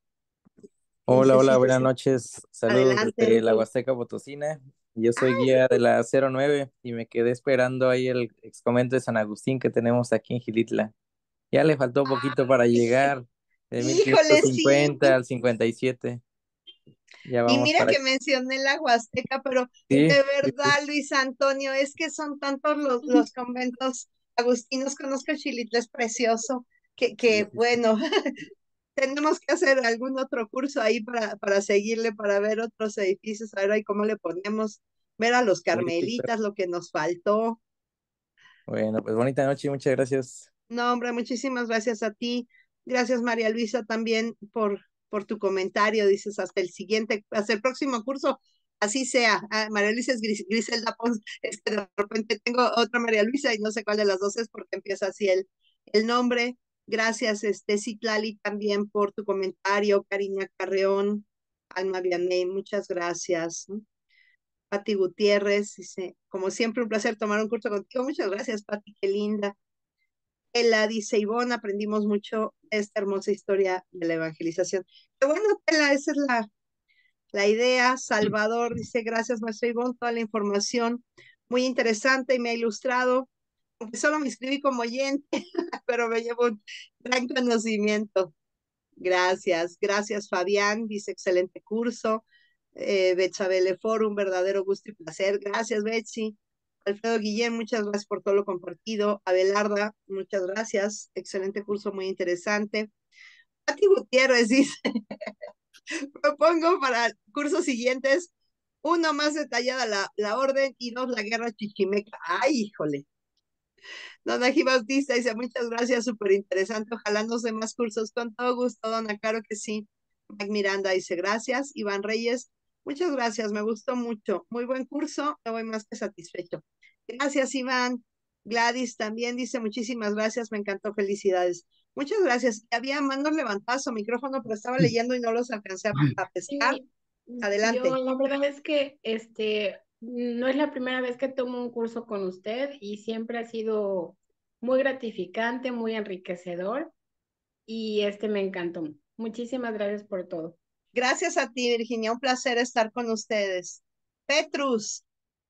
Hola, hola, Necesito. buenas noches. Saludos Adelante. desde la Huasteca Potosina. Yo soy guía de la cero nueve y me quedé esperando ahí el ex convento de San Agustín que tenemos aquí en Gilitla. Ya le faltó poquito para llegar de mil quinientos Híjole, sí. cincuenta al cincuenta y siete. Ya Y vamos mira para que mencioné la Huasteca, pero sí, de sí, sí. verdad, Luis Antonio, es que son tantos los, los conventos agustinos. Conozco Xilitla, es precioso, que, que bueno, tenemos que hacer algún otro curso ahí para, para seguirle, para ver otros edificios, a ver ahí cómo le ponemos, ver a los Sí, sí, claro. carmelitas, lo que nos faltó. Bueno, pues bonita noche y muchas gracias. No, hombre, muchísimas gracias a ti. Gracias, María Luisa, también por, por tu comentario. Dices, hasta el siguiente, hasta el próximo curso, así sea. Ah, María Luisa es Gris- Griselda Pons. Es que de repente tengo otra María Luisa y no sé cuál de las dos es porque empieza así el, el nombre. Gracias, este, Citlali, también por tu comentario. Cariña Carreón, Alma Vianey, muchas gracias. Pati Gutiérrez dice, como siempre, un placer tomar un curso contigo. Muchas gracias, Pati, qué linda. Ela dice, Ivonne, aprendimos mucho esta hermosa historia de la evangelización. Qué bueno, Tela, esa es la, la idea. Salvador dice, gracias, maestra Ivonne, toda la información muy interesante y me ha ilustrado, aunque solo me inscribí como oyente, pero me llevo un gran conocimiento. Gracias, gracias, Fabián, dice, excelente curso. Eh, Betsabel Foro, un verdadero gusto y placer. Gracias, Betsy. Alfredo Guillén, muchas gracias por todo lo compartido. Abelarda, muchas gracias. Excelente curso, muy interesante. Pati Gutiérrez dice, propongo para cursos siguientes, uno más detallada la, la orden y dos la guerra chichimeca. Ay, híjole. Dona G. Bautista dice, muchas gracias, súper interesante. Ojalá no sé más cursos. Con todo gusto, dona, claro que sí. Mike Miranda dice, gracias. Iván Reyes, muchas gracias, me gustó mucho. Muy buen curso, me voy más que satisfecho. Gracias, Iván. Gladys también dice, muchísimas gracias, me encantó, felicidades. Muchas gracias. Había manos levantadas o micrófono, pero estaba leyendo y no los alcancé a, a pescar. Sí, Adelante. yo la verdad es que este no es la primera vez que tomo un curso con usted y siempre ha sido muy gratificante, muy enriquecedor y este me encantó. Muchísimas gracias por todo. Gracias a ti, Virginia, un placer estar con ustedes. Petrus.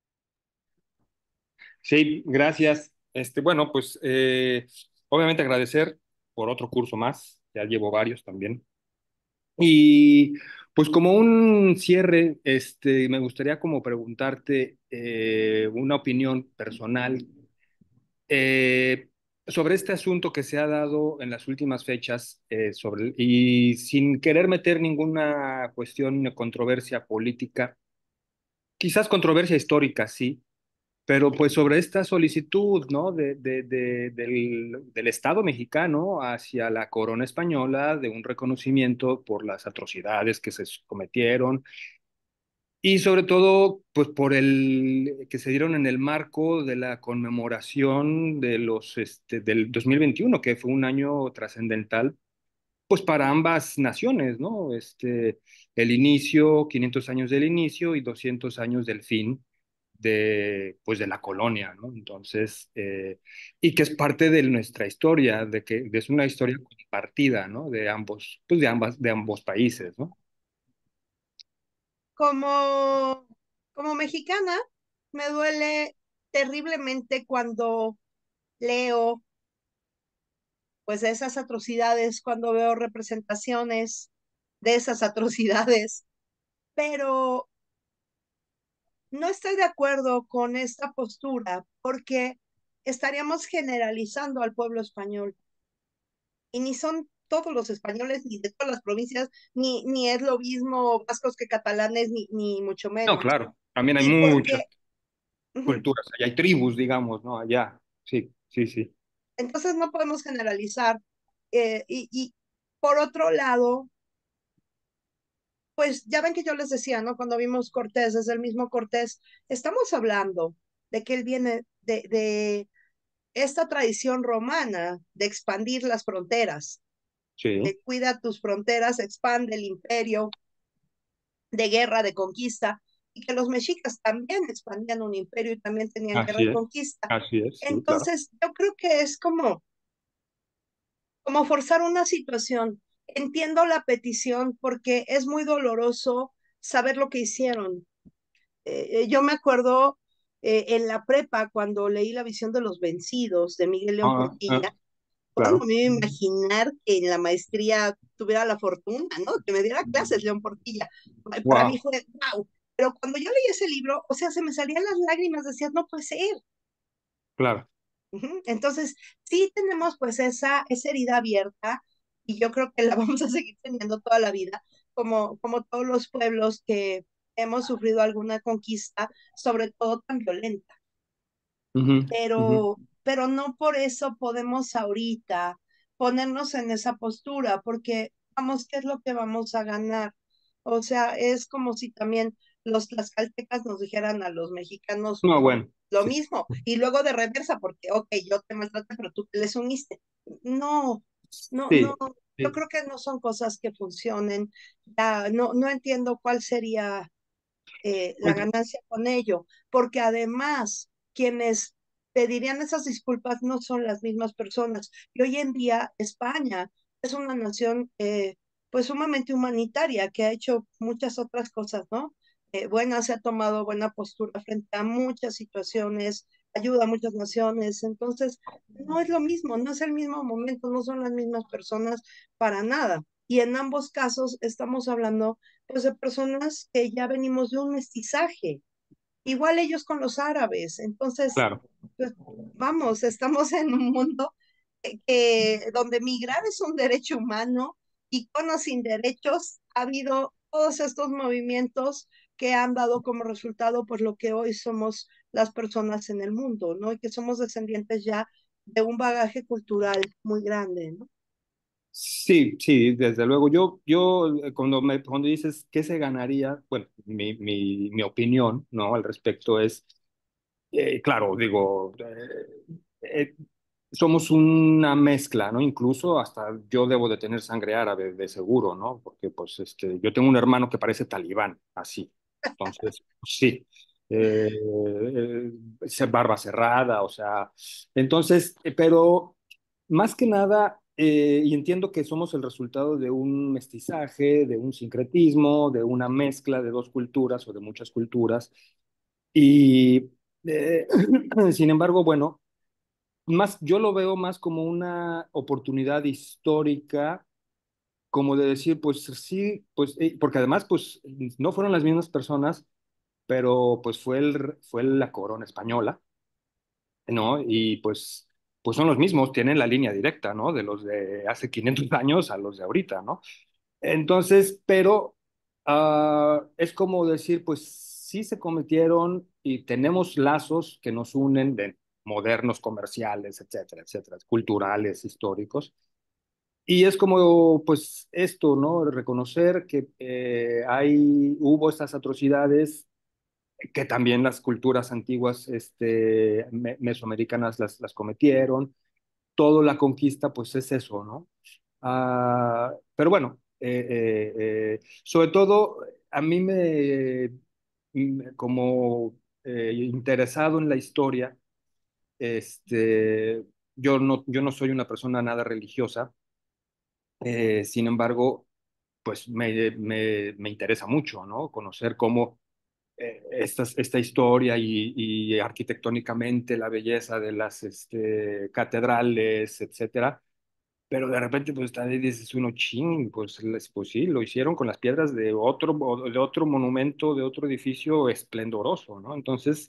Sí, gracias. Este, bueno, pues eh, obviamente agradecer por otro curso más, ya llevo varios también. Y pues como un cierre, este, me gustaría como preguntarte eh, una opinión personal eh, sobre este asunto que se ha dado en las últimas fechas eh, sobre, y sin querer meter ninguna cuestión de controversia política, quizás controversia histórica, sí, pero pues sobre esta solicitud, ¿no? de, de- de- del, del Estado mexicano hacia la corona española de un reconocimiento por las atrocidades que se cometieron y sobre todo, pues por el que se dieron en el marco de la conmemoración de los, este, del dos mil veintiuno, que fue un año trascendental pues para ambas naciones, ¿no? Este, el inicio, quinientos años del inicio y doscientos años del fin de, pues de la colonia, ¿no? Entonces, eh, y que es parte de nuestra historia, de que es una historia compartida, ¿no? De ambos, pues de ambas, de ambos países, ¿no? Como, como mexicana, me duele terriblemente cuando leo pues de esas atrocidades, cuando veo representaciones de esas atrocidades, pero no estoy de acuerdo con esta postura porque estaríamos generalizando al pueblo español y ni son todos los españoles, ni de todas las provincias, ni, ni es lo mismo vascos que catalanes, ni, ni mucho No, menos. claro, también hay Y muchas porque, ujú, culturas, allá hay tribus, digamos, ¿no? Allá, sí, sí, sí. entonces no podemos generalizar. Eh, y, y por otro lado, pues ya ven que yo les decía, ¿no? Cuando vimos Cortés, es el mismo Cortés, estamos hablando de que él viene de, de esta tradición romana de expandir las fronteras, Sí, de cuida tus fronteras, expande el imperio de guerra, de conquista, y que los mexicas también expandían un imperio y también tenían guerra así y es, conquista. así es, sí, claro. Entonces, yo creo que es como, como forzar una situación. Entiendo la petición porque es muy doloroso saber lo que hicieron. Eh, eh, yo me acuerdo eh, en la prepa cuando leí La visión de los vencidos de Miguel León Ah, ah, Portilla, bueno, claro. me iba a imaginar que en la maestría tuviera la fortuna, ¿no? Que me diera clases León Portilla. Para mí Wow, fue, wow. Pero cuando yo leí ese libro, o sea, se me salían las lágrimas, decía, no puede ser. claro. Ujú. Entonces, sí tenemos pues esa, esa herida abierta y yo creo que la vamos a seguir teniendo toda la vida, como, como todos los pueblos que hemos sufrido alguna conquista, sobre todo tan violenta. Ujú, ujú. Pero, pero no por eso podemos ahorita ponernos en esa postura, porque vamos, ¿qué es lo que vamos a ganar? O sea, es como si también los tlaxcaltecas nos dijeran a los mexicanos No, bueno, lo sí, mismo, y luego de reversa, porque, ok, yo te maltraté, pero tú te les uniste. No, no, no, sí, yo sí. creo que no son cosas que funcionen. Ya, no, no entiendo cuál sería eh, la Oye, ganancia con ello, porque además quienes pedirían esas disculpas no son las mismas personas. Y hoy en día España es una nación eh, pues sumamente humanitaria que ha hecho muchas otras cosas, ¿no? Eh, buena, se ha tomado buena postura frente a muchas situaciones, ayuda a muchas naciones, entonces no es lo mismo, no es el mismo momento, no son las mismas personas para nada. Y en ambos casos estamos hablando pues de personas que ya venimos de un mestizaje, igual ellos con los árabes, entonces, claro. pues, vamos, estamos en un mundo que, que- donde migrar es un derecho humano y con o sin derechos ha habido todos estos movimientos que han dado como resultado pues lo que hoy somos las personas en el mundo, ¿no? Y que somos descendientes ya de un bagaje cultural muy grande, ¿no? Sí, sí, desde luego. Yo, yo eh, cuando me, cuando dices qué se ganaría, bueno, mi, mi, mi opinión, ¿no? Al respecto es, eh, claro, digo, eh, eh, somos una mezcla, ¿no? Incluso hasta yo debo de tener sangre árabe, de seguro, ¿no? Porque, pues, este, yo tengo un hermano que parece talibán, así. Entonces, sí. Eh, eh, esa barba cerrada, o sea. Entonces, eh, pero más que nada, eh, y entiendo que somos el resultado de un mestizaje, de un sincretismo, de una mezcla de dos culturas o de muchas culturas. Y, eh, sin embargo, bueno, más, yo lo veo más como una oportunidad histórica, como de decir, pues sí, pues, eh, porque además, pues, no fueron las mismas personas, pero pues fue, el, fue la corona española, ¿no? Y pues, pues son los mismos, tienen la línea directa, ¿no? De los de hace quinientos años a los de ahorita, ¿no? Entonces, pero ah, es como decir, pues sí se cometieron y tenemos lazos que nos unen de modernos, comerciales, etcétera, etcétera, culturales, históricos. Y es como, pues, esto, ¿no? Reconocer que eh, hay, hubo estas atrocidades que también las culturas antiguas, este, me- mesoamericanas las, las cometieron. Toda la conquista, pues, es eso, ¿no? Ah, pero bueno, eh, eh, eh, sobre todo a mí me, me- como eh, interesado en la historia, este, yo no, yo no soy una persona nada religiosa, eh, sin embargo, pues me, me, me interesa mucho, ¿no? Conocer cómo eh, estas- esta historia y, y arquitectónicamente la belleza de las este, catedrales, etcétera. Pero de repente, pues está ahí dices uno, ching, pues, les- pues sí, lo hicieron con las piedras de otro, de otro monumento, de otro edificio esplendoroso, ¿no? Entonces,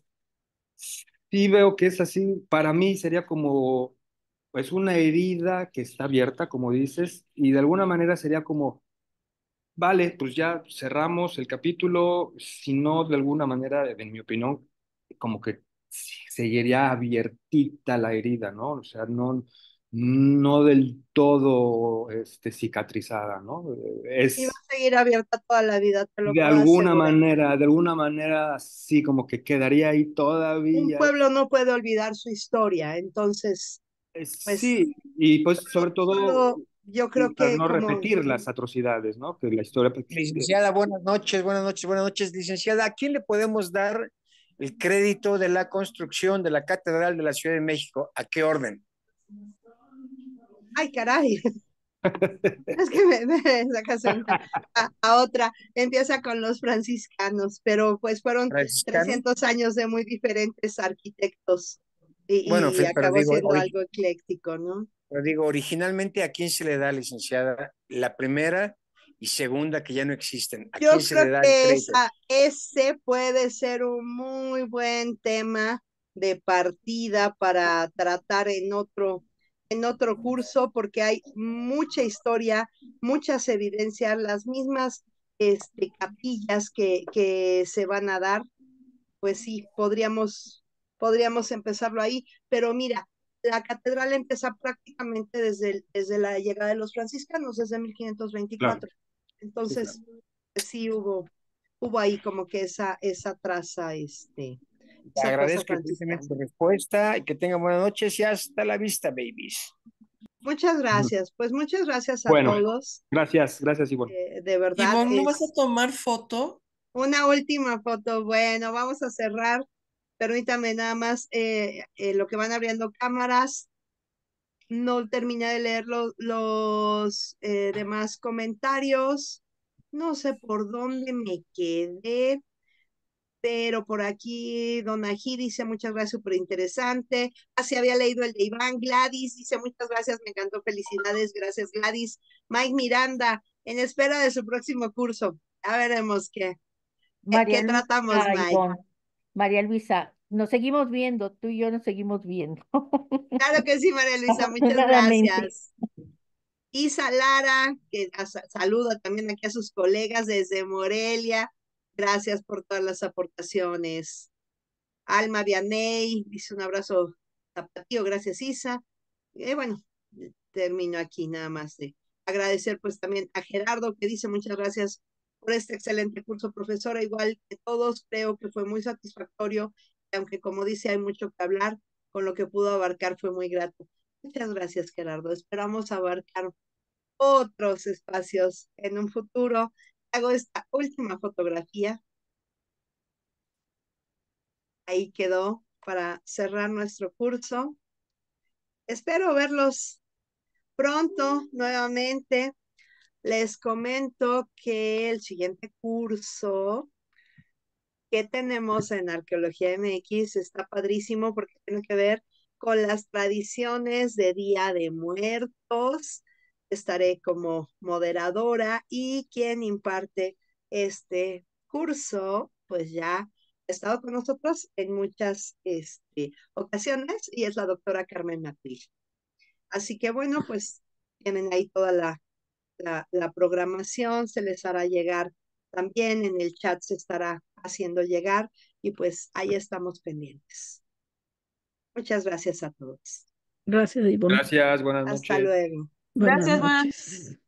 sí veo que es así. Para mí sería como, pues, una herida que está abierta, como dices, y de alguna manera sería como, vale, pues ya cerramos el capítulo, si no, de alguna manera, en mi opinión, como que seguiría abiertita la herida, ¿no? O sea, no, no del todo este, cicatrizada, ¿no? Y va Es a seguir abierta toda la vida, te lo de puedo alguna asegurar. manera, de alguna manera, sí, como que quedaría ahí Un todavía. pueblo no puede olvidar su historia, entonces, Eh, pues, Sí, y pues sobre todo solo yo creo para que no como repetir las atrocidades, ¿no? Que la historia, pues, Licenciada, buenas noches, buenas noches, buenas noches. Licenciada, ¿a quién le podemos dar el crédito de la construcción de la Catedral de la Ciudad de México? ¿A qué orden? ay, caray, es que me, me sacas una a, a otra, empieza con los franciscanos, pero pues fueron ¿Franciscano? trescientos años de muy diferentes arquitectos Bueno, y, y fe- pero acabó digo, siendo ori- algo ecléctico, ¿no? pero digo, originalmente, ¿a quién se le da, licenciada? La primera y segunda que ya no existen. ¿A quién Yo se creo le da el que crédito? esa, ese puede ser un muy buen tema de partida para tratar en otro, en otro curso, porque hay mucha historia, muchas evidencias, las mismas este, capillas que, que se van a dar, pues sí, podríamos, podríamos empezarlo ahí, pero mira, la catedral empieza prácticamente desde, el- desde la llegada de los franciscanos, desde mil quinientos claro, veinticuatro. sí, claro. Entonces, pues sí hubo, hubo ahí como que esa, esa traza, este, Te esa traza agradezco infinitamente franciscana. su respuesta y que tengan buenas noches y hasta la vista, babies. Muchas Ujú. gracias, pues muchas gracias a Bueno, todos. gracias, gracias, Ivonne. Eh, de verdad Ivonne, ¿no vas a es tomar foto? una última foto. Bueno, vamos a cerrar. Permítame nada más eh, eh, lo que van abriendo cámaras. No terminé de leer lo- los eh, demás comentarios. No sé por dónde me quedé, pero por aquí Don Ají dice muchas gracias, súper interesante. Así había leído el de Iván. Gladys dice muchas gracias, me encantó, felicidades, gracias Gladys. Mike Miranda, en espera de su próximo curso. Ya veremos qué, qué, María qué tratamos, Luisa, Mike. Ivonne, María Luisa, nos seguimos viendo, tú y yo nos seguimos viendo. Claro que sí, María Luisa, muchas Afortunadamente. gracias. Isa Lara, que a- saluda también aquí a sus colegas desde Morelia. Gracias por todas las aportaciones. Alma Vianey dice un abrazo tapatío, gracias Isa. Y bueno, termino aquí nada más de agradecer pues también a Gerardo que dice muchas gracias por este excelente curso, profesora, igual que todos, creo que fue muy satisfactorio, aunque como dice hay mucho que hablar, con lo que pudo abarcar fue muy grato. Muchas gracias, Gerardo. Esperamos abarcar otros espacios en un futuro. Hago esta última fotografía. Ahí quedó para cerrar nuestro curso. Espero verlos pronto nuevamente. Les comento que el siguiente curso que tenemos en Arqueología M X está padrísimo porque tiene que ver con las tradiciones de Día de Muertos. Estaré como moderadora y quien imparte este curso, pues ya ha estado con nosotros en muchas este, ocasiones y es la doctora Carmen Matriz. Así que bueno, pues tienen ahí toda la, la, la programación, se les hará llegar también en el chat, se estará haciendo llegar y pues ahí estamos pendientes. Muchas gracias a todos. Gracias, Ivonne. Gracias, buenas Hasta noches. luego. Buenas Gracias, buenas noches.